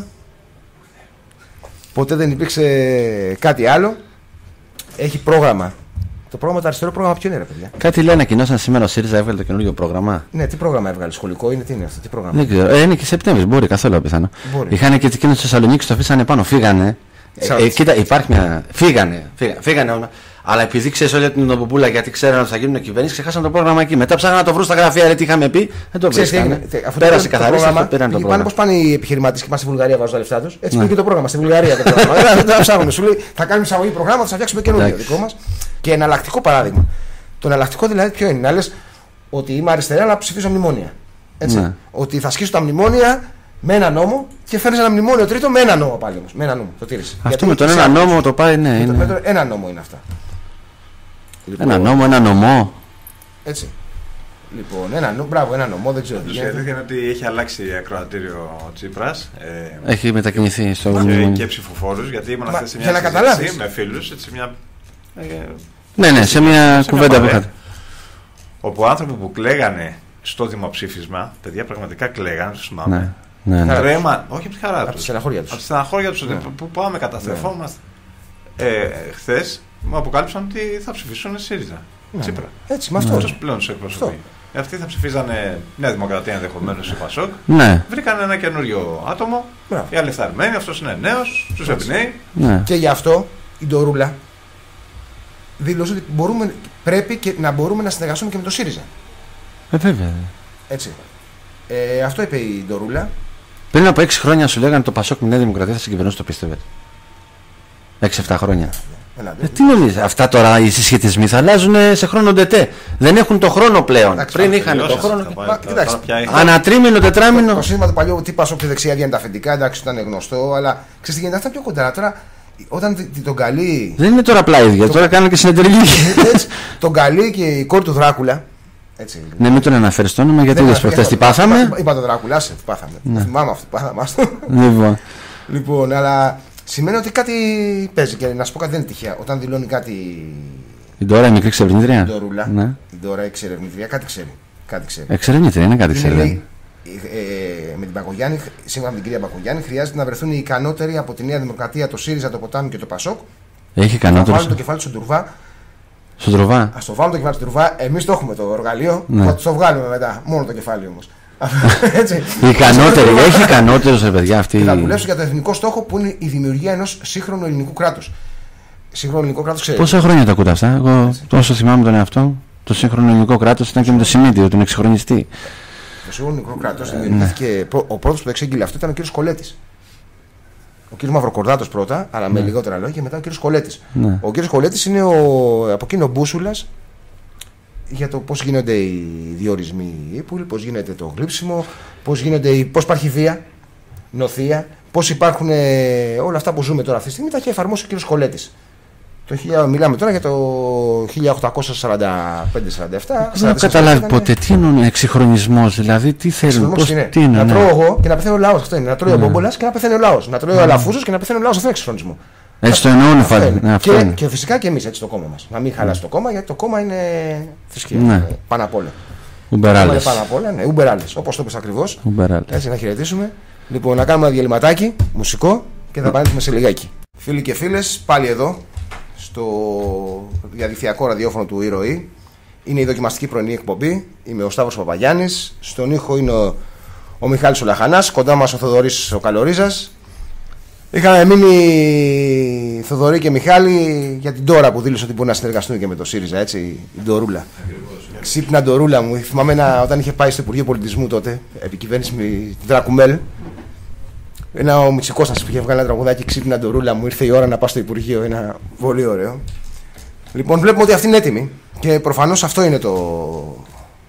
Ποτέ δεν υπήρξε κάτι άλλο. Έχει πρόγραμμα. Το πρόγραμμα, το αριστερό πρόγραμμα, ποιο είναι, ρε παιδιά. Κάτι λέει, ανακοινώσαν σήμερα ο ΣΥΡΙΖΑ έβγαλε το καινούργιο πρόγραμμα. Ναι, τι πρόγραμμα έβγαλε, σχολικό είναι, τι είναι αυτό, τι πρόγραμμα. Δεν ξέρω, ε, είναι και Σεπτέμβρη, μπορεί καθόλου απίθανο. Είχαν και εκείνο στη Θεσσαλονίκη, το αφήσανε πάνω, φύγανε. Ε, ε, κοίτα, υπάρχει μια. Φύγανε, φύγανε, φύγανε αλλά επειδή ξέρει όλη την Νοποπούλα γιατί ξέραν ότι θα γίνουν κυβέρνηση, ξεχάσαν το πρόγραμμα εκεί. Μετά ψάχναν να το βρουν στα γραφεία, λέει τι είχαμε πει, δεν το βρίσκανε. Πέρασε καθαρίστηκε, πήραν το πρόγραμμα. Πώ πάνε οι επιχειρηματίε και πάνε στη Βουλγαρία, βάζουν τα λεφτά του. Έτσι πήγε το πρόγραμμα στη Βουλγαρία. Δεν θα ψάχνουμε, σου λέει θα κάνουμε εισαγωγή προγράμματο, θα φτιάξουμε καινούργιο δικό μα. Και εναλλακτικό παράδειγμα. Το εναλλακτικό δηλαδή ποιο είναι, να λε ότι είμαι αριστερά αλλά ψηφίζω μνημόνια. Έτσι. Ότι θα σκίσω τα μνημόνια με ένα νόμο και φέρνει ένα μνημόνιο τρίτο με ένα νόμο πάλι όμως. Με ένα νόμο. Το τήρησε. Αυτό με τον ένα νόμο το πάει, ναι. Είναι. Το, ένα νόμο είναι αυτά. Λοιπόν, ένα νόμο, ένα νομό. Έτσι. Λοιπόν, ένα νόμο, μπράβο, ένα νομό, δεν ξέρω. Η αλήθεια είναι ότι έχει αλλάξει ακροατήριο ο Τσίπρας. Ε, έχει μετακινηθεί στο και, και ψηφοφόρους, γιατί ήμουν χθες σε μια συζήτηση με φίλους. Έτσι, μια, ε, ναι, ναι, σε μια σε κουβέντα που είχατε. Όπου άνθρωποι που κλαίγανε στο δημοψήφισμα, παιδιά πραγματικά κλαίγανε, το θυμάμαι. Ναι, ναι. Τρέμα, όχι από τη χαρά τους. Από τη στεναχώρια τους. Από τη στεναχώρια τους, ναι. Που πάμε, καταστρεφόμαστε. Ναι. Ε, χθες μου αποκάλυψαν ότι θα ψηφίσουν ΣΥΡΙΖΑ. Ναι. Τσίπρα. Έτσι, με αυτό. Αυτός πλέον τους εκπροσωπεί. Αυτοί θα ψηφίζανε Νέα Δημοκρατία ενδεχομένως ή Πασόκ. Ναι. Βρήκαν ένα καινούριο άτομο. Οι άλλοι ευθαρμένοι, αυτός είναι νέος, τους εμπνέει. Ναι. Και γι' αυτό η Ντορούλα δήλωσε ότι μπορούμε, πρέπει και να μπορούμε να συνεργαστούμε και με το ΣΥΡΙΖΑ. Ε, βέβαια. Έτσι. Ε, αυτό είπε η Ντορούλα. Πριν από έξι χρόνια σου λέγανε το Πασόκ με Νέα Δημοκρατία θα συγκυβερνούσε, το πίστευε. έξι εφτά χρόνια. Ε, τι νομίζεις, αυτά τώρα οι συσχετισμοί θα αλλάζουν σε χρόνο ντετέ. Δεν έχουν το χρόνο πλέον. Εντάξει, πριν είχαν το χρόνο. Ανά τρίμηνο, τετράμηνο. Το σύστημα του παλιού τι Πασόκ τη δεξιά βγαίνει τα αφεντικά, εντάξει, ήταν γνωστό, αλλά ξέρεις τι γίνεται, αυτά πιο κοντά. Τώρα όταν τον καλεί. Δεν είναι τώρα απλά ίδια, τώρα κάνουν και συνεταιρική. Τον καλεί και η κόρη του Δράκουλα. Έτσι, ναι, μην τον αναφέρει το όνομα γιατί είδες προχτές τι πάθαμε. Είπα τον Δράκουλα, σε τι πάθαμε. Ναι. Θυμάμαι αυτό, πάθαμε αυτό. Λοιπόν. Λοιπόν, αλλά σημαίνει ότι κάτι παίζει και να σου πω κάτι δεν είναι τυχαία. Όταν δηλώνει κάτι. Η Ντόρα η μικρή εξερευνήτρια. Η Ντορούλα. Ναι. Η Ντόρα η εξερευνήτρια κάτι ξέρει. Κάτι ξέρει. Εξερευνήτρια είναι κάτι ξέρει. Λέει, ε, με την Μπακογιάννη, σύμφωνα με την κυρία Μπακογιάννη, χρειάζεται να βρεθούν οι ικανότεροι από τη Νέα Δημοκρατία, το ΣΥΡΙΖΑ, το Ποτάμι και το Πασόκ. Έχει ικανότεροι. Να βάλουν το κεφάλι στον Τουρβά. Στον Τροβά. Α το βάλουμε το κεφάλι στον Τουρβά. Εμείς το έχουμε το εργαλείο. Ναι. Θα το βγάλουμε μετά. Μόνο το κεφάλι όμως. Οι ικανότεροι. Έχει ικανότερους ρε παιδιά αυτοί. Θα δουλέψω για το εθνικό στόχο που είναι η δημιουργία ενός σύγχρονου ελληνικού κράτους. Σύγχρονο ελληνικό κράτος ξέρετε. Πόσα χρόνια τα ακούτε αυτά. Εγώ τόσο θυμάμαι τον εαυτό. Το σύγχρονο ελληνικό κράτος ήταν και με το Σιμίτιο, τον εξυγχρονιστή. Το σύγχρονο ελληνικό κράτος δημιουργήθηκε. Ναι. Ο πρώτος που το εξήγηλε αυτό ήταν ο κ. Κολέτης. Ο κ. Μαυροκορδάτος πρώτα, αλλά με ναι. λιγότερα λόγια, και μετά ο κ. Κολέτης. Ναι. Ο κ. Κολέτης είναι ο, από εκείνο μπούσουλας για το πώς γίνονται οι διορισμοί ύπουλοι, πώς γίνεται το γλύψιμο, πώς, πώς υπάρχει βία, νοθεία, πώς υπάρχουν ε, όλα αυτά που ζούμε τώρα αυτή τη στιγμή, τα έχει εφαρμόσει ο κ. Κολέτης. Το, μιλάμε τώρα για το χίλια οκτακόσια σαράντα πέντε σαράντα επτά. Δεν έχω καταλάβει ποτέ τι είναι εξυγχρονισμός, δηλαδή τι θέλουν. Πώς, είναι. Τι είναι, να ναι. τρώω εγώ και να πεθαίνει ο λαός. Αυτό είναι. Να τρώει ο Μπόμπολας και να πεθαίνει ο λαός. Να τρώει ο Αλαφούζος και να πεθαίνει ο λαός. Αυτό είναι εξυγχρονισμό. Έτσι το εννοούν πάλι. Ναι, και, και φυσικά και εμείς έτσι το κόμμα μας. Να μην χαλάσει το κόμμα, γιατί το κόμμα είναι θρησκεία. Ναι. Πάνω απ' όλα. Ουμπεράλες. Πάνω απ' όλα, ναι, ουμπεράλες. Όπως το είπες ακριβώς. Έτσι να χαιρετήσουμε. Λοιπόν, να κάνουμε ένα διαλυματάκι μουσικό και θα επανέλθουμε σε λιγάκι. Φίλοι και φίλες, πάλι εδώ στο διαδικτυακό ραδιόφωνο του ηρωή. Είναι η δοκιμαστική πρωινή εκπομπή. Είμαι ο Σταύρος Παπαγιάννης. Στον ήχο είναι ο, ο Μιχάλης ο Λαχανάς. Κοντά μας ο Θοδωρής ο Καλορίζας. Είχαμε μείνει Θοδωρή και Μιχάλη για την Τώρα που δήλωσε ότι μπορεί να συνεργαστούν και με το ΣΥΡΙΖΑ. Έτσι, η Ντορούλα. Ξύπνα Ντορούλα μου. Θυμάμαι ένα, όταν είχε πάει στο Υπουργείο Πολιτισμού τότε, επικυβέρνηση με την Δρακουμέλ. Ένα ο Μητσικός σας είχε βγάλει ένα τραγουδάκι, Ξύπνα Ντορούλα μου, ήρθε η ώρα να πάω στο Υπουργείο. Ένα πολύ ωραίο. Λοιπόν, βλέπουμε ότι αυτή είναι έτοιμη και προφανώς αυτό είναι το,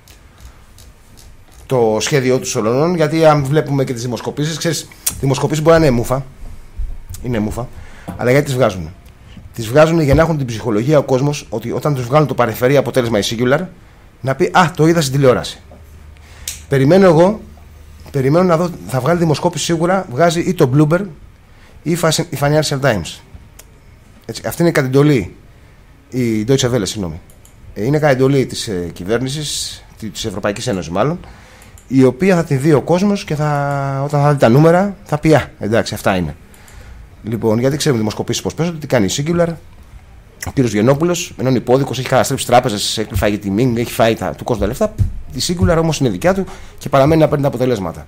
το σχέδιο του όλων. Γιατί αν βλέπουμε και τις δημοσκοπήσεις, ξέρεις, δημοσκοπήσεις μπορεί να είναι μούφα. Είναι μούφα, αλλά γιατί τις βγάζουν. Τις βγάζουν για να έχουν την ψυχολογία ο κόσμος ότι όταν τους βγάλουν το παρεφερή αποτέλεσμα η Singular, να πει Α, το είδα στην τηλεόραση. Περιμένω εγώ. Περιμένω να δω, θα βγάλει δημοσκόπηση σίγουρα, βγάζει ή το Bloomberg ή η Financial Times. Έτσι, αυτή είναι η κατεντολή, η Deutsche Welle, συγγνώμη. Είναι κατεντολή της ε, κυβέρνησης, της Ευρωπαϊκής Ένωσης μάλλον, η οποία θα την δει ο κόσμος και θα, όταν θα δει τα νούμερα θα πει Α, εντάξει, αυτά είναι. Λοιπόν, γιατί ξέρουμε δημοσκοπήσεις πώς παίζονται, τι κάνει η Singular. Ο κύριος Γεννόπουλος, ενώ είναι υπόδικος, έχει καταστρέψει τράπεζες, έχει φάει τη Μίνγκ, έχει φάει τα, του κόσμου τα λεφτά. Η Singular όμως είναι δικιά του και παραμένει να παίρνει τα αποτελέσματα.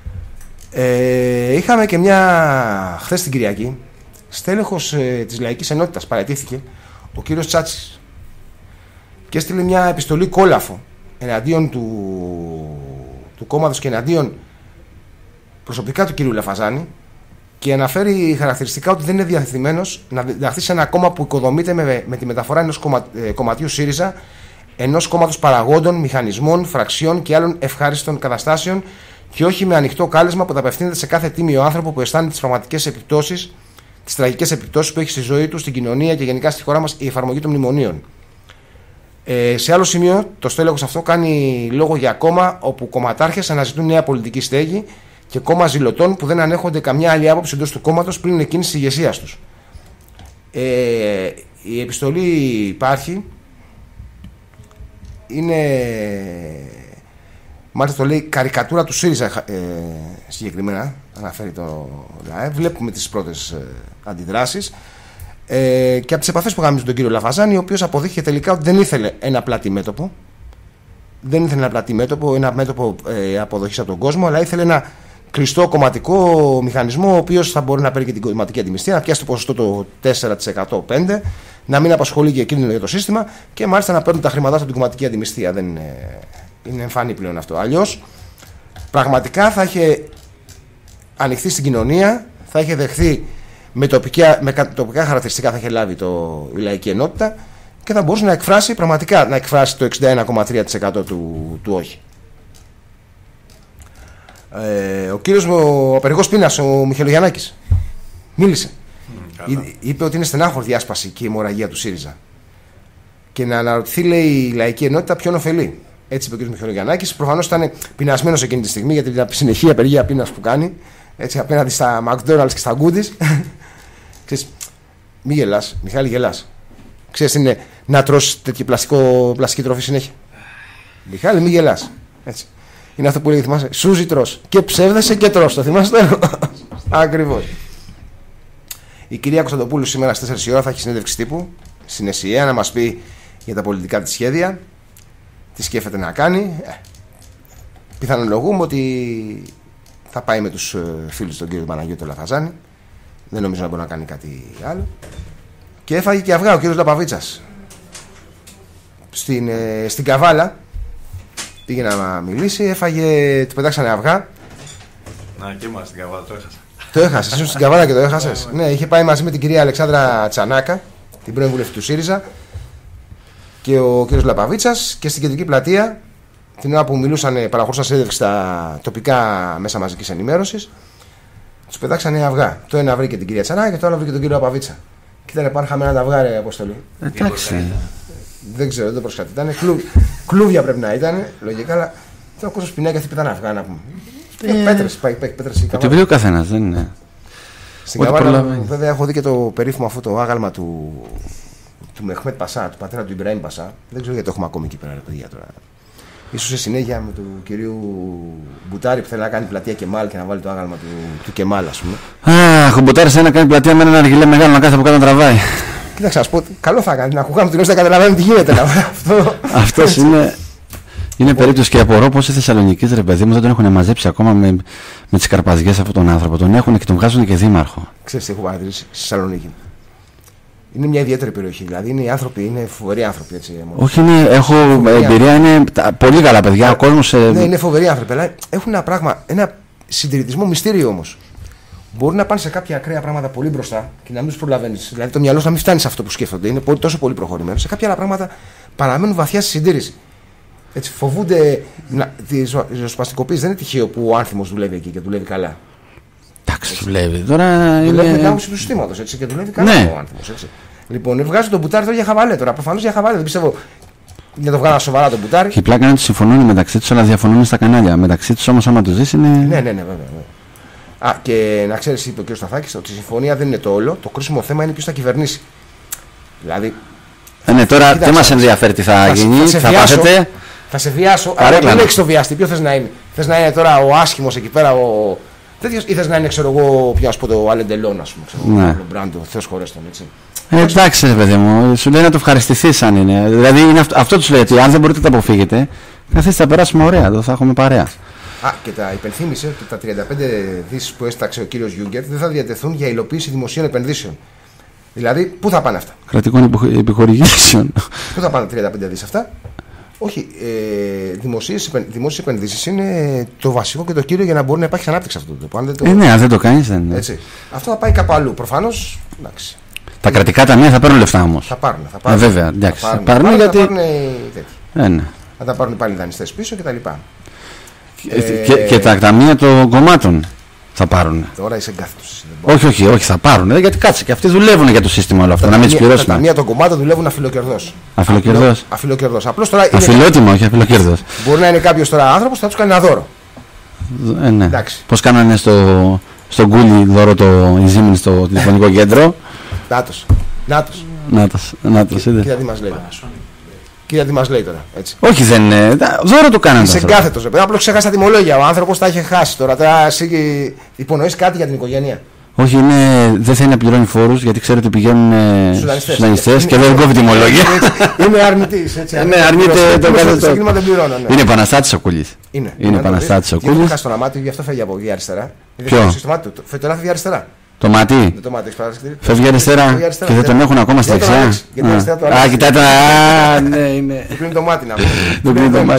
Ε, είχαμε και μια. Χθες την Κυριακή, στέλεχος ε, της Λαϊκής Ενότητας παραιτήθηκε, ο κύριος Τσάτσης. Και έστειλε μια επιστολή κόλαφο εναντίον του, του κόμματος και εναντίον προσωπικά του κύριου Λαφαζάνη. Και αναφέρει χαρακτηριστικά ότι δεν είναι διαθετημένος να διδαχθεί σε ένα κόμμα που οικοδομείται με, με τη μεταφορά ενός κομμα, ε, κομματιού ΣΥΡΙΖΑ, ενός κόμματος παραγόντων, μηχανισμών, φραξιών και άλλων ευχάριστων καταστάσεων, και όχι με ανοιχτό κάλεσμα που θα απευθύνεται σε κάθε τίμιο άνθρωπο που αισθάνεται τις πραγματικές επιπτώσεις, τις τραγικές επιπτώσεις που έχει στη ζωή του, στην κοινωνία και γενικά στη χώρα μας η εφαρμογή των μνημονίων. Ε, σε άλλο σημείο, το στέλεχος αυτό κάνει λόγο για κόμμα όπου κομματάρχες αναζητούν νέα πολιτική στέγη και κόμμα ζηλωτών που δεν ανέχονται καμιά άλλη άποψη εντός του κόμματος πλην εκείνης της ηγεσίας τους. Ε, η επιστολή υπάρχει. Είναι. Μάλιστα το λέει καρικατούρα του ΣΥΡΙΖΑ ε, συγκεκριμένα. Αναφέρει το ΛΑΕ. Βλέπουμε τις πρώτες ε, αντιδράσεις. Ε, και από τις επαφές που είχαμε με τον κύριο Λαφαζάνη, ο οποίος αποδείχθηκε τελικά ότι δεν ήθελε ένα πλάτη μέτωπο. Δεν ήθελε ένα πλάτη μέτωπο, ένα μέτωπο ε, αποδοχής από τον κόσμο, αλλά ήθελε ένα κλειστό κομματικό μηχανισμό, ο οποίος θα μπορεί να παίρνει και την κομματική αντιμιστία, να πιάσει το ποσοστό το τέσσερα τοις εκατό, πέντε τοις εκατό, να μην απασχολεί και κίνδυνο για το σύστημα και μάλιστα να παίρνουν τα χρήματά από την κομματική αντιμιστία. Δεν είναι, είναι εμφανή πλέον αυτό. Αλλιώς, πραγματικά θα είχε ανοιχθεί στην κοινωνία, θα είχε δεχθεί με τοπικά, με τοπικά χαρακτηριστικά, θα είχε λάβει το, η Λαϊκή Ενότητα και θα μπορούσε να εκφράσει πραγματικά να εκφράσει το εξήντα ένα κόμμα τρία τοις εκατό του, του όχι. Ε, ο κύριος ο απεργός πείνας, ο Μιχελογιαννάκης, μίλησε. Mm, είπε ότι είναι στενάχωρη διάσπαση και η αιμορραγία του ΣΥΡΙΖΑ. Και να αναρωτηθεί, λέει, η Λαϊκή Ενότητα ποιον ωφελεί. Έτσι είπε ο κύριος Μιχελογιαννάκης. Προφανώς ήταν πεινασμένος εκείνη τη στιγμή για την συνεχή απεργία πείνας που κάνει. Έτσι απέναντι στα McDonald's και στα Goodies. Ξέρεις, μη γελάς, Μιχάλη, γελάς. Ξέρεις τι είναι να τρως τέτοια πλαστικό, πλαστική τροφή συνέχεια. Μιχάλη, μη γελάς. Έτσι. Είναι αυτό που λέει, θυμάσαι, σούζι τρως. Και ψεύδεσαι και τρως. Το θυμάσαι? Ακριβώς. Η κυρία Κωνσταντοπούλου σήμερα στις τέσσερις η ώρα θα έχει συνέντευξη τύπου στην ΕΣΥΕ να μας πει για τα πολιτικά της σχέδια. Τι σκέφτεται να κάνει. Ε, πιθανολογούμε ότι θα πάει με τους φίλους τον κύριο Παναγιώτο Λαφαζάνη. Δεν νομίζω να μπορεί να κάνει κάτι άλλο. Και έφαγε και αυγά ο κύριος Λαπαβίτσας. Στην, ε, στην Καβάλα πήγε να μιλήσει, έφαγε, του πετάξανε αυγά. Να, και είμαστε στην Καβάλα, το έχασα. Το έχασες, ήσουν στην Καβάλα και το έχασες. Ναι, είχε πάει μαζί με την κυρία Αλεξάνδρα Τσανάκα, την πρώην βουλευτή του ΣΥΡΙΖΑ, και ο κύριος Λαπαβίτσας, και στην κεντρική πλατεία, την ώρα που μιλούσαν, παραχωρούσαν συνέντευξη στα τοπικά μέσα μαζικής ενημέρωσης, Τους πετάξανε αυγά. Το ένα βρήκε την κυρία Τσανά και το άλλο βρήκε τον κύριο Απαβίτσα. Και ήταν πάνω χαμένα τα αυγά, ρε Αποστολή. Εντάξει. Δεν ξέρω, δεν το προσκατεί. Ήταν κλου... κλούβια πρέπει να ήταν, λογικά, αλλά τώρα ο κόσμος πεινάει και αυτοί πετάνε αυγά να πούμε. Ε... Πέτρες, πάει πέτρες. Το βρει ο καθένας, δεν είναι. Στην Καβάλα, βέβαια, έχω δει και το περίφημο αυτό το άγαλμα του, του Μεχμέτ Πασά, του πατέρα του Ιμπραήμ Πασά. Δεν ξέρω γιατί το έχουμε ακόμη εκεί πέρα, ρε παιδιά τώρα. Ίσως σε συνέχεια με του κυρίου Μπουτάρη που θέλει να κάνει πλατεία Κεμάλ και να βάλει το άγαλμα του, του Κεμάλ, ας πούμε. Αχ, ο Μπουτάρης θέλει να κάνει πλατεία με ένα αργυλέ μεγάλο να κάθεται από κάτω να τραβάει. Κοίταξε, να σου πω, καλό θα κάνει. Να ακούγαμε την ώστε να καταλαβαίνουμε τι γίνεται. Αυτό Αυτός είναι. Είναι περίπτωση και απορώ πως οι Θεσσαλονικείς, ρε παιδί μου, δεν τον έχουν μαζέψει ακόμα με, με τις καρπαζιές αυτόν τον άνθρωπο. Τον έχουν και τον βγάζουν και δήμαρχο. Ξέρεις τι έχω παρατηρήσει στη Θεσσαλονίκη. Είναι μια ιδιαίτερη περιοχή. Δηλαδή είναι οι άνθρωποι, είναι φοβεροί άνθρωποι. Έτσι, όχι, είναι, έχω εμπειρία, είναι πολύ καλά παιδιά. Ο κόσμος, ναι, είναι φοβεροί άνθρωποι. Αλλά έχουν ένα πράγμα, ένα συντηρητισμό μυστήριο όμως. Μπορεί να πάνε σε κάποια ακραία πράγματα πολύ μπροστά και να μην του προλαβαίνει. Δηλαδή το μυαλό σου να μην φτάνει σε αυτό που σκέφτονται. Είναι πολύ, τόσο πολύ προχωρημένο. Σε κάποια άλλα πράγματα παραμένουν βαθιά στη συντήρηση. Έτσι, φοβούνται να, τη ριζοσπαστικοποίηση. Δεν είναι τυχαίο που ο άνθιμος δουλεύει εκεί και δουλεύει καλά. Εντάξει, δουλεύει. Τώρα δουλεύει είναι... με κάμψη του συστήματος και δουλεύει καλά, ναι, ο άνθιμος. Έτσι. Λοιπόν, βγάζουν τον Μπουτάρι τώρα για χαβαλέ. Τώρα προφανώς για χαβαλέ. Δεν πιστεύω να το βγάλω σοβαρά τον Μπουτάρι. Και η πλάκα είναι ότι συμφωνούν μεταξύ τους, αλλά διαφωνούν στα κανάλια. Μεταξύ τους όμως, άμα το ζεις, είναι. Ναι, ναι, ναι, βέβαια. βέβαια. Α, και να ξέρεις, είπε ο κ. Σταθάκης, ότι η συμφωνία δεν είναι το όλο. Το κρίσιμο θέμα είναι ποιος θα κυβερνήσει. Δηλαδή. Ε, ναι, τώρα τι μας ενδιαφέρει τι θα, θα γίνει, θα, θα πάθετε. Θα σε βιάσω, αλλά δεν έχεις το βιαστή. Ποιο θες να είναι. Θες να είναι τώρα ο άσχημος εκεί πέρα, ο τέτοιος, ή θες να είναι, ξέρω εγώ, ποιο να σου πω, το Αλεντελόν, ας πούμε. Ξέρω, ναι. Το Μπράντο, Θεός χωρές τον, έτσι. Ε, εντάξει, ρε παιδί μου, σου λέει να το ευχαριστηθείς αν είναι. Δηλαδή είναι αυτό, αυτό του λέει ότι αν δεν μπορείτε να το αποφύγετε, καθίστε θα περάσουμε ωραία, εδώ θα έχουμε παρέα. Α, και τα υπενθύμησε ότι τα τριάντα πέντε δισεκατομμύρια που έσταξε ο κύριος Γιούγκερ δεν θα διατεθούν για υλοποίηση δημοσίων επενδύσεων. Δηλαδή, πού θα πάνε αυτά. Κρατικών επιχορηγήσεων. Πού θα πάνε τα τριάντα πέντε δισεκατομμύρια αυτά. Όχι, ε, δημόσιες επενδύσεις είναι το βασικό και το κύριο για να μπορεί να υπάρχει ανάπτυξη αυτό το τόπο. Το... Ε, ναι, αν δεν το κάνεις δεν είναι. Έτσι. Αυτό θα πάει κάπου αλλού. Προφανώς, εντάξει. Τα είναι... κρατικά ταμεία θα παίρνουν λεφτά όμως. Θα πάρουν. Θα πάρουν. Ε, βέβαια, εντάξει. Θα πάρουν, θα πάρουν, γιατί... θα πάρουν ε, ναι. Θα τα πάρουν πάλι δανειστές πίσω κτλ. Και, ε, και, και τα ταμεία των κομμάτων θα πάρουν. Τώρα είσαι εγκάθετος. Όχι, όχι, όχι, θα πάρουν. Γιατί κάτσε και αυτοί δουλεύουν για το σύστημα όλο αυτό. Τα να μην του πληρώσουν. Τα ταμεία των κομμάτων δουλεύουν αφιλοκερδός. Αφιλοκερδός. Αφιλοκερδός. Απλώς τώρα. Αφιλότιμο, είναι... όχι αφιλοκερδός. Μπορεί να είναι κάποιος τώρα άνθρωπος που θα του κάνει ένα δώρο. Ε, ναι. Πώς κάνανε στο, στο Γκούλι δώρο το Ιζήμιν στο τηλεφωνικό κέντρο. Νάτος. Νάτος. Νάτος. Νάτος. Κοίτα τι μας λέει. Κοίτα τι μας λέει τώρα. Έτσι. Όχι, δεν είναι. Δώρο του κάνανε. Είσαι εγκάθετος. Απλώς ξέχασα τα τιμολόγια. Ο άνθρωπος τα είχε χάσει τώρα. Τώρα εσύ υπονοείς κάτι για την οικογένεια. Όχι, είναι, δεν θέλει να πληρώνει φόρους γιατί ξέρει ότι πηγαίνουν στους δανειστές και δεν κόβει τιμολόγια. Είναι αρνητής. Ναι, αρνείται το καθεστώς. Είναι επαναστάτης ο Κούλης. Είναι επαναστάτης ο Κούλης. Δεν χάσει το μάτι, γι' αυτό φεύγει από εκεί αριστερά. Ποιο? Φεύγει φεύγει αριστερά. Το μάτι. Φεύγει αριστερά και δεν τον έχουν ακόμα στη δεξιά. Α, κοιτάτε. Ναι, είναι. Του κλείνει το μάτι να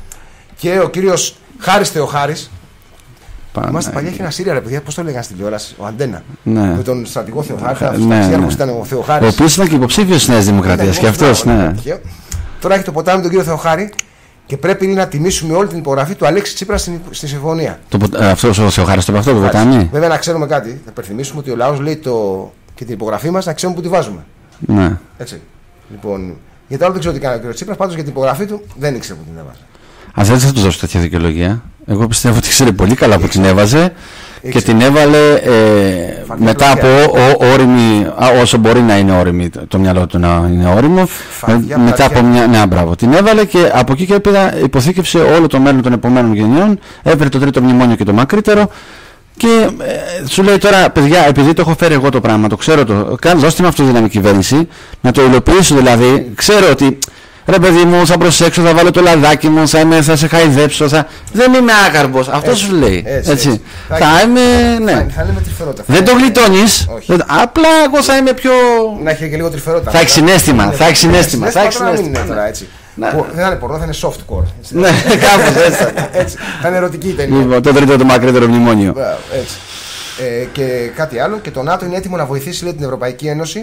και ο κύριος Χάρης Θεοχάρης. Είμαστε παλιά, είχε ένα Σύρια, ρε παιδιά, πώς το λέγανε στην τηλεόραση, ο Αντένα. Ναι. Με τον στρατηγό Θεοχάρη. Ναι, ναι. Ήταν ο Θεοχάρης. Ο οποίος ήταν και υποψήφιος της Νέας Δημοκρατίας. Και αυτός, ναι. Τώρα έχει το ποτάμι τον κύριο Θεοχάρη και πρέπει να τιμήσουμε όλη την υπογραφή του Αλέξη Τσίπρα στη, στη συμφωνία. Αυτό ο Θεοχάρης το αυτό, το ποτάμι. Βέβαια, να ξέρουμε κάτι. Θα υπενθυμίσουμε ότι ο λαός λέει το... και την υπογραφή μας να ξέρουμε που τη βάζουμε. Ναι. Έτσι. Λοιπόν, για το άλλο δεν ξέρω τι κάνει ο κύριο Τσίπρας, πάντως για την υπογραφή του δεν ήξερε που την έβαζε. Αν δεν θα του δώσω τέτοια δικαιολογία. Εγώ πιστεύω ότι ξέρει πολύ καλά που την έβαζε και την έβαλε ε, μετά από ό, όριμη, όσο μπορεί να είναι όριμη, το μυαλό του να είναι όριμο. Φαδιά, μετά από μια. Ναι, μπράβο. Την έβαλε και από εκεί και πέρα υποθήκευσε όλο το μέλλον των επομένων γενιών. Έφερε το τρίτο μνημόνιο και το μακρύτερο. Και ε, σου λέει τώρα, παιδιά, επειδή το έχω φέρει εγώ το πράγμα, το ξέρω το. Δώστε με αυτοδύναμη κυβέρνηση, να το υλοποιήσω δηλαδή. Ξέρω ότι. Ρε παιδί μου, θα προσέξω, θα βάλω το λαδάκι μου, θα, είμαι, θα σε χαϊδέψω. Θα... Δεν είμαι άκαρπος. Αυτό σου λέει. Έτσι, έτσι. έτσι. Θα, θα είμαι. Ναι. Θα, θα είναι με τρυφερότητα. Δεν το γλιτώνεις. Απλά εγώ θα είμαι πιο. Να έχει και λίγο τρυφερότητα. Θα έχει συνέστημα. Θα έχει συνέστημα. Θα έχει συνέστημα. Δεν θα είναι πορνό, θα είναι softcore. Ναι, κάπως έτσι. Θα είναι ερωτική η ταινία. Λοιπόν, το τρίτο το μακρύτερο μνημόνιο. Έτσι. Και κάτι άλλο. Και το ΝΑΤΟ είναι έτοιμο να βοηθήσει την Ευρωπαϊκή Ένωση.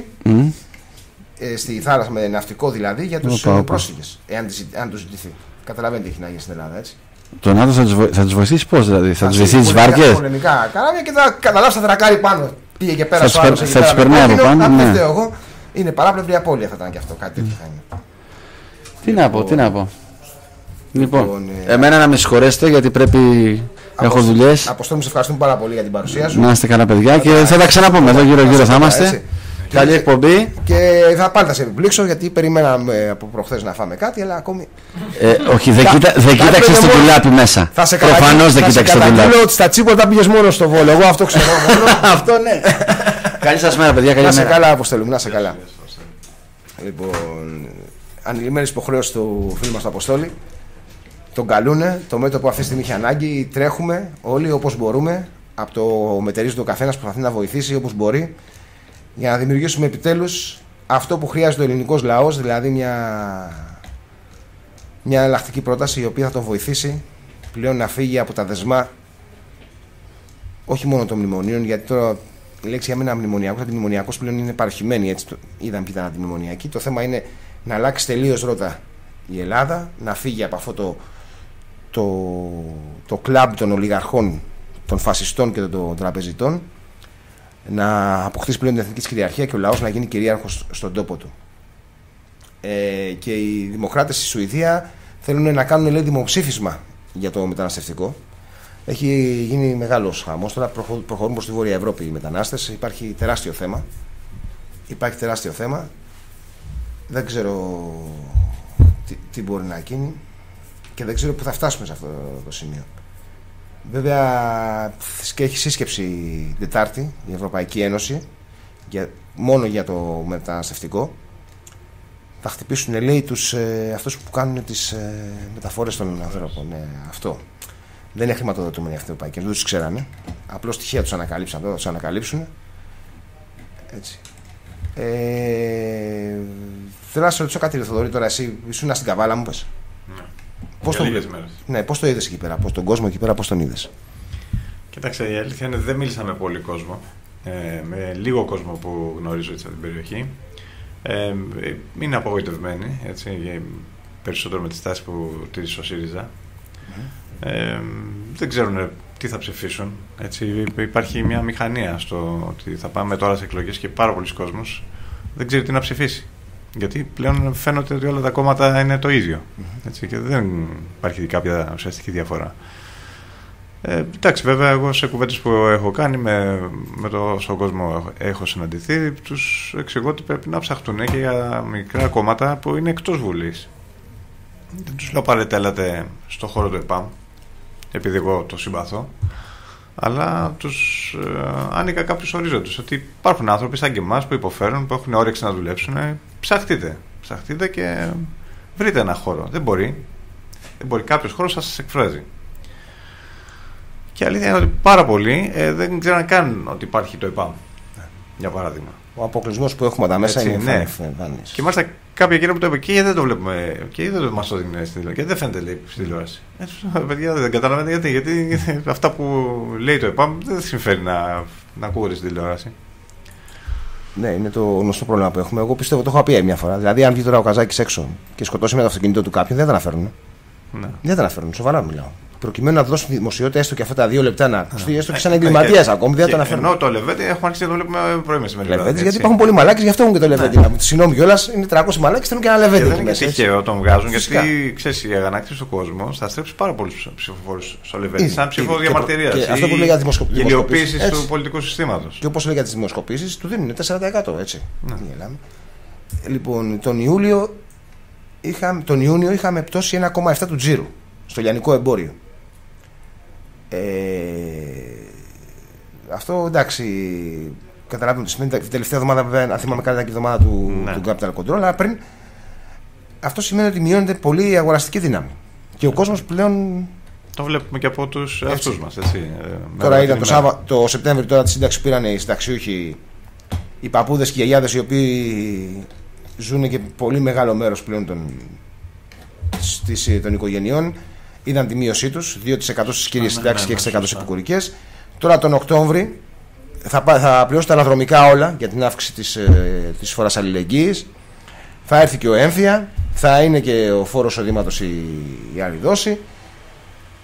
Στη θάλασσα με ναυτικό δηλαδή για τους πρόσφυγες, εάν, εάν τους ζητηθεί. Καταλαβαίνετε τι έχει να γίνει στην Ελλάδα, έτσι. Το ΝΑΤΟ θα τους, βο... θα τους βοηθήσει πώς δηλαδή, θα, θα τους βοηθήσει τις βάρκες. Πολεμικά καράβια και θα καταλάβει θα τρακάρει πάνω. Πήγε και πέρα στο άλλο. Θα τους περνάει από πάνω. Ναι. Εγώ. Είναι παράπλευρη απώλεια θα ήταν και αυτό. Κάτι τέτοιο θα είναι. Τι να πω, τι να πω. Λοιπόν, εμένα να με συγχωρέσετε γιατί πρέπει. Έχω δουλειές. Αποστόλη, σε ευχαριστούμε πάρα πολύ για την παρουσία σου. Να είστε καλά, παιδιά, και θα τα ξαναπούμε εδώ γύρω-γύρω θα είμαστε. Καλή εκπομπή. Και θα πάλι θα σε επιπλήξω γιατί περιμέναμε από προχθές να φάμε κάτι, αλλά ακόμη. Ε, όχι, δεν κοίταξε το τουλάπι μέσα. Προφανώς δεν κοίταξε το τουλάπι. Ότι στα τσίποτα πήγες μόνο στο Βόλο. Εγώ αυτό ξέρω μόνο. Αυτό ναι. Καλή σας μέρα, παιδιά. Να σε καλά, Αποστόλη, να σε καλά. Λοιπόν, ανηλυμένες υποχρέωσεις του φίλου μας του Αποστόλη. Τον καλούνε, το μέτωπο αυτή τη στιγμή είχε ανάγκη. Τρέχουμε όλοι όπως μπορούμε. Από το μετερίζει το καθένας προσπαθεί να βοηθήσει όπως μπορεί για να δημιουργήσουμε επιτέλους αυτό που χρειάζεται ο ελληνικός λαός, δηλαδή μια, μια εναλλακτική πρόταση η οποία θα τον βοηθήσει πλέον να φύγει από τα δεσμά όχι μόνο των μνημονίων, γιατί τώρα η λέξη για μένα μνημονιακός, αντιμνημονιακός πλέον είναι παροχημένη, έτσι το είδαμε ποιοι ήταν αντιμνημονιακοί. Το θέμα είναι να αλλάξει τελείως ρότα η Ελλάδα, να φύγει από αυτό το, το, το κλαμπ των ολιγαρχών, των φασιστών και των τραπεζιτών, να αποκτήσει πλέον την εθνική της κυριαρχία και ο λαός να γίνει κυρίαρχος στον τόπο του. Ε, και οι δημοκράτες στη Σουηδία θέλουν να κάνουν, λέει, δημοψήφισμα για το μεταναστευτικό. Έχει γίνει μεγάλος χαμός. Τώρα προχωρούν προς τη Βόρεια Ευρώπη οι μετανάστες. Υπάρχει τεράστιο θέμα. Υπάρχει τεράστιο θέμα. Δεν ξέρω τι, τι μπορεί να γίνει και δεν ξέρω πού θα φτάσουμε σε αυτό το σημείο. Βέβαια και έχει σύσκεψη Τετάρτη η Ευρωπαϊκή Ένωση για, μόνο για το μεταναστευτικό. Θα χτυπήσουν, λέει, τους, ε, αυτούς που κάνουν τις ε, μεταφορές των ανθρώπων. Ναι, αυτό. Δεν είναι χρηματοδοτούμενοι αυτοί οι Ευρωπαϊκοί, δεν τους ξέρανε. Απλώς τυχαία τους ανακαλύψαν, θα τους ανακαλύψουν. Έτσι. Ε, θέλω να σε ρωτήσω κάτι, Θοδωρή, τώρα εσύ ήσουν στην Καβάλα, μου πες. Ναι. Πώς, το, ναι, πώς το είδες εκεί πέρα, πώς τον κόσμο εκεί πέρα, πώς τον είδες? Κοίταξε, η αλήθεια είναι δεν μίλησα με πολύ κόσμο. Ε, με λίγο κόσμο που γνωρίζω έτσι από την περιοχή. Ε, είναι απογοητευμένοι, έτσι, περισσότερο με τη στάση που τήρησε ο ΣΥΡΙΖΑ. Mm. Ε, δεν ξέρουν τι θα ψηφίσουν. Έτσι, υπάρχει μια μηχανία στο ότι θα πάμε τώρα σε εκλογές και πάρα πολλοί κόσμος δεν ξέρει τι να ψηφίσει. Γιατί πλέον φαίνεται ότι όλα τα κόμματα είναι το ίδιο. Mm-hmm. Έτσι, και δεν υπάρχει κάποια ουσιαστική διαφορά. Ε, εντάξει, βέβαια, εγώ σε κουβέντες που έχω κάνει με, με το στον κόσμο έχω, έχω συναντηθεί, τους εξηγώ ότι πρέπει να ψαχτούν και για μικρά κόμματα που είναι εκτός Βουλής. Δεν τους λέω πάρετε, έλατε στο χώρο του ΕΠΑΜ, επειδή εγώ το συμπαθώ, αλλά τους ε, άνοιγα κάποιους ορίζοντες. Ότι υπάρχουν άνθρωποι σαν και εμάς που υποφέρουν, που έχουν όρεξη να δουλέψουν. Ψαχτείτε. Ψαχτείτε και βρείτε ένα χώρο. Δεν μπορεί. Δεν μπορεί. Κάποιος χώρος θα σας εκφράζει. Και η αλήθεια είναι ότι πάρα πολλοί ε, δεν ξέραν καν ότι υπάρχει το ΕΠΑΜ. Για παράδειγμα. Ο αποκλεισμός που έχουμε τα μέσα. Έτσι, είναι ναι. Φανής. Και μάλιστα κάποια κύρια που το είπε και δεν το βλέπουμε και δεν το μας το δίνει στη τηλεόραση. Και δεν φαίνεται, λέει, στη τηλεόραση. Παιδιά, δεν καταλαβαίνετε γιατί, γιατί αυτά που λέει το ΕΠΑΜ δεν συμφέρει να, να ακούγονται στη τηλεόραση. Ναι, είναι το γνωστό πρόβλημα που έχουμε. Εγώ πιστεύω το έχω πει μια φορά. Δηλαδή, αν βγει τώρα ο Καζάκης έξω και σκοτώσει με το αυτοκίνητο του κάποιον, δεν θα αναφέρουν. Ναι. Δεν θα αναφέρουν, σοβαρά μιλάω. Προκειμένου να δώσουν δημοσιότητα έστω και αυτά τα δύο λεπτά να ακουστεί, έστω και σαν εγκληματίας ακόμη, δεν θα το αναφέρουν. Ενώ το Λεβέντι έχουμε αρχίσει να το βλέπουμε πρωί μεσημέρι. Λεβέντι, γιατί υπάρχουν πολλοί μαλάκες, γι' αυτό έχουν και το Λεβέντι. Ναι. Συγγνώμη κιόλας, είναι τριακόσιοι μαλάκες, θέλουν και ένα Λεβέντι. Δεν είναι τυχαίο τον βγάζουν, γιατί ξέρει, η αγανάκτηση του κόσμου θα στρέψει πάρα πολλούς ψηφοφόρους στο Λεβέντι. Σαν ψηφό διαμαρτυρίας. Αυτό που λέει για τις δημοσκοπήσεις του πολιτικού συστήματος. Και όπως λέει για τις δημοσκοπήσεις, του δίνουν τέσσερα τοις εκατό έτσι. Λοιπόν, τον Ιούλιο τον Ιούνιο είχαμε πτώση ένα κόμμα επτά του τζίρου στο λιανικό εμπόριο. Ε, αυτό εντάξει, καταλάβουμε ότι την τελευταία εβδομάδα, βέβαια, αν θυμάμαι καλά, ήταν και η εβδομάδα του, ναι. του Capital Control, αλλά πριν αυτό σημαίνει ότι μειώνεται πολύ η αγοραστική δύναμη. Και ο κόσμος πλέον. Το βλέπουμε και από τους εαυτούς μας. Έτσι, τώρα είδα το, Σάβα, το Σεπτέμβριο τώρα τη σύνταξη πήραν οι συνταξιούχοι, οι παππούδες και οι γιαγιάδες, οι οποίοι ζουν και πολύ μεγάλο μέρος πλέον των, στις, των οικογενειών. Είδαν τη μείωσή τους, δύο τοις εκατό στις κύριες συντάξεις και έξι τοις εκατό στις επικουρικές. Τώρα τον Οκτώβρη θα, θα πληρώσει τα αναδρομικά όλα για την αύξηση της, ε, της φόρας αλληλεγγύης. Θα έρθει και ο έμφυα, θα είναι και ο φόρος οδήματος η, η άλλη δόση.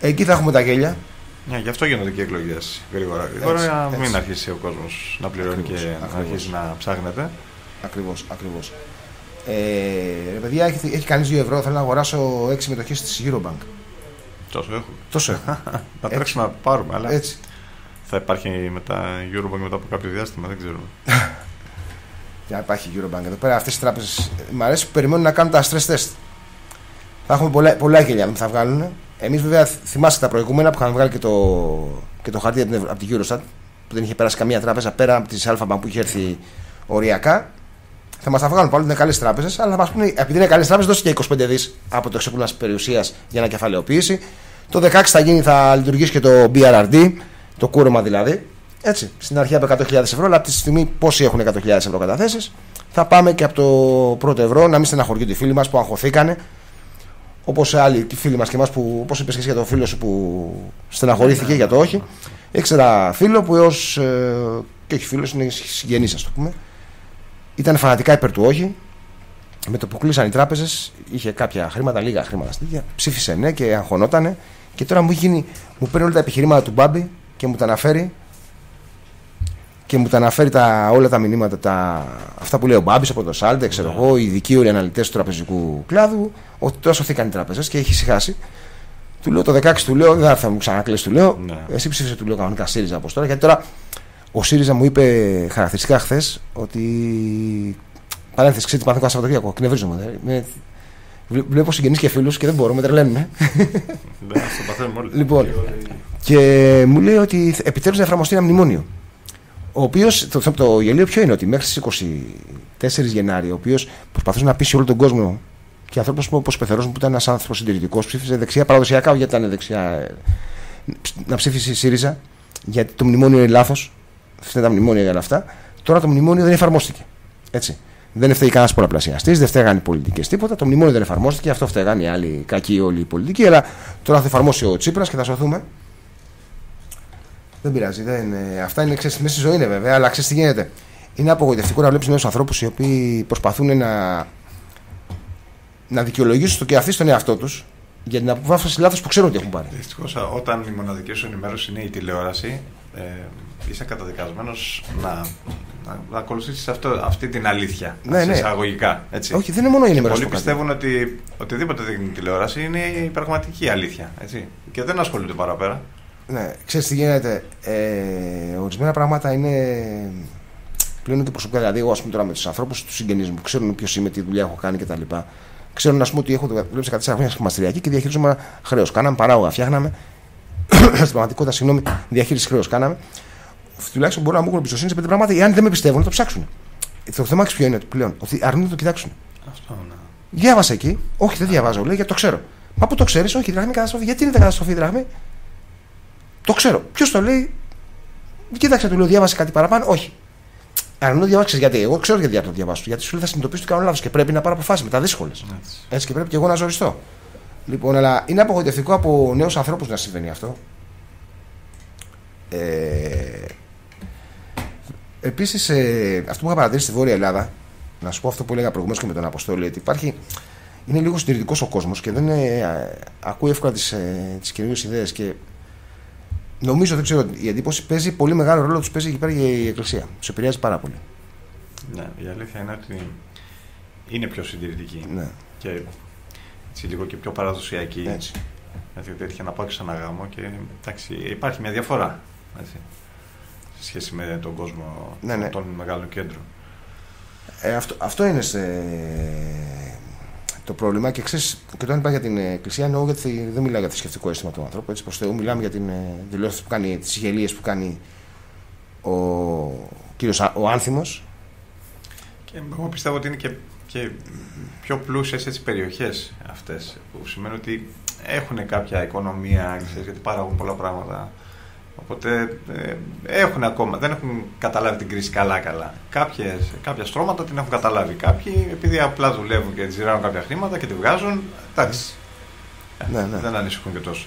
Εκεί θα έχουμε τα γέλια. Ναι, γι' αυτό γίνονται και εκλογές γρήγορα. Γρήγορα για να μην αρχίσει ο κόσμος να πληρώνει Ακριβώς, και ακριβώς. να αρχίσει να ψάχνεται. Ακριβώς, ακριβώς. Ε, ρε παιδιά, έχει, έχει κανείς δύο ευρώ, θέλω να αγοράσω έξι μετοχές της Eurobank. Τόσο έχουμε. Τόσο έχω. Να τρέξουμε να πάρουμε, αλλά Έτσι. θα υπάρχει μετά Eurobank μετά από κάποιο διάστημα, δεν ξέρω. Για να υπάρχει Eurobank εδώ πέρα, αυτές οι τράπεζες μ' αρέσει που περιμένουν να κάνουν τα stress test. Θα έχουμε πολλά, πολλά γέλια που θα βγάλουν. Εμείς βέβαια θυμάστε τα προηγούμενα που είχαν βγάλει και το, και το χαρτί από την, από την Eurostat, που δεν είχε περάσει καμία τράπεζα πέρα από τις Alpha Bank που είχε έρθει οριακά. Θα μας τα βγάλουν πάλι ότι είναι καλές τράπεζες, αλλά θα μας πούνε επειδή είναι καλές τράπεζες, δώσε και είκοσι πέντε δις από το εξοπλισμό περιουσίας για ανακεφαλαιοποίηση. Το δεκαέξι θα γίνει, θα λειτουργήσει και το μπι αρ αρ ντι, το κούρεμα δηλαδή. Έτσι, στην αρχή από εκατό χιλιάδες ευρώ, αλλά από τη στιγμή πόσοι έχουν εκατό χιλιάδες ευρώ καταθέσεις, θα πάμε και από το πρώτο ευρώ, να μην στεναχωριούνται οι φίλοι μας που αγχωθήκανε. Όπως άλλοι φίλοι μας και εμάς που, όπως είπες και εσύ για τον φίλο σου που στεναχωρήθηκε για το όχι. Έχεις ένα φίλο που έως, ε, και όχι φίλος, είναι συγγενής, ας το πούμε. Ήταν φανατικά υπέρ του όχι. Με το που κλείσαν οι τράπεζες, είχε κάποια χρήματα, λίγα χρήματα στήθια. Ψήφισε ναι και αγχωνότανε. Και τώρα μου, γίνει, μου παίρνει όλα τα επιχειρήματα του Μπάμπη και μου τα αναφέρει. Και μου τα αναφέρει τα, όλα τα μηνύματα, τα, αυτά που λέει ο Μπάμπης από το Σάλτε, ξέρω εγώ, οι ειδικοί αναλυτές του τραπεζικού κλάδου, ότι τώρα σωθήκαν οι τράπεζες και έχει ησυχάσει. Του λέω το δεκαέξι, του λέω, δεν θα μου ξανακλέσει, του λέω. Ναι. Εσύ ψήφισε, του λέω κανονικά ΣΥΡΙΖΑ από τώρα. Γιατί τώρα ο ΣΥΡΙΖΑ μου είπε χαρακτηριστικά χθες ότι. Παρένθεση, ξέρετε, πάθω κάθε Σαββατοκύριακο. Κνευρίζομαι. Με... Βλέπω συγγενείς και φίλους και δεν μπορώ, με τρελαίνουν. Ναι, στο παθαίνουμε όλοι. Λοιπόν, και μου λέει ότι επιτέλους να εφαρμοστεί ένα μνημόνιο. Ο οποίος, το, το, το γελίο ποιο είναι, ότι μέχρι στις είκοσι τέσσερις Γενάρη, ο οποίος προσπαθούσε να πείσει όλο τον κόσμο και ανθρώπους όπως Πεθερός που ήταν ένας άνθρωπος συντηρητικός, ψήφισε δεξιά παραδοσιακά, γιατί ήταν δεξιά, να ψήφισε η ΣΥΡΙΖΑ, γιατί το μνημόνιο είναι λάθος, φταίνε τα μνημόνια για όλα αυτά. Τώρα το μνημόνιο δεν εφαρμόστηκε. Έτσι. Δεν φταίει κανένας πολλαπλασιαστής, δεν φταίγαν οι πολιτικές τίποτα. Το μνημόνιο δεν εφαρμόστηκε, αυτό φταίγαν οι άλλοι κακοί όλοι οι πολιτικοί. Αλλά τώρα θα εφαρμόσει ο Τσίπρας και θα σωθούμε. Δεν πειράζει. Δεν, ε, αυτά είναι μέσα στη ζωή, είναι βέβαια, αλλά ξέρεις τι γίνεται. Είναι απογοητευτικό να βλέπεις νέους ανθρώπους οι οποίοι προσπαθούν να, να δικαιολογήσουν το και αυτοί στον εαυτό τους για την απόφαση λάθος που ξέρουν ότι έχουν πάρει. Δυστυχώς, όταν η μοναδική σου ενημέρωση είναι η τηλεόραση, ε, είσαι καταδικασμένος να, να, να ακολουθήσεις αυτή την αλήθεια. Ναι, ναι. Εισαγωγικά. Έτσι. Όχι, δεν είναι μόνο η ενημέρωση. Πολλοί πιστεύουν ότι οτιδήποτε δείχνει η τηλεόραση είναι η πραγματική αλήθεια. Έτσι. Και δεν ασχολούνται παραπέρα. Ναι, ξέρεις τι γίνεται. Ε, ορισμένα πράγματα είναι πλέον και προσωπικά. Δηλαδή, εγώ ας πούμε τώρα με τους ανθρώπους, τους συγγενείς μου, ξέρουν ποιος είμαι, τι δουλειά έχω κάνει κτλ. Ξέρουν, ας πούμε, ότι έχω δουλέψει δεκατέσσερα χρόνια χρηματιστηριακή και διαχειρίζομαι χρέος. Κάναμε παράγωγα, φτιάχναμε. Στην πραγματικότητα, συγγνώμη, διαχείριση χρέος κάναμε. Τουλάχιστον μπορούν να μου έχουν εμπιστοσύνη σε πέντε πράγματα, εάν δεν με πιστεύουν, να το ψάξουν. Το θέμα ποιο είναι πλέον, ότι αρνούνται να το κοιτάξουν. Αυτό, ναι. Διάβασα εκεί, όχι δεν διαβάζω, λέει γιατί το ξέρω. Μα πού το ξέρεις, όχι, η δραχμή καταστροφή. Γιατί είναι καταστροφή η δραχμή? Το ξέρω. Ποιος το λέει? Κοίταξε, του λέω, διάβασε κάτι παραπάνω. Όχι. Αρνούνται, διαβάσει γιατί. Εγώ ξέρω γιατί το διαβάσω. Γιατί σου λέει θα συνειδητοποιήσω ότι κάνω λάθος και πρέπει να πάρω αποφάσεις μετά δύσκολες. Έτσι. Έτσι και πρέπει και εγώ να ζοριστώ. Λοιπόν, αλλά είναι απογοητευτικό από νέους ανθρώπους να συμβαίνει αυτό. Ε, Επίσης, ε, αυτό που είχα παρατηρήσει στη Βόρεια Ελλάδα, να σου πω αυτό που έλεγα προηγουμένως και με τον Αποστόλη, ότι υπάρχει, είναι λίγο συντηρητικός ο κόσμος και δεν είναι, α, ακούει εύκολα τις, ε, τις καινούριες ιδέες. Και νομίζω, δεν ξέρω, η εντύπωση παίζει πολύ μεγάλο ρόλο, τους παίζει εκεί πέρα η Εκκλησία. Τους επηρεάζει πάρα πολύ. Ναι, η αλήθεια είναι ότι είναι πιο συντηρητική. Ναι. Και έτσι, λίγο και πιο παραδοσιακή. Έτσι. Δηλαδή, έτυχε να πάω και σε ένα γάμο και εντάξει, υπάρχει μια διαφορά. Έτσι, σε σχέση με τον κόσμο, ναι, ναι, των μεγάλων κέντρων. Ε, αυτό, αυτό είναι σε, το πρόβλημα. Και ξέρεις, και όταν είπα για την Εκκλησία, εννοώ γιατί δεν μιλάω για το θρησκευτικό αίσθημα του ανθρώπου. Έτσι προς Θεού, μιλάμε για την δηλώσεις που κάνει, τις γελίες που κάνει ο κύριος ο Άνθιμος. Και εγώ πιστεύω ότι είναι και, και πιο πλούσιες έτσι, περιοχές αυτές, που σημαίνει ότι έχουν κάποια οικονομία, ξέρεις, γιατί παράγουν πολλά πράγματα. Οπότε ε, έχουν ακόμα, δεν έχουν καταλάβει την κρίση καλά-καλά. Κάποια στρώματα την έχουν καταλάβει. Κάποιοι, επειδή απλά δουλεύουν και ζηράνουν κάποια χρήματα και τη βγάζουν, εντάξει. Ναι, ναι. Δεν ανησυχούν και τόσο.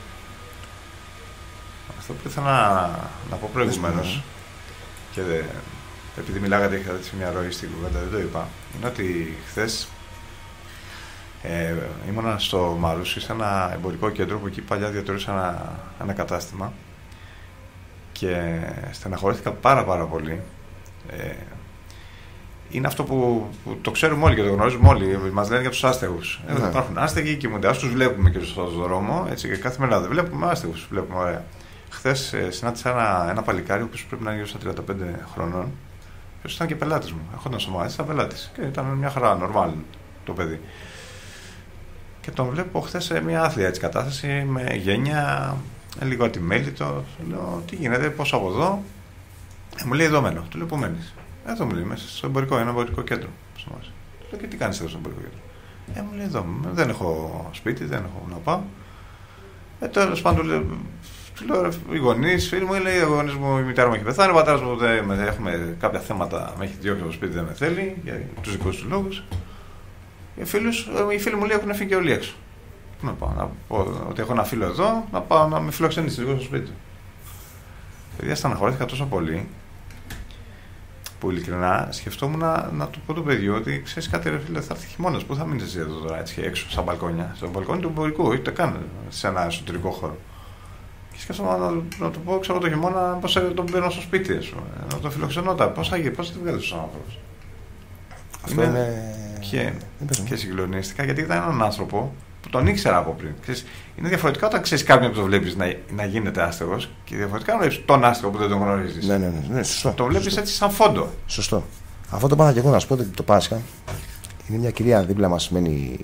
Αυτό που ήθελα να, να πω προηγουμένως, και δε, επειδή μιλάγατε, είχατε σε μια ροή στην κουβέντα, δεν το είπα, είναι ότι χθες Ε, ήμουνα στο Μαρούσι, σε ένα εμπορικό κέντρο που εκεί παλιά διατηρούσα ένα, ένα κατάστημα και στεναχωρήθηκα πάρα πάρα πολύ. Ε, είναι αυτό που, που το ξέρουμε όλοι και το γνωρίζουμε όλοι. Μας λένε για τους άστεγους. Ε, υπάρχουν άστεγοι, κοιμούνται. Ας τους βλέπουμε και στον δρόμο. Έτσι, και κάθε μέρα δεν βλέπουμε άστεγους. Βλέπουμε ωραία. Χθες ε, συνάντησα ένα, ένα παλικάρι που πρέπει να είναι γύρω στα τριάντα πέντε χρονών. Και ήταν και πελάτης μου. Έχονταν σωμάτια, ήταν πελάτης. Και ήταν μια χαρά, normal το παιδί. Και τον βλέπω χθες σε μια άθλια έτσι, κατάσταση με γένεια, λίγο ατιμέλητο. Λέω τι γίνεται, πώς από εδώ. Ε, μου λέει εδώ μένω. Του λέω πού μένεις. Εδώ μου λέει μέσα στο εμπορικό, ένα εμπορικό κέντρο. Του λέω και τι κάνεις εδώ στο εμπορικό κέντρο. Ε, μου λέει εδώ, δεν έχω σπίτι, δεν έχω να πάω. Ε, τέλος πάντων του λέω οι γονείς, φίλοι μου, λέει, οι γονείς μου, η μητέρα μου έχει πεθάνει, ο πατέρας μου δεν, έχουμε κάποια θέματα, με έχει διώξει το σπίτι, δεν με θέλει, για τους δικούς του λόγους. Οι, φίλους, οι φίλοι μου λέει έχουν φύγει και όλοι έξω. Να πάω, να πω ότι έχω ένα φίλο εδώ, να πάω να με φιλοξενήσει λίγο στο σπίτι του. Παιδιά, στεναχωρήθηκα τόσο πολύ που ειλικρινά σκεφτόμουν να, να του πω του παιδιού ότι ξέρεις κάτι, ρε φίλε, θα έρθει χειμώνας. Πού θα μείνεις εσύ εδώ τώρα, έτσι έξω, στα μπαλκόνια. Στο μπαλκόνι του εμπορικού, ούτε καν σε ένα εσωτερικό χώρο. Και σκέφτομαι να, να του πω, ξέρω το χειμώνα, πώς τον παίρνω στο σπίτι, ας πούμε, να τον φιλοξενώτα. Πώς θα γίνει, πώς θα την βγάλει στους άνθρωπους. Αυτό είναι. είναι... Και, και συγκλονίστηκα γιατί ήταν έναν άνθρωπο που τον ήξερα από πριν. Ξέρεις, είναι διαφορετικά όταν ξέρεις κάποιον που το βλέπεις να, να γίνεται άστεγος και διαφορετικά να βλέπεις τον άστεγο που δεν τον γνωρίζεις. Ναι, ναι, ναι, ναι, σωστό. Το βλέπεις σωστό. έτσι σαν φόντο. Σωστό. Αυτό το πάθα και εγώ να σου πω ότι το Πάσχα είναι μια κυρία δίπλα μας μένει.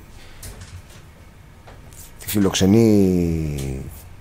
Τη φιλοξενεί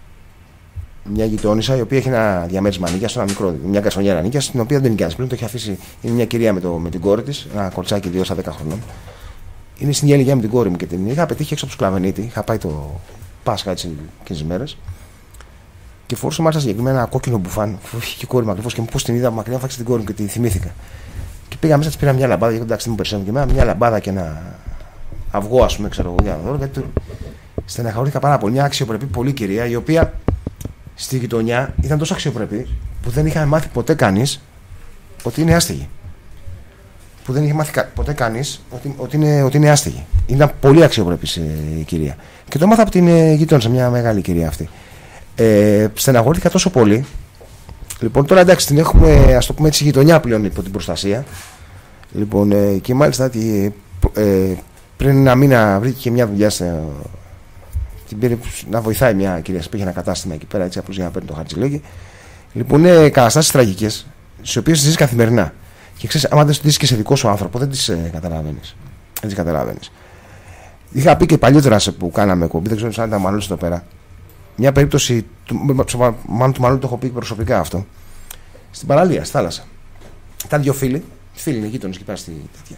μια γειτόνισσα η οποία έχει ένα διαμέρισμα νοικιάς, ένα μικρό, μια κασονιέρα νοικιάς, την οποία δεν νοικιάζει πλέον, το έχει αφήσει. Είναι μια κυρία με, το, με την κόρη της, ένα κορτσάκι δύο στα δέκα χρονών. Είναι στην ίδια ηλικία με την κόρη μου και την είχα πετύχει έξω από το Σκλαβενίτη. Είχα πάει το Πάσχα έτσι και τις μέρες. Και φορούσε μάλιστα συγκεκριμένα ένα κόκκινο μπουφάν. Είχε και η κόρη μου ακριβώς και μου πώ την είδα μακριά, φάξε την κόρη μου και τη θυμήθηκα. Και πήγα μέσα, τη πήρα μια λαμπάδα, γιατί εντάξει, μου περισσεύουν και εμένα, μια λαμπάδα και ένα αυγό, α πούμε, ξέρω εγώ, για να δω. Γιατί στεναχωρήθηκα πάρα πολύ. Μια αξιοπρεπή πολύ κυρία, η οποία στη γειτονιά ήταν τόσο αξιοπρεπή που δεν είχαμε μάθει ποτέ κανείς ότι είναι άστεγη. Που δεν είχε μάθει ποτέ κανείς ότι, ότι, είναι, ότι είναι άστεγη. Ήταν πολύ αξιοπρεπής η κυρία. Και το μάθα από την ε, γειτόνισσα, μια μεγάλη κυρία αυτή. Ε, στεναχωρήθηκα τόσο πολύ. Λοιπόν, τώρα εντάξει, την έχουμε, ας το πούμε έτσι, γειτονιά πλέον υπό την προστασία. Λοιπόν, ε, και μάλιστα ε, πριν ένα μήνα βρήκε και μια δουλειά σε, την πήρε να βοηθάει μια κυρία που είχε ένα κατάστημα εκεί πέρα, έτσι απλώς για να παίρνει το χαρτζηλόγι. Λοιπόν, είναι καταστάσεις τραγικές, τις οποίες ζεις καθημερινά. Και ξέρεις, άμα δεν τις και σε δικό σου άνθρωπο, δεν τις ε, καταλαβαίνεις. Δεν τις καταλαβαίνεις. Είχα πει και παλιότερα που κάναμε κομπή, δεν ξέρω αν ήταν Μανώλης εδώ πέρα. Μια περίπτωση, του, μάλλον του Μανώλη το έχω πει προσωπικά αυτό. Στην παραλία, στη θάλασσα. Ήταν δύο φίλοι, φίλοι είναι γείτονες εκεί πέρα στη τέτοια.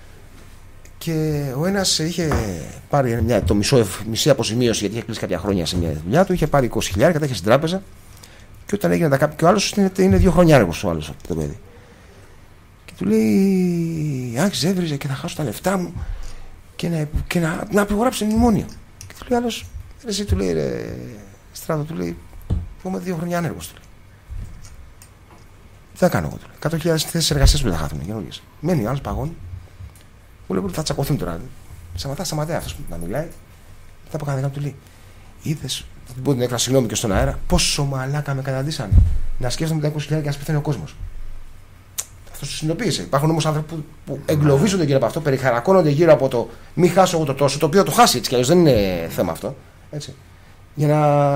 Και ο ένας είχε πάρει μια, το μισό, μισή αποζημίωση γιατί είχε κλείσει κάποια χρόνια σε μια δουλειά του, είχε πάρει είκοσι χιλιάδες, τα είχε στην τράπεζα. Και όταν έγινε τα κάποια, και ο άλλος είναι, είναι δύο χρόνια άργος ο άλλος το παιδί. Και του λέει, άχι ζέβριζε και θα χάσω τα λεφτά μου και να, και να, να απογράψει μνημόνιο. Και του λέει άλλος, εσύ του λέει, ρε Στράτο, του λέει, είμαι δύο χρόνια άνεργος, του λέει. Τι θα κάνω εγώ, του λέει. εκατό χιλιάδες θέσεις εργασίας που δεν θα χάθουν, καινούργιες. Μένει ο άλλος παγώνει. Μου λέει, θα τσακωθούν τώρα. Σταματά, σταματάει αυτός που να μιλάει. Μετά από κανένα του λέει, είδες, θα την πω την έκφραση, συγγνώμη και στον αέρα, πόσο μαλάκα με καταντήσανε. Να σκέφτομαι τα είκοσι χιλιάδες και να σπιθαίνει ο κόσμος. Αυτό σου συνειδητοποίησε. Υπάρχουν όμως άνθρωποι που, που εγκλωβίζονται γύρω από αυτό, περιχαρακώνονται γύρω από το μη χάσω εγώ το τόσο, το οποίο το χάσει έτσι κι αλλιώς δεν είναι θέμα αυτό. Έτσι. Για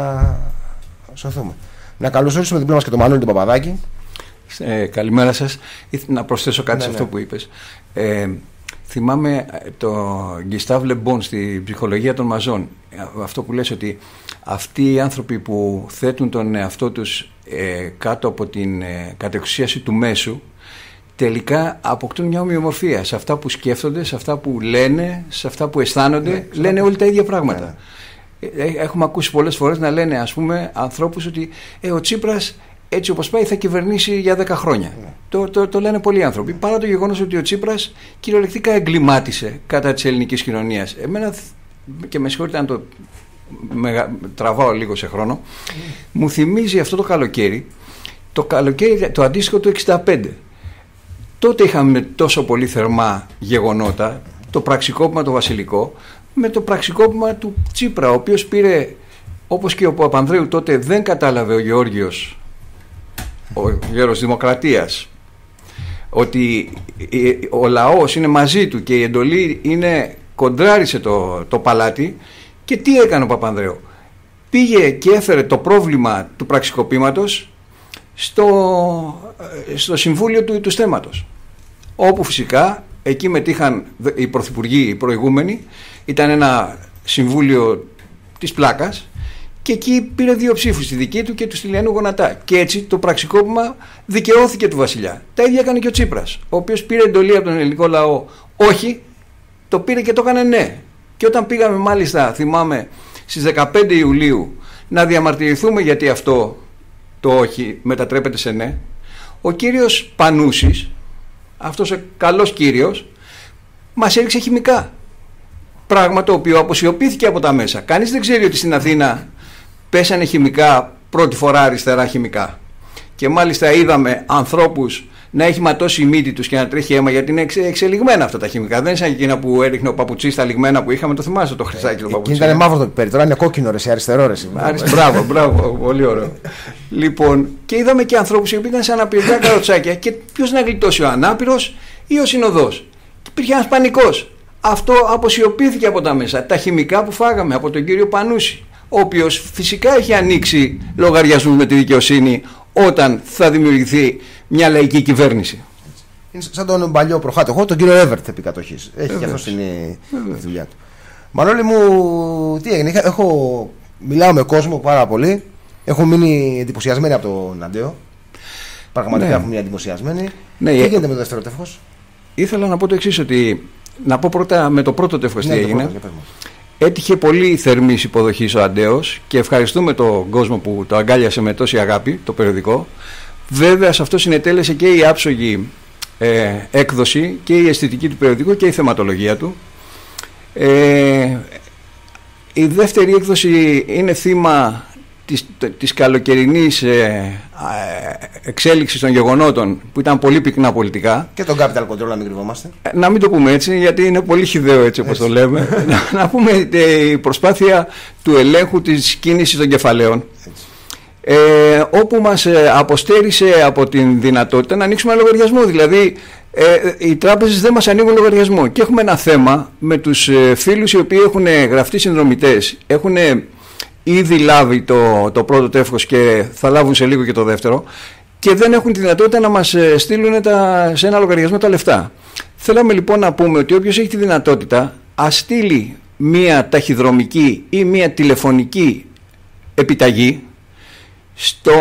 να σωθούμε. Να καλωσορίσουμε διπλά μας και τον Μανώλη τον Παπαδάκη. Ε, καλημέρα σας. Να προσθέσω κάτι ναι, σε αυτό ναι. που είπες. Ε, θυμάμαι το Γκιστάβ Λεμπόν στη ψυχολογία των μαζών. Αυτό που λες ότι αυτοί οι άνθρωποι που θέτουν τον εαυτό τους ε, κάτω από την ε, κατεξουσίαση του μέσου, τελικά αποκτούν μια ομοιομορφία σε αυτά που σκέφτονται, σε αυτά που λένε, σε αυτά που αισθάνονται. Ναι, λένε όλοι τα ίδια πράγματα. Ναι. Έχουμε ακούσει πολλές φορές να λένε, ας πούμε, ανθρώπους ότι ε, ο Τσίπρας έτσι όπως πάει θα κυβερνήσει για δέκα χρόνια. Ναι. Το, το, το λένε πολλοί άνθρωποι. Παρά το γεγονός ότι ο Τσίπρας κυριολεκτικά εγκλημάτισε κατά της ελληνικής κοινωνίας. Εμένα, και με συγχωρείτε αν το μεγα, τραβάω λίγο σε χρόνο, mm. μου θυμίζει αυτό το καλοκαίρι, το καλοκαίρι το αντίστοιχο του εξήντα πέντε. Τότε είχαμε τόσο πολύ θερμά γεγονότα, το πραξικόπημα το βασιλικό, με το πραξικόπημα του Τσίπρα, ο οποίος πήρε, όπως και ο Παπανδρέου τότε δεν κατάλαβε ο Γεώργιος, ο γέρος Δημοκρατίας, ότι ο λαός είναι μαζί του και η εντολή είναι, κοντράρισε το, το παλάτι. Και τι έκανε ο Παπανδρέου? Πήγε και έφερε το πρόβλημα του πραξικοπήματος στο, στο Συμβούλιο του, του Στέματος, όπου φυσικά εκεί μετήχαν οι πρωθυπουργοί οι προηγούμενοι. Ήταν ένα συμβούλιο της πλάκας και εκεί πήρε δύο ψήφους, τη δική του και του Στυλιανού γονατά. Και έτσι το πραξικόπημα δικαιώθηκε του βασιλιά. Τα ίδια έκανε και ο Τσίπρας, ο οποίος πήρε εντολή από τον ελληνικό λαό όχι, το πήρε και το έκανε ναι. Και όταν πήγαμε, μάλιστα θυμάμαι, στις δεκαπέντε Ιουλίου να διαμαρτυρηθούμε γιατί αυτό το όχι μετατρέπεται σε ναι, ο κύριος Πανούσης, αυτός ο καλός κύριος, μας έριξε χημικά. Πράγμα το οποίο αποσιωπήθηκε από τα μέσα. Κανείς δεν ξέρει ότι στην Αθήνα πέσανε χημικά πρώτη φορά αριστερά χημικά. Και μάλιστα είδαμε ανθρώπους να έχει ματώσει η μύτη τους και να τρέχει αίμα, γιατί είναι εξε, εξελιγμένα αυτά τα χημικά. Δεν είναι σαν εκείνα που έριχνε ο Παπουτσής τα λιγμένα που είχαμε, το θυμάστε το χρυσάκι του Παπουτσί. Εκείνη ήταν μαύρο το πιπέρι, τώρα είναι κόκκινο, ρε, αριστερό, ρε. Μπράβο, μπράβο, πολύ ωραίο. Λοιπόν, και είδαμε και ανθρώπους οι οποίοι ήταν σαν αναπηρικά καροτσάκια. Και ποιος να γλιτώσει, ο ανάπηρος ή ο συνοδός? Υπήρχε ένας πανικός. Αυτό αποσιωπήθηκε από τα μέσα. Τα χημικά που φάγαμε από τον κύριο Πανούση, ο οποίος φυσικά έχει ανοίξει λογαριασμούς με τη δικαιοσύνη όταν θα δημιουργηθεί μια λαϊκή κυβέρνηση. Είναι σαν τον παλιό προχάτοχο, τον κύριο Εύερτ επί κατοχής. Έχει και αυτό είναι η δουλειά του. Μανώλη μου, τι έγινε? Έχω, μιλάω με κόσμο πάρα πολύ. Έχω μείνει εντυπωσιασμένοι από τον Αντέο. Πραγματικά ναι. Έχω μείνει εντυπωσιασμένοι. Ναι, τι ε... γίνεται με το δεύτερο τεύχος? Ήθελα να πω το εξής, ότι να πω πρώτα με το πρώτο τεύχος ναι, τι έγινε. Έτυχε πολύ θερμής υποδοχής ο Αντέος και ευχαριστούμε τον κόσμο που το αγκάλιασε με τόση αγάπη, το περιοδικό. Βέβαια σε αυτό συνετέλεσε και η άψογη ε, έκδοση και η αισθητική του περιοδικού και η θεματολογία του. Ε, η δεύτερη έκδοση είναι θύμα της, της καλοκαιρινής ε, εξέλιξης των γεγονότων που ήταν πολύ πυκνά πολιτικά. Και τον capital control, να μην κρυβόμαστε. Να μην το πούμε έτσι, γιατί είναι πολύ χυδαίο έτσι όπως το λέμε. να, να πούμε ε, η προσπάθεια του ελέγχου της κίνησης των κεφαλαίων. Ε, όπου μας ε, αποστέρισε από την δυνατότητα να ανοίξουμε ένα λογαριασμό. Δηλαδή ε, οι τράπεζες δεν μας ανοίγουν λογαριασμό. Και έχουμε ένα θέμα με τους ε, φίλους οι οποίοι έχουν γραφτεί συνδρομητές, έχουν ήδη λάβει το, το πρώτο τεύχος και θα λάβουν σε λίγο και το δεύτερο, και δεν έχουν τη δυνατότητα να μας στείλουν τα, σε ένα λογαριασμό τα λεφτά. Θέλαμε λοιπόν να πούμε ότι όποιος έχει τη δυνατότητα ας στείλει μία ταχυδρομική ή μία τηλεφωνική επιταγή στο,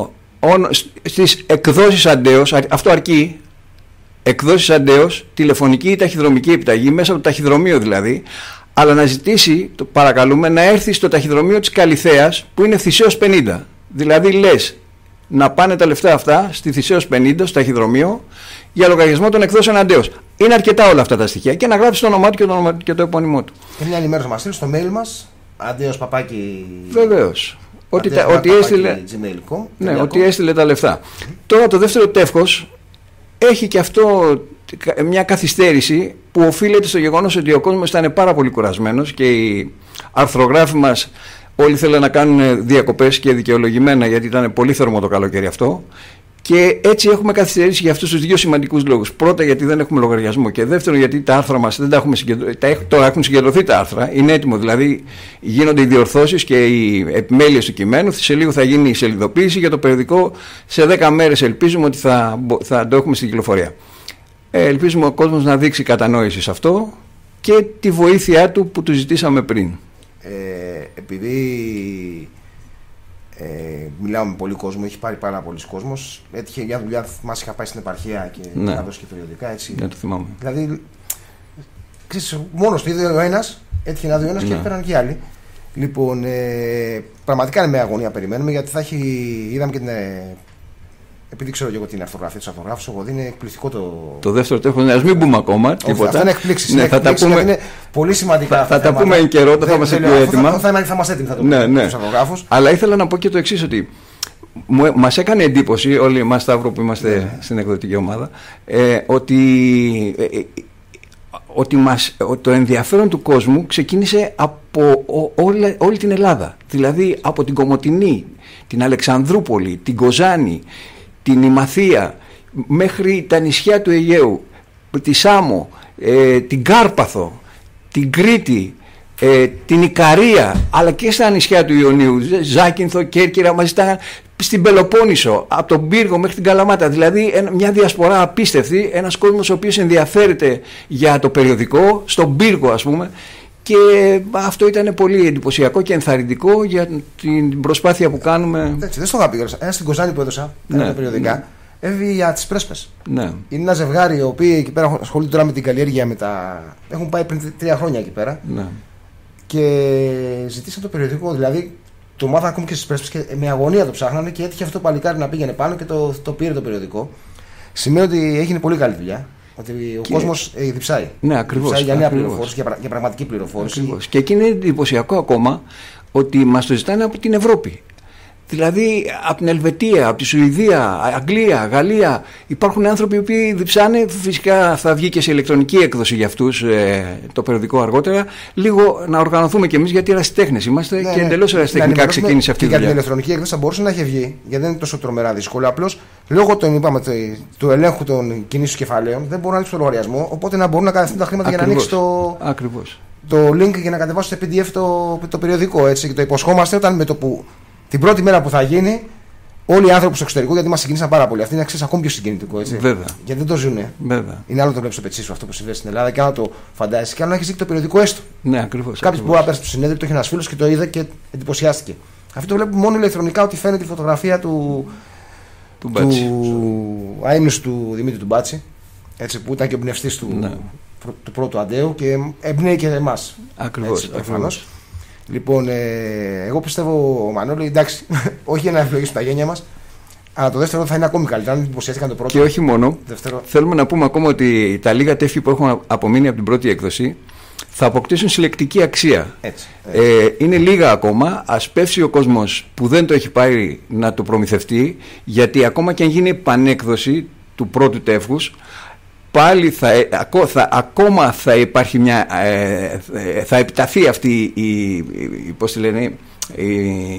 στις εκδόσεις Αντέος, αυτό αρκεί, εκδόσεις Αντέος, τηλεφωνική ή ταχυδρομική επιταγή, μέσα από το ταχυδρομείο δηλαδή, αλλά να ζητήσει, το παρακαλούμε, να έρθει στο ταχυδρομείο της Καλιθέας που είναι Θησέως πενήντα. Δηλαδή λες να πάνε τα λεφτά αυτά στη Θησέως πενήντα, στο ταχυδρομείο, για λογαριασμό των εκδόσεων Αντέος. Είναι αρκετά όλα αυτά τα στοιχεία και να γράψει το όνομά του και το, όνομα, και το επώνυμό του. Και μια άλλη μέρα θα μας στείλει στο mail μας, Αντέος παπάκι. Βεβαίως. Ότι, τα, ότι, έστειλε, ναι, ότι έστειλε τα λεφτά. Mm. Τώρα το δεύτερο τεύχος έχει και αυτό μια καθυστέρηση που οφείλεται στο γεγονός ότι ο κόσμος ήταν πάρα πολύ κουρασμένος και οι αρθρογράφοι μας όλοι θέλουν να κάνουν διακοπές και δικαιολογημένα, γιατί ήταν πολύ θερμό το καλοκαίρι αυτό, και έτσι έχουμε καθυστερήσει για αυτούς τους δύο σημαντικούς λόγους. Πρώτα, γιατί δεν έχουμε λογαριασμό, και δεύτερον, γιατί τα άρθρα μας δεν τα έχουμε συγκεντρωθεί. Τώρα έχουν συγκεντρωθεί τα άρθρα, είναι έτοιμο, δηλαδή γίνονται οι διορθώσεις και οι επιμέλειες του κειμένου. Σε λίγο θα γίνει η σελιδοποίηση για το περιοδικό. Σε δέκα μέρες ελπίζουμε ότι θα, θα το έχουμε στην κυκλοφορία. Ε, ελπίζουμε ο κόσμος να δείξει κατανόηση σε αυτό και τη βοήθειά του που του ζητήσαμε πριν. Ε, επειδή ε, μιλάω με πολύ κόσμο, έχει πάρει πάρα πολλοί κόσμος. Έτυχε μια δουλειά, μας είχα πάει στην επαρχία και ναι. να δώσει και περιοδικά. Έτσι. Ναι, το θυμάμαι. Δηλαδή, ξέρεις, μόνος του είδε ο ένας, έτυχε να δει ο ένας, ναι. Και πέραν και άλλοι. Λοιπόν, ε, πραγματικά είναι με αγωνία περιμένουμε, γιατί θα έχει, είδαμε και την. Ε, Επειδή ξέρω και εγώ την αρθογραφία του αρθογράφου, εγώ είναι εκπληκτικό το. Το δεύτερο τεύχος, α μην πούμε ακόμα τίποτα. Αυτό είναι εκπλήξεις. Ναι, είναι θα εκπλήξεις, τα πούμε. Είναι πολύ σημαντικά. Θα, θα τα πούμε εν καιρό, θα είμαστε πιο έτοιμα. Θα, θα, θα, θα είμαστε έτοιμοι, θα το πούμε. Ναι, ναι. Αλλά ήθελα να πω και το εξής, ότι μας έκανε εντύπωση, όλοι εμάς Σταύρο που είμαστε ναι. στην εκδοτική ομάδα, ε, ότι ε, ότι μας, το ενδιαφέρον του κόσμου ξεκίνησε από όλη, όλη την Ελλάδα. Δηλαδή από την Κομοτηνή, την Αλεξανδρούπολη, την Κοζάνη, την Ημαθία, μέχρι τα νησιά του Αιγαίου, τη Σάμο, ε, την Κάρπαθο, την Κρήτη, ε, την Ικαρία, αλλά και στα νησιά του Ιωνίου, Ζάκυνθο, Κέρκυρα, μαζί ήταν στην Πελοπόννησο, από τον Πύργο μέχρι την Καλαμάτα. Δηλαδή μια διασπορά απίστευτη, ένας κόσμος ο οποίος ενδιαφέρεται για το περιοδικό, στον Πύργο ας πούμε, και αυτό ήταν πολύ εντυπωσιακό και ενθαρρυντικό για την προσπάθεια που κάνουμε. Έτσι, δεν στο είχα πει, ένα στην Κοζάνη που έδωσα, ναι, τα περιοδικά, ναι. Έβγαινε για τις πρέσπες. Ναι. Είναι ένα ζευγάρι οι οποίοι εκεί πέρα ασχολούνται τώρα με την καλλιέργεια, με τα... έχουν πάει πριν τρία χρόνια εκεί πέρα. Ναι. Και ζητήσαν το περιοδικό, δηλαδή το μάθαν ακόμη και στις πρέσπες και με αγωνία το ψάχνανε και έτυχε αυτό το παλικάρι να πήγαινε πάνω και το, το πήρε το περιοδικό. Σημαίνει ότι έγινε πολύ καλή δουλειά. Ότι ο και... κόσμος ε, διψάει. Ναι, ακριβώς. Διψάει για νέα πληροφόρηση, για, για πραγματική πληροφόρηση. Ακριβώς. Και εκεί είναι εντυπωσιακό ακόμα ότι μας το ζητάνε από την Ευρώπη. Δηλαδή από την Ελβετία, από τη Σουηδία, Αγγλία, Γαλλία. Υπάρχουν άνθρωποι που διψάνε. Φυσικά θα βγει και σε ηλεκτρονική έκδοση για αυτούς ε, το περιοδικό αργότερα. Λίγο να οργανωθούμε κι εμείς, γιατί ερασιτέχνες είμαστε, ναι, και ναι, εντελώς ερασιτεχνικά ξεκίνησε αυτή η δουλειά. Για την ηλεκτρονική έκδοση θα μπορούσε να έχει βγει, γιατί δεν είναι τόσο τρομερά δύσκολο. Απλώς λόγω των, είπαμε, του ελέγχου των κινήσεων κεφαλαίων δεν μπορούν να ανοίξουν το λογαριασμό. Οπότε να μπορούν να κατευθύνουν τα χρήματα. Ακριβώς. Για να ανοίξει το, το link για να κατεβάσουν σε πι ντι εφ το, το περιοδικό. Έτσι, και το υποσχόμαστε όταν με το που. Την πρώτη μέρα που θα γίνει, όλοι οι άνθρωποι στο εξωτερικό, γιατί μας συγκίνησαν πάρα πολύ. Αυτή είναι αξία ακόμη πιο συγκινητικό. Έτσι. Βέβαια. Γιατί δεν το ζουν. Βέβαια. Είναι άλλο το βλέπει στο πετσί σου αυτό που συμβαίνει στην Ελλάδα και άλλο το φαντάζεσαι και άλλο να έχει δει το περιοδικό έστω. Ναι, ακριβώς. Κάποιο που μπορεί να πέρασε στο συνέδριο, το είχε ένα φίλο και το είδε και εντυπωσιάστηκε. Αυτό το βλέπουμε μόνο ηλεκτρονικά, ότι φαίνεται η φωτογραφία του. του, του αείμνηστου του Δημήτρη του Μπάτση. Έτσι, που ήταν και ο εμπνευστής του, ναι. του πρώτου Αντέου και εμπνέει και εμάς. Ακριβώς. Λοιπόν, ε, εγώ πιστεύω, Μανώλη, εντάξει, όχι για να ευλογήσουμε τα γένια μας, αλλά το δεύτερο θα είναι ακόμη καλύτερα. Αν εντυπωσιάστηκαν το πρώτο. Και όχι μόνο. Δεύτερο... Θέλουμε να πούμε ακόμα ότι τα λίγα τεύχη που έχουν απομείνει από την πρώτη έκδοση θα αποκτήσουν συλλεκτική αξία. Έτσι, έτσι. Ε, είναι λίγα ακόμα. Ας πέσει ο κόσμος που δεν το έχει πάρει να το προμηθευτεί, γιατί ακόμα και αν γίνει επανέκδοση του πρώτου τεύχους, πάλι θα, θα, ακόμα θα υπάρχει μια, ε, θα επιταθεί αυτή η, η, πώς τη λένε, η,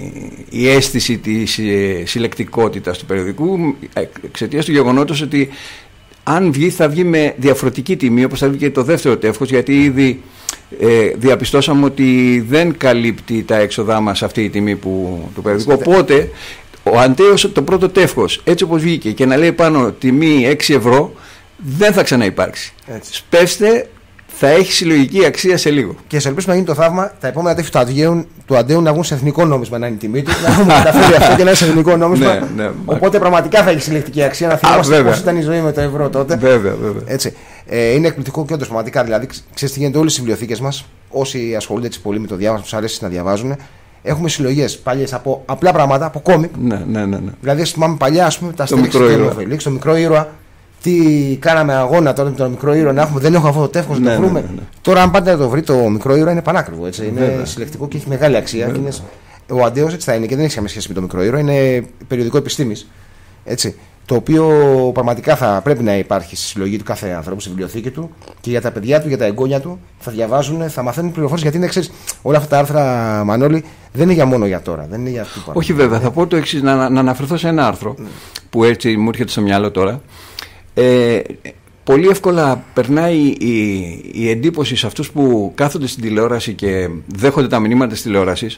η αίσθηση της ε, συλλεκτικότητας του περιοδικού, εξαιτίας του γεγονότος ότι αν βγει θα βγει με διαφορετική τιμή, όπως θα βγει και το δεύτερο τεύχος, γιατί ήδη ε, διαπιστώσαμε ότι δεν καλύπτει τα έξοδά μας αυτή η τιμή που, του περιοδικού. Οπότε ο Αντέος το πρώτο τεύχος, έτσι όπως βγήκε, και να λέει πάνω τιμή έξι ευρώ, δεν θα ξαναυπάρξει. Σπεύστε, θα έχει συλλογική αξία σε λίγο. Και σε ελπίσουμε να γίνει το θαύμα τα επόμενα τεύχη του Αντέου, του Αντέου να βγουν σε εθνικό νόμισμα, να είναι η τιμή του. Να έχουμε καταφέρει αυτό και να είναι σε εθνικό νόμισμα. Ναι, ναι, οπότε πραγματικά θα έχει συλλεκτική αξία. Να θυμάστε πώς ήταν η ζωή με το ευρώ τότε. Βέβαια, βέβαια. Έτσι. Ε, είναι εκπληκτικό και όντως πραγματικά. Δηλαδή, ξέρετε τι γίνεται, όλες οι βιβλιοθήκες μας, όσοι ασχολούνται έτσι πολύ με το διάβασμα, τους αρέσει να διαβάζουν, έχουμε συλλογές παλιές από απλά πράγματα, από κόμικ. Ναι, ναι, ναι, ναι. Δηλαδή, θυμάμαι παλιά, ας πούμε, τα στήριξη του Φελίξ, το μικρό ήρωα. Τι κάναμε αγώνα τώρα με τον μικρό ήρωα να έχουμε, δεν έχουμε αυτό το τεύχος να ναι, το βρούμε. Ναι, ναι, ναι. Τώρα, αν πάτε να το βρει, το μικρό ήρωα είναι πανάκριβο. Έτσι. Είναι βέβαια. Συλλεκτικό και έχει μεγάλη αξία. Και είναι... Ο Αντέος έτσι θα είναι και δεν έχει καμία σχέση με το μικρό ήρωα. Είναι περιοδικό επιστήμης. Έτσι. Το οποίο πραγματικά θα πρέπει να υπάρχει στη συλλογή του κάθε ανθρώπου, στη βιβλιοθήκη του και για τα παιδιά του, για τα εγγόνια του. Θα διαβάζουν, θα μαθαίνουν πληροφορίες. Γιατί είναι, ξέρεις, όλα αυτά τα άρθρα, Μανώλη, δεν είναι για μόνο για τώρα. Δεν είναι για αυτό που όχι, βέβαια. Θα πω το εξής, να, να αναφερθώ σε ένα άρθρο mm. που έτσι μου έρχεται στο μυαλό τώρα. Ε, πολύ εύκολα περνάει η, η εντύπωση σε αυτούς που κάθονται στην τηλεόραση και δέχονται τα μηνύματα της τηλεόρασης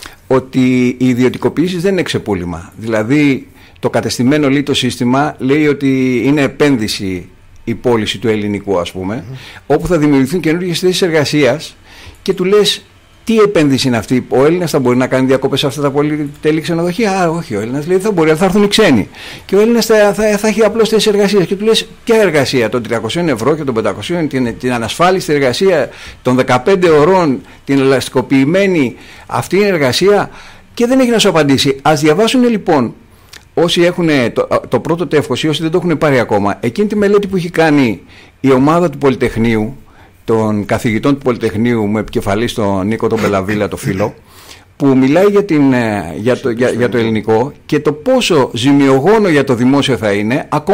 ότι οι ιδιωτικοποιήσεις δεν είναι ξεπούλημα. Δηλαδή το κατεστημένο λίτο σύστημα λέει ότι είναι επένδυση η πώληση του ελληνικού, ας πούμε, mm-hmm. όπου θα δημιουργηθούν καινούργιες θέσεις εργασίας και του λες τι επένδυση είναι αυτή. Ο Έλληνας θα μπορεί να κάνει διακοπές σε αυτά τα πολυτέλη ξενοδοχεία? Α, όχι, ο Έλληνας λέει θα μπορεί, θα έρθουν οι ξένοι. Και ο Έλληνας θα, θα, θα έχει απλώς θέσεις εργασίας. Και του λες ποια εργασία, των τριακοσίων ευρώ και των πεντακοσίων, την, την ανασφάλιστη εργασία των δεκαπέντε ωρών, την ελαστικοποιημένη, αυτή είναι εργασία? Και δεν έχει να σου απαντήσει. Ας διαβάσουν λοιπόν όσοι έχουν το, το πρώτο τεύχος ή όσοι δεν το έχουν πάρει ακόμα, εκείνη τη μελέτη που έχει κάνει η ομάδα του Πολυτεχνείου, των καθηγητών του Πολυτεχνείου με επικεφαλής τον Νίκο τον Μπελαβίλα, το φίλο, που μιλάει για, την, για, το, για, για το ελληνικό και το πόσο ζημιογόνο για το δημόσιο θα είναι, ακόμα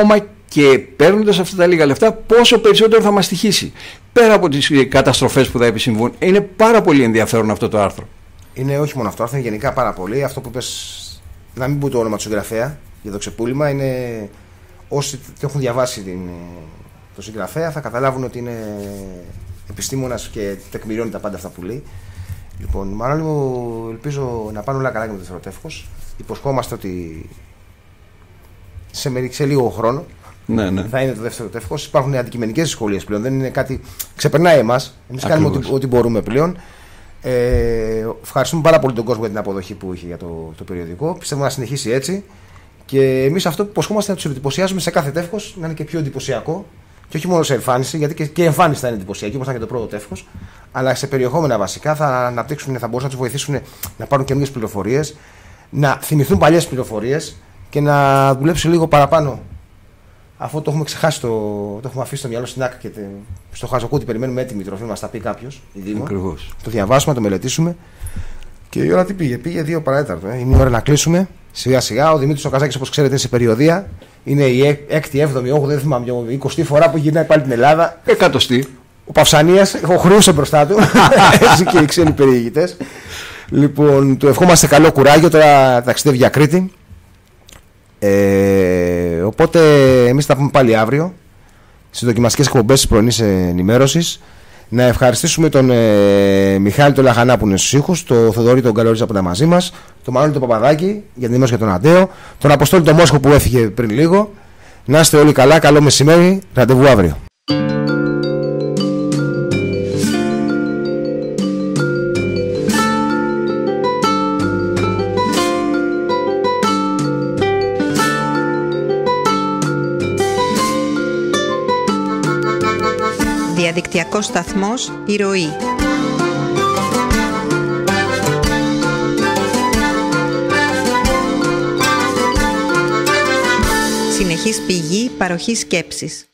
και παίρνοντας αυτά τα λίγα λεφτά πόσο περισσότερο θα μας στοιχήσει. Πέρα από τις καταστροφές που θα επισυμβούν, είναι πάρα πολύ ενδιαφέρον αυτό το άρθρο. Είναι όχι μόνο αυτό το άρθρο, είναι γενικά πάρα πολύ. Αυτό που είπες, να μην πω το όνομα του συγγραφέα για το ξεπούλημα, είναι όσοι το έχουν διαβάσει την, το συγγραφέα θα καταλάβουν ότι είναι επιστήμονας και τεκμηριώνει τα πάντα αυτά που λέει. Λοιπόν, Μανώλη μου, ελπίζω να πάνε όλα καλά και με το δεύτερο τεύχος. Υποσχόμαστε ότι σε, σε λίγο χρόνο ναι, ναι. θα είναι το δεύτερο τεύχος. Υπάρχουν αντικειμενικές δυσκολίες πλέον, δεν είναι κάτι. Ξεπερνάει εμάς. Εμείς κάνουμε ό,τι, ό,τι μπορούμε πλέον. Ε, ευχαριστούμε πάρα πολύ τον κόσμο για την αποδοχή που είχε για το, το περιοδικό. Πιστεύω να συνεχίσει έτσι. Και εμείς αυτό που υποσχόμαστε να τους εντυπωσιάζουμε σε κάθε τεύχος να είναι και πιο εντυπωσιακό. Και όχι μόνο σε εμφάνιση, γιατί και, και η εμφάνιση θα είναι εντυπωσιακή, όπως ήταν και το πρώτο τεύχος. Αλλά σε περιεχόμενα βασικά θα αναπτύξουν, θα μπορούσαν να τους βοηθήσουν να πάρουν καινούργιες πληροφορίες, να θυμηθούν παλιές πληροφορίες και να δουλέψουν λίγο παραπάνω. Αυτό το έχουμε ξεχάσει, το, το έχουμε αφήσει στο μυαλό στην άκρη και τε, στο χαζοκούτι περιμένουμε έτοιμη τροφή, μας τα πει κάποιος. Ακριβώς. Το διαβάσουμε, το μελετήσουμε. Και η ώρα τι πήγε, πήγε δύο παρατέταρτο. Ε. Είναι η ώρα να κλείσουμε. Σιγά σιγά. Ο Δημήτρης ο Καζάκης, όπως ξέρετε, είναι σε περιοδεία. Είναι η έκτη, έβδομη, όγδοη, δεν θυμάμαι, η εικοστή φορά που γυρνάει πάλι την Ελλάδα. Εκατοστή. Ο Παυσανίας, ο Χρήος μπροστά του. Έτσι και οι ξένοι περιηγητές. Λοιπόν, του ευχόμαστε καλό κουράγιο. Τώρα ταξιδεύει για Κρήτη. Ε, οπότε εμείς θα πούμε πάλι αύριο στις δοκιμαστικές εκπομπές της πρωινής ενημέρωσης. Να ευχαριστήσουμε τον ε, Μιχάλη τον Λαχανά που είναι στους ήχους, τον Θοδωρή τον Καλορίζα που ήταν μαζί μας, τον Μανώλη τον Παπαδάκη για την ενημέρωση για τον Αντέο, τον Αποστόλη τον Μόσχο που έφυγε πριν λίγο. Να είστε όλοι καλά, καλό μεσημέρι, ραντεβού αύριο. Διαδικτυακός σταθμός Η Ροή. Συνεχής πηγή παροχής σκέψης.